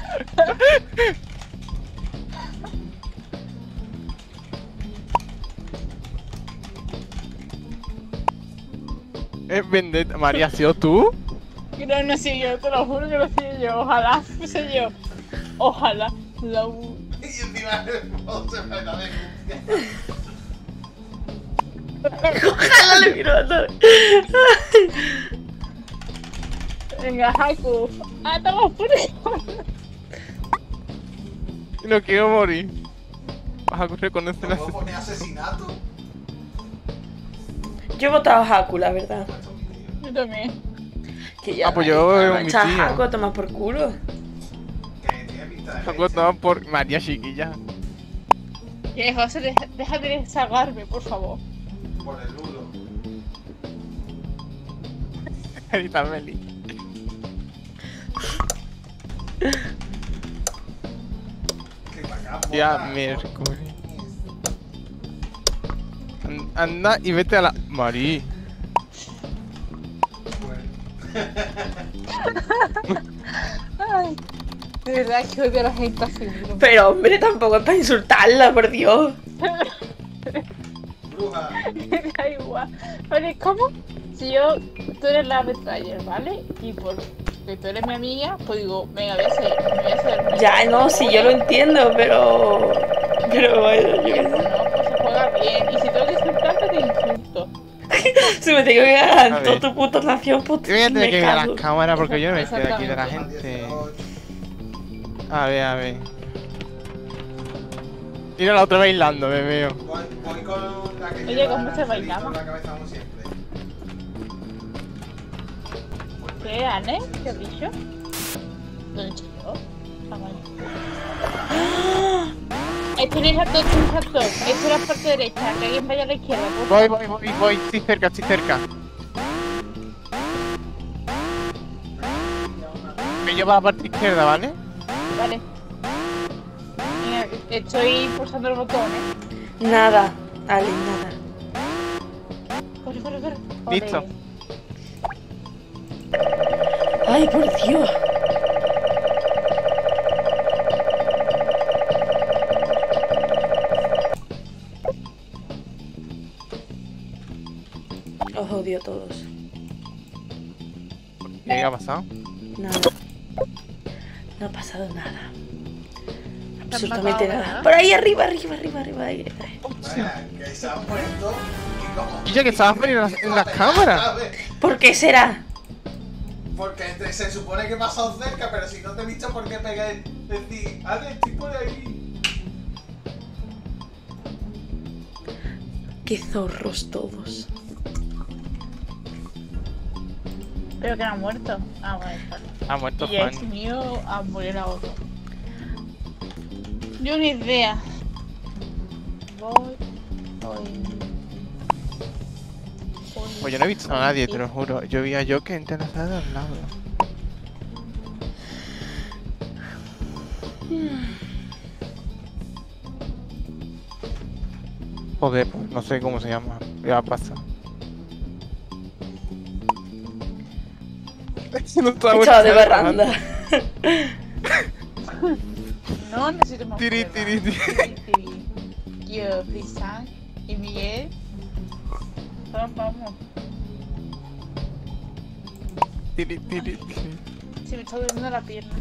Es vendetta. María, ¿has sido tú? No, no sé yo, te lo juro que lo sé yo. Ojalá fuese yo. Ojalá. La u- Y encima el modo se me da de Ojalá le miro a todo. Venga, Haku. Ah, estamos por ahí. No quiero morir. Vas a reconocer la ¿No puedo poner asesinato? Yo he votado a Haku, la verdad. Yo también. Que ya, Ah, pues yo María, veo no mi echas tía. a Haku a tomar por culo. Que tiene pinta de Haku leche. estaba por María chiquilla. Que José, deja, deja de desahogarme, por favor. Por el lulo. Carita Meli. Que para acá, Ya, Borra, miércoles. An- Anda y vete a la... Marí. Ay, de verdad que odio a la gente así. bro. Pero hombre, tampoco es para insultarla, por Dios. Bruja. Me da igual. Vale, ¿cómo? Si yo, tú eres la Betrayer, ¿vale? Y por que tú eres mi amiga, pues digo, venga, voy a ser, me voy a hacer. Ya, no, sí, yo lo entiendo, pero... Pero bueno, yo qué Pues no, pues se juega bien. Y si tengo que insultarte, te insulto. sé. Si me tengo que ganar A en toda ver. tu puta nación, pues Yo voy a tener me que mirar cago. las cámaras porque yo no me estoy aquí de la Exactamente. gente. dieciocho. A ver, a ver. Mira la otra bailando, me veo. Voy, voy con la que Oye, lleva ¿cómo se el bailaba? en la cabeza como siempre. ¿Qué, Anne? ¿Qué has dicho? ¿Lo he dicho yo? Ah, vale. Esto no es salto, esto es salto. Esto es la parte derecha, que alguien vaya a la izquierda. por Voy, favor. voy, voy, voy. Estoy cerca, estoy cerca. Me lleva a la parte izquierda, ¿vale? Vale. Mira, estoy pulsando el botón, ¿eh? Nada, Ale, nada. Corre, corre, corre. Ole. Listo. Ay, por Dios. Os odio a todos. ¿Qué ha pasado? Nada. No ha pasado nada. Absolutamente matado, nada. ¿verdad? Por ahí arriba, arriba, arriba, arriba. Ahí. Vaya, que se ha muerto y como... Y ya que estabas poniendo en las, en las cámaras. ¿Sabes? ¿Por qué será? Porque te- se supone que he pasado cerca, pero si no te he visto, ¿por qué pegué? Decir, Ale, estoy por ahí. Qué zorros todos. Pero que no ha muerto. Ah, vale, vale. Ha muerto Y Juan. es mío a morir a otro. Yo ni idea. Voy. Voy. voy. Pues yo no he visto a nadie, te lo juro. Yo vi a Joker en la sala de al lado. Joder, pues no sé cómo se llama. Ya pasa. No estaba Echado de muerto. barranda. No necesito más Tiri, pruebas. tiri, tiri. Tiri, tiri. Yo, Frisan y Miguel. Vamos, vamos. Tiri, tiri, tiri. Se me está durmiendo la pierna.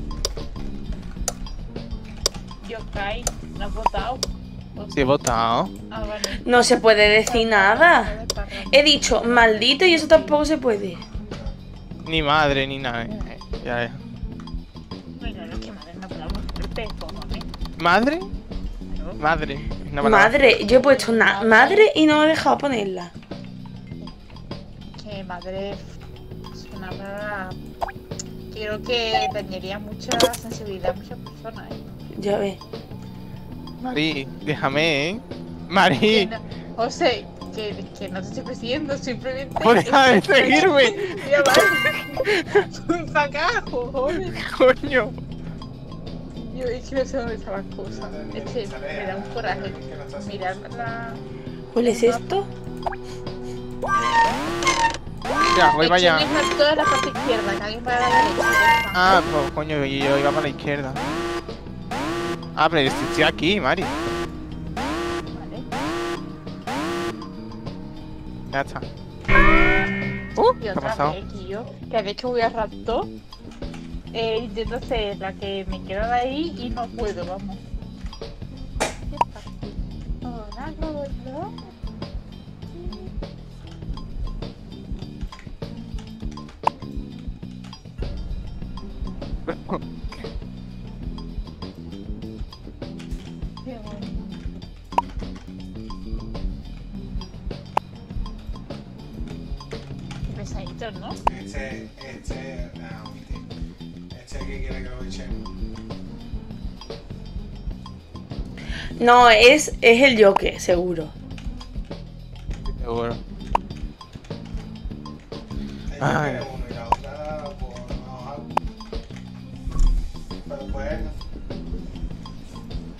Yo, Kai, ¿no has votado? Sí, he votado. Ah, vale. No se puede decir nada. He dicho maldito y eso tampoco se puede. Ni madre, ni nada. eh. Ya, ya. Bueno, no es que madre, no podamos fuerte, cojones. ¿Madre? Claro. Madre. Una palabra. Madre, yo he puesto na- madre y no me he dejado ponerla. Que madre es una palabra. Creo que dañaría mucha sensibilidad a muchas personas, ¿eh? Ya ves. Mari, déjame, ¿eh? Que Mari. no- José, que, que no te estoy persiguiendo, simplemente. Pues deja de seguirme. Ya vale. Un sacajo, joder. Coño. Yo es que no sé dónde están las cosas. Es que me da un coraje mirar la. ¿Cuál es esto? Ya, voy para allá. Es que dejar toda la parte izquierda, que alguien para la derecha. porfa. Ah, pues coño, y yo iba para la izquierda. Ah, pero yo estoy aquí, Mari. Vale. Ya está. Uh, Y ¿qué ha otra pasado? vez, y yo, que de hecho voy a rapto. Eh, intento hacer la que me queda de ahí y no puedo, vamos. Ya está. Hola, Roberto. Qué bueno. Qué pesaditos, ¿no? Este, este, ah, omitir. Este que quiere que lo echemos. No, es, es el Joker, seguro. Seguro. Ella Ay. quiere uno y la otra, pues, no, algo. Pero bueno.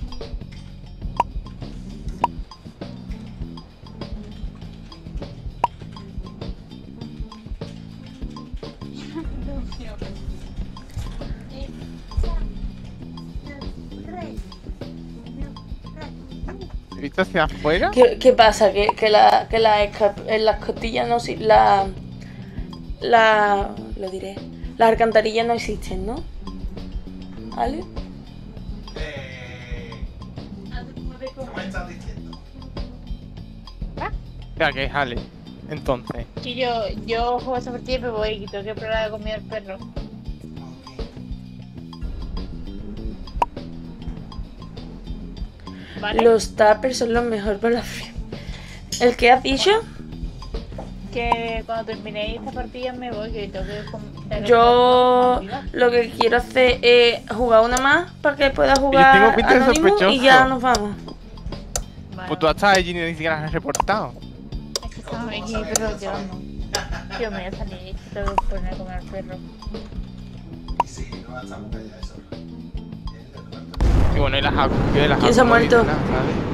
¿He visto hacia afuera? ¿Qué, qué pasa? Que, que, la, que la esca- en las costillas no si- la, la lo diré. Las alcantarillas no existen, ¿no? ¿Vale? Eh, ¿Qué me estás diciendo? Ya que es Ale. Entonces. Que yo, yo juego esta partida y me voy y tengo que probar la comida del perro. ¿Vale? Los tuppers son los mejores para la fría. ¿El que has dicho? Que cuando terminéis esta partida me voy, que tengo que... com- tengo que Yo comer. lo que quiero hacer es jugar una más para que pueda tengo jugar pinta de Anonymous y sospechoso. ya nos vamos. Vale. Pues tú hasta allí ni siquiera has reportado. Es que estamos aquí, pero yo no. Yo me voy a salir, tengo que poner a comer al perro. Y sí, no estamos callados eso. Y bueno, y las acu- y las ¿Quién se ha acu- muerto? ¿sabes?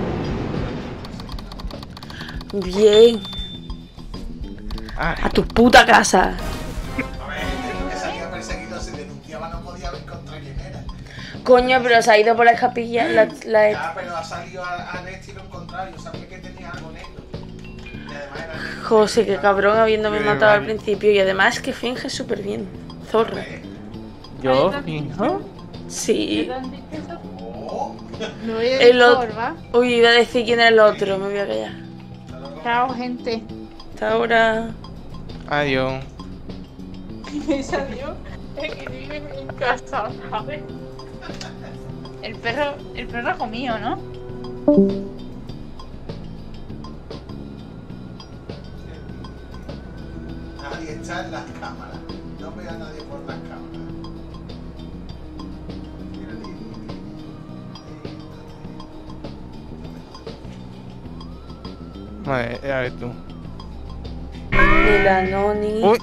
Bien, Ah, a tu puta casa. A ver, el que salía perseguido se denunciaba, no podía encontrar quién era. Coño, pero se ha ido por la escapilla. La, la- Ya, pero ha salido a- al estilo contrario, sabía que tenía algo negro. Y además era negro. José, qué cabrón habiéndome Qué matado al mal. principio. Y además que finge súper bien. Zorro. yo fijo. Sí. ¿Te han dicho eso? Oh, Me voy a El Discord, otro. ¿va? Uy, iba a decir quién era el otro. Me voy a callar. Chao, gente. Hasta ahora. Adiós. Me salió de que vive en casa, ¿sabes? El perro, el perro ha comido, ¿no? nadie está en las cámaras. No veo a nadie por las cámaras. Mira, di, di, di, di. Vale, a ver tú. El Anoni. Uy,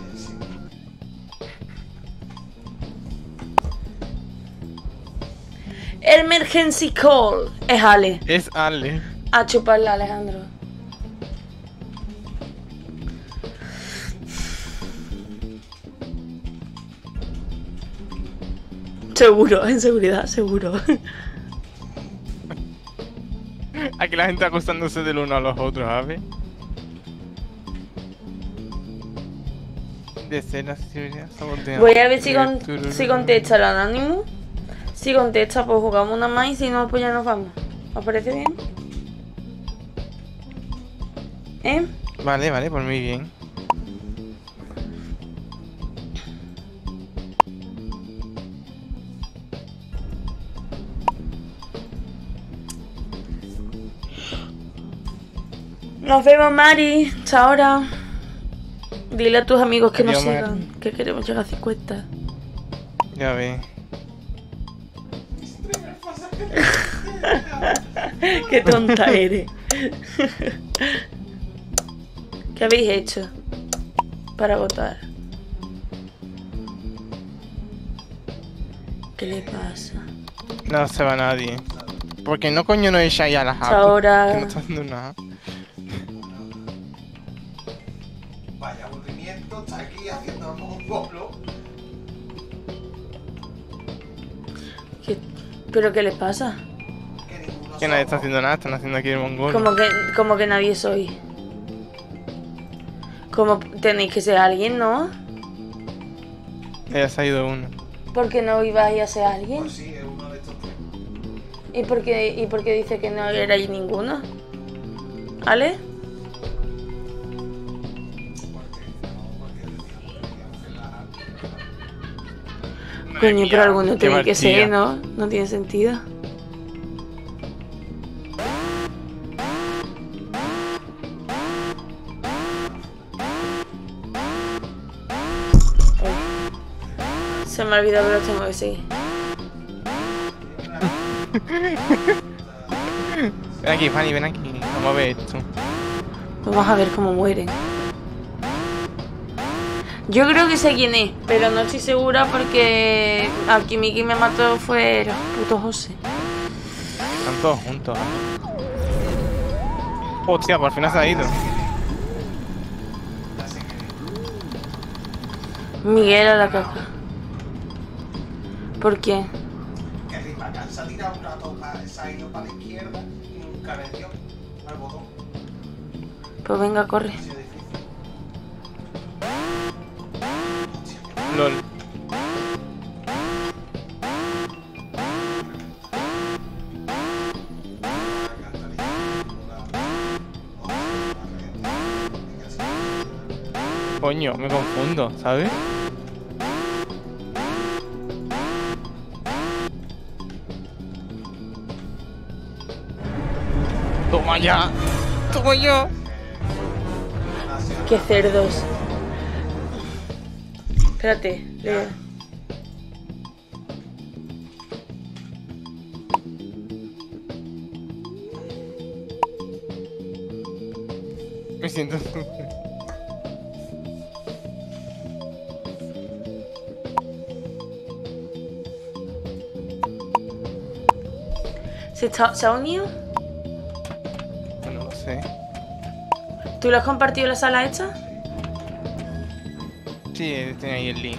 Emergency call. Es Ale. es Ale. A chuparla, Alejandro. Seguro, en seguridad, seguro. Aquí la gente acostándose del uno a los otros, ¿sabes? De escena, seguridad, saboteado. Voy a ver si, con- Tururú. si contesta el Anonymous. Si contesta, pues jugamos una más y si no, pues ya nos vamos. ¿Os parece bien? ¿Eh? Vale, vale, por muy bien. Nos vemos, Mari. Hasta ahora. Dile a tus amigos que nos Adiós, sigan, Mari. que queremos llegar a cincuenta. Ya ves. Qué tonta eres. ¿Qué habéis hecho para votar? ¿Qué le pasa? No se va nadie. Porque no coño no echáis a las Hasta apu, ahora. que no está haciendo nada. Vaya aburrimiento, está aquí haciendo un bolo. ¿Qué- ¿Pero qué les pasa? Que ninguno Que nadie está somos. haciendo nada, están haciendo aquí el mongol. Como que, como que nadie soy. Como tenéis que ser alguien, ¿no? Ya se ha ido uno. ¿Por qué no ibais a ser alguien? Pues sí, es uno de estos tres. ¿Y por qué, y por qué dice que no erais ninguno? ¿Ale? Porque no, porque decíamos en la. Coño, pero alguno Qué tiene que ser, partida. ¿no? No tiene sentido. Uy. Se me ha olvidado que los tengo que seguir. Ven aquí, Fanny, ven aquí. Vamos a ver esto. Vamos a ver cómo mueren. Yo creo que sé quién es, pero no estoy segura porque aquí Miki me mató fue el puto José. Están todos juntos. Hostia, por fin se ha ido. Miguel a la caca. ¿Por qué? Que Ripacán se ha tirado un rato, para, se ha ido para la izquierda y nunca le dio al botón. Pues venga, corre. Ha sido difícil. LOL. Coño, me confundo, ¿sabes? Toma ya. Toma ya. Qué cerdos. Espérate, leo. Me siento... ¿Se, está- ¿Se ha unido? No lo sé. ¿Tú lo has compartido en la sala esta? Sí, tiene ahí el link.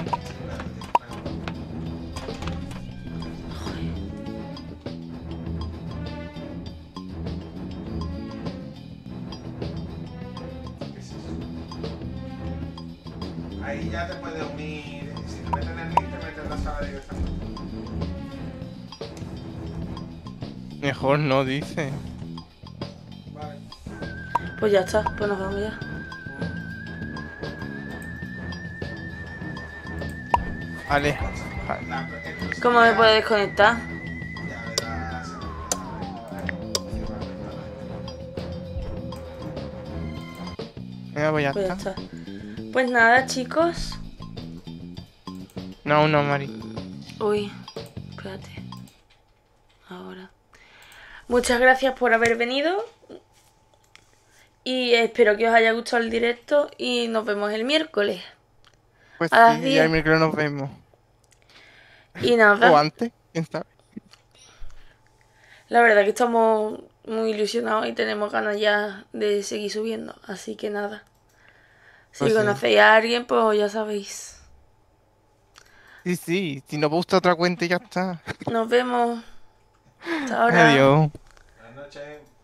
Ahí ya te puedes unir. Si te metes en el link, te metes en la sala directamente. Mejor no, dice. Vale. Pues ya está, pues nos vamos ya. Vale. La- el- ¿Cómo me ya- puedo desconectar? Ya le das. Venga, pues ya Pues ya está. está. Pues nada, chicos. No, no, Mari. Uy, espérate. Ahora. Muchas gracias por haber venido. Y espero que os haya gustado el directo. Y nos vemos el miércoles. Pues A las sí, diez. ya el miércoles nos vemos. Y nada. O antes, quién sabe. La verdad que estamos muy ilusionados y tenemos ganas ya de seguir subiendo. Así que nada. Si Pues sí. conocéis a alguien, pues ya sabéis. Sí, sí, si no gusta otra cuenta y ya está. Nos vemos. Hasta ahora. Adiós. Buenas noches.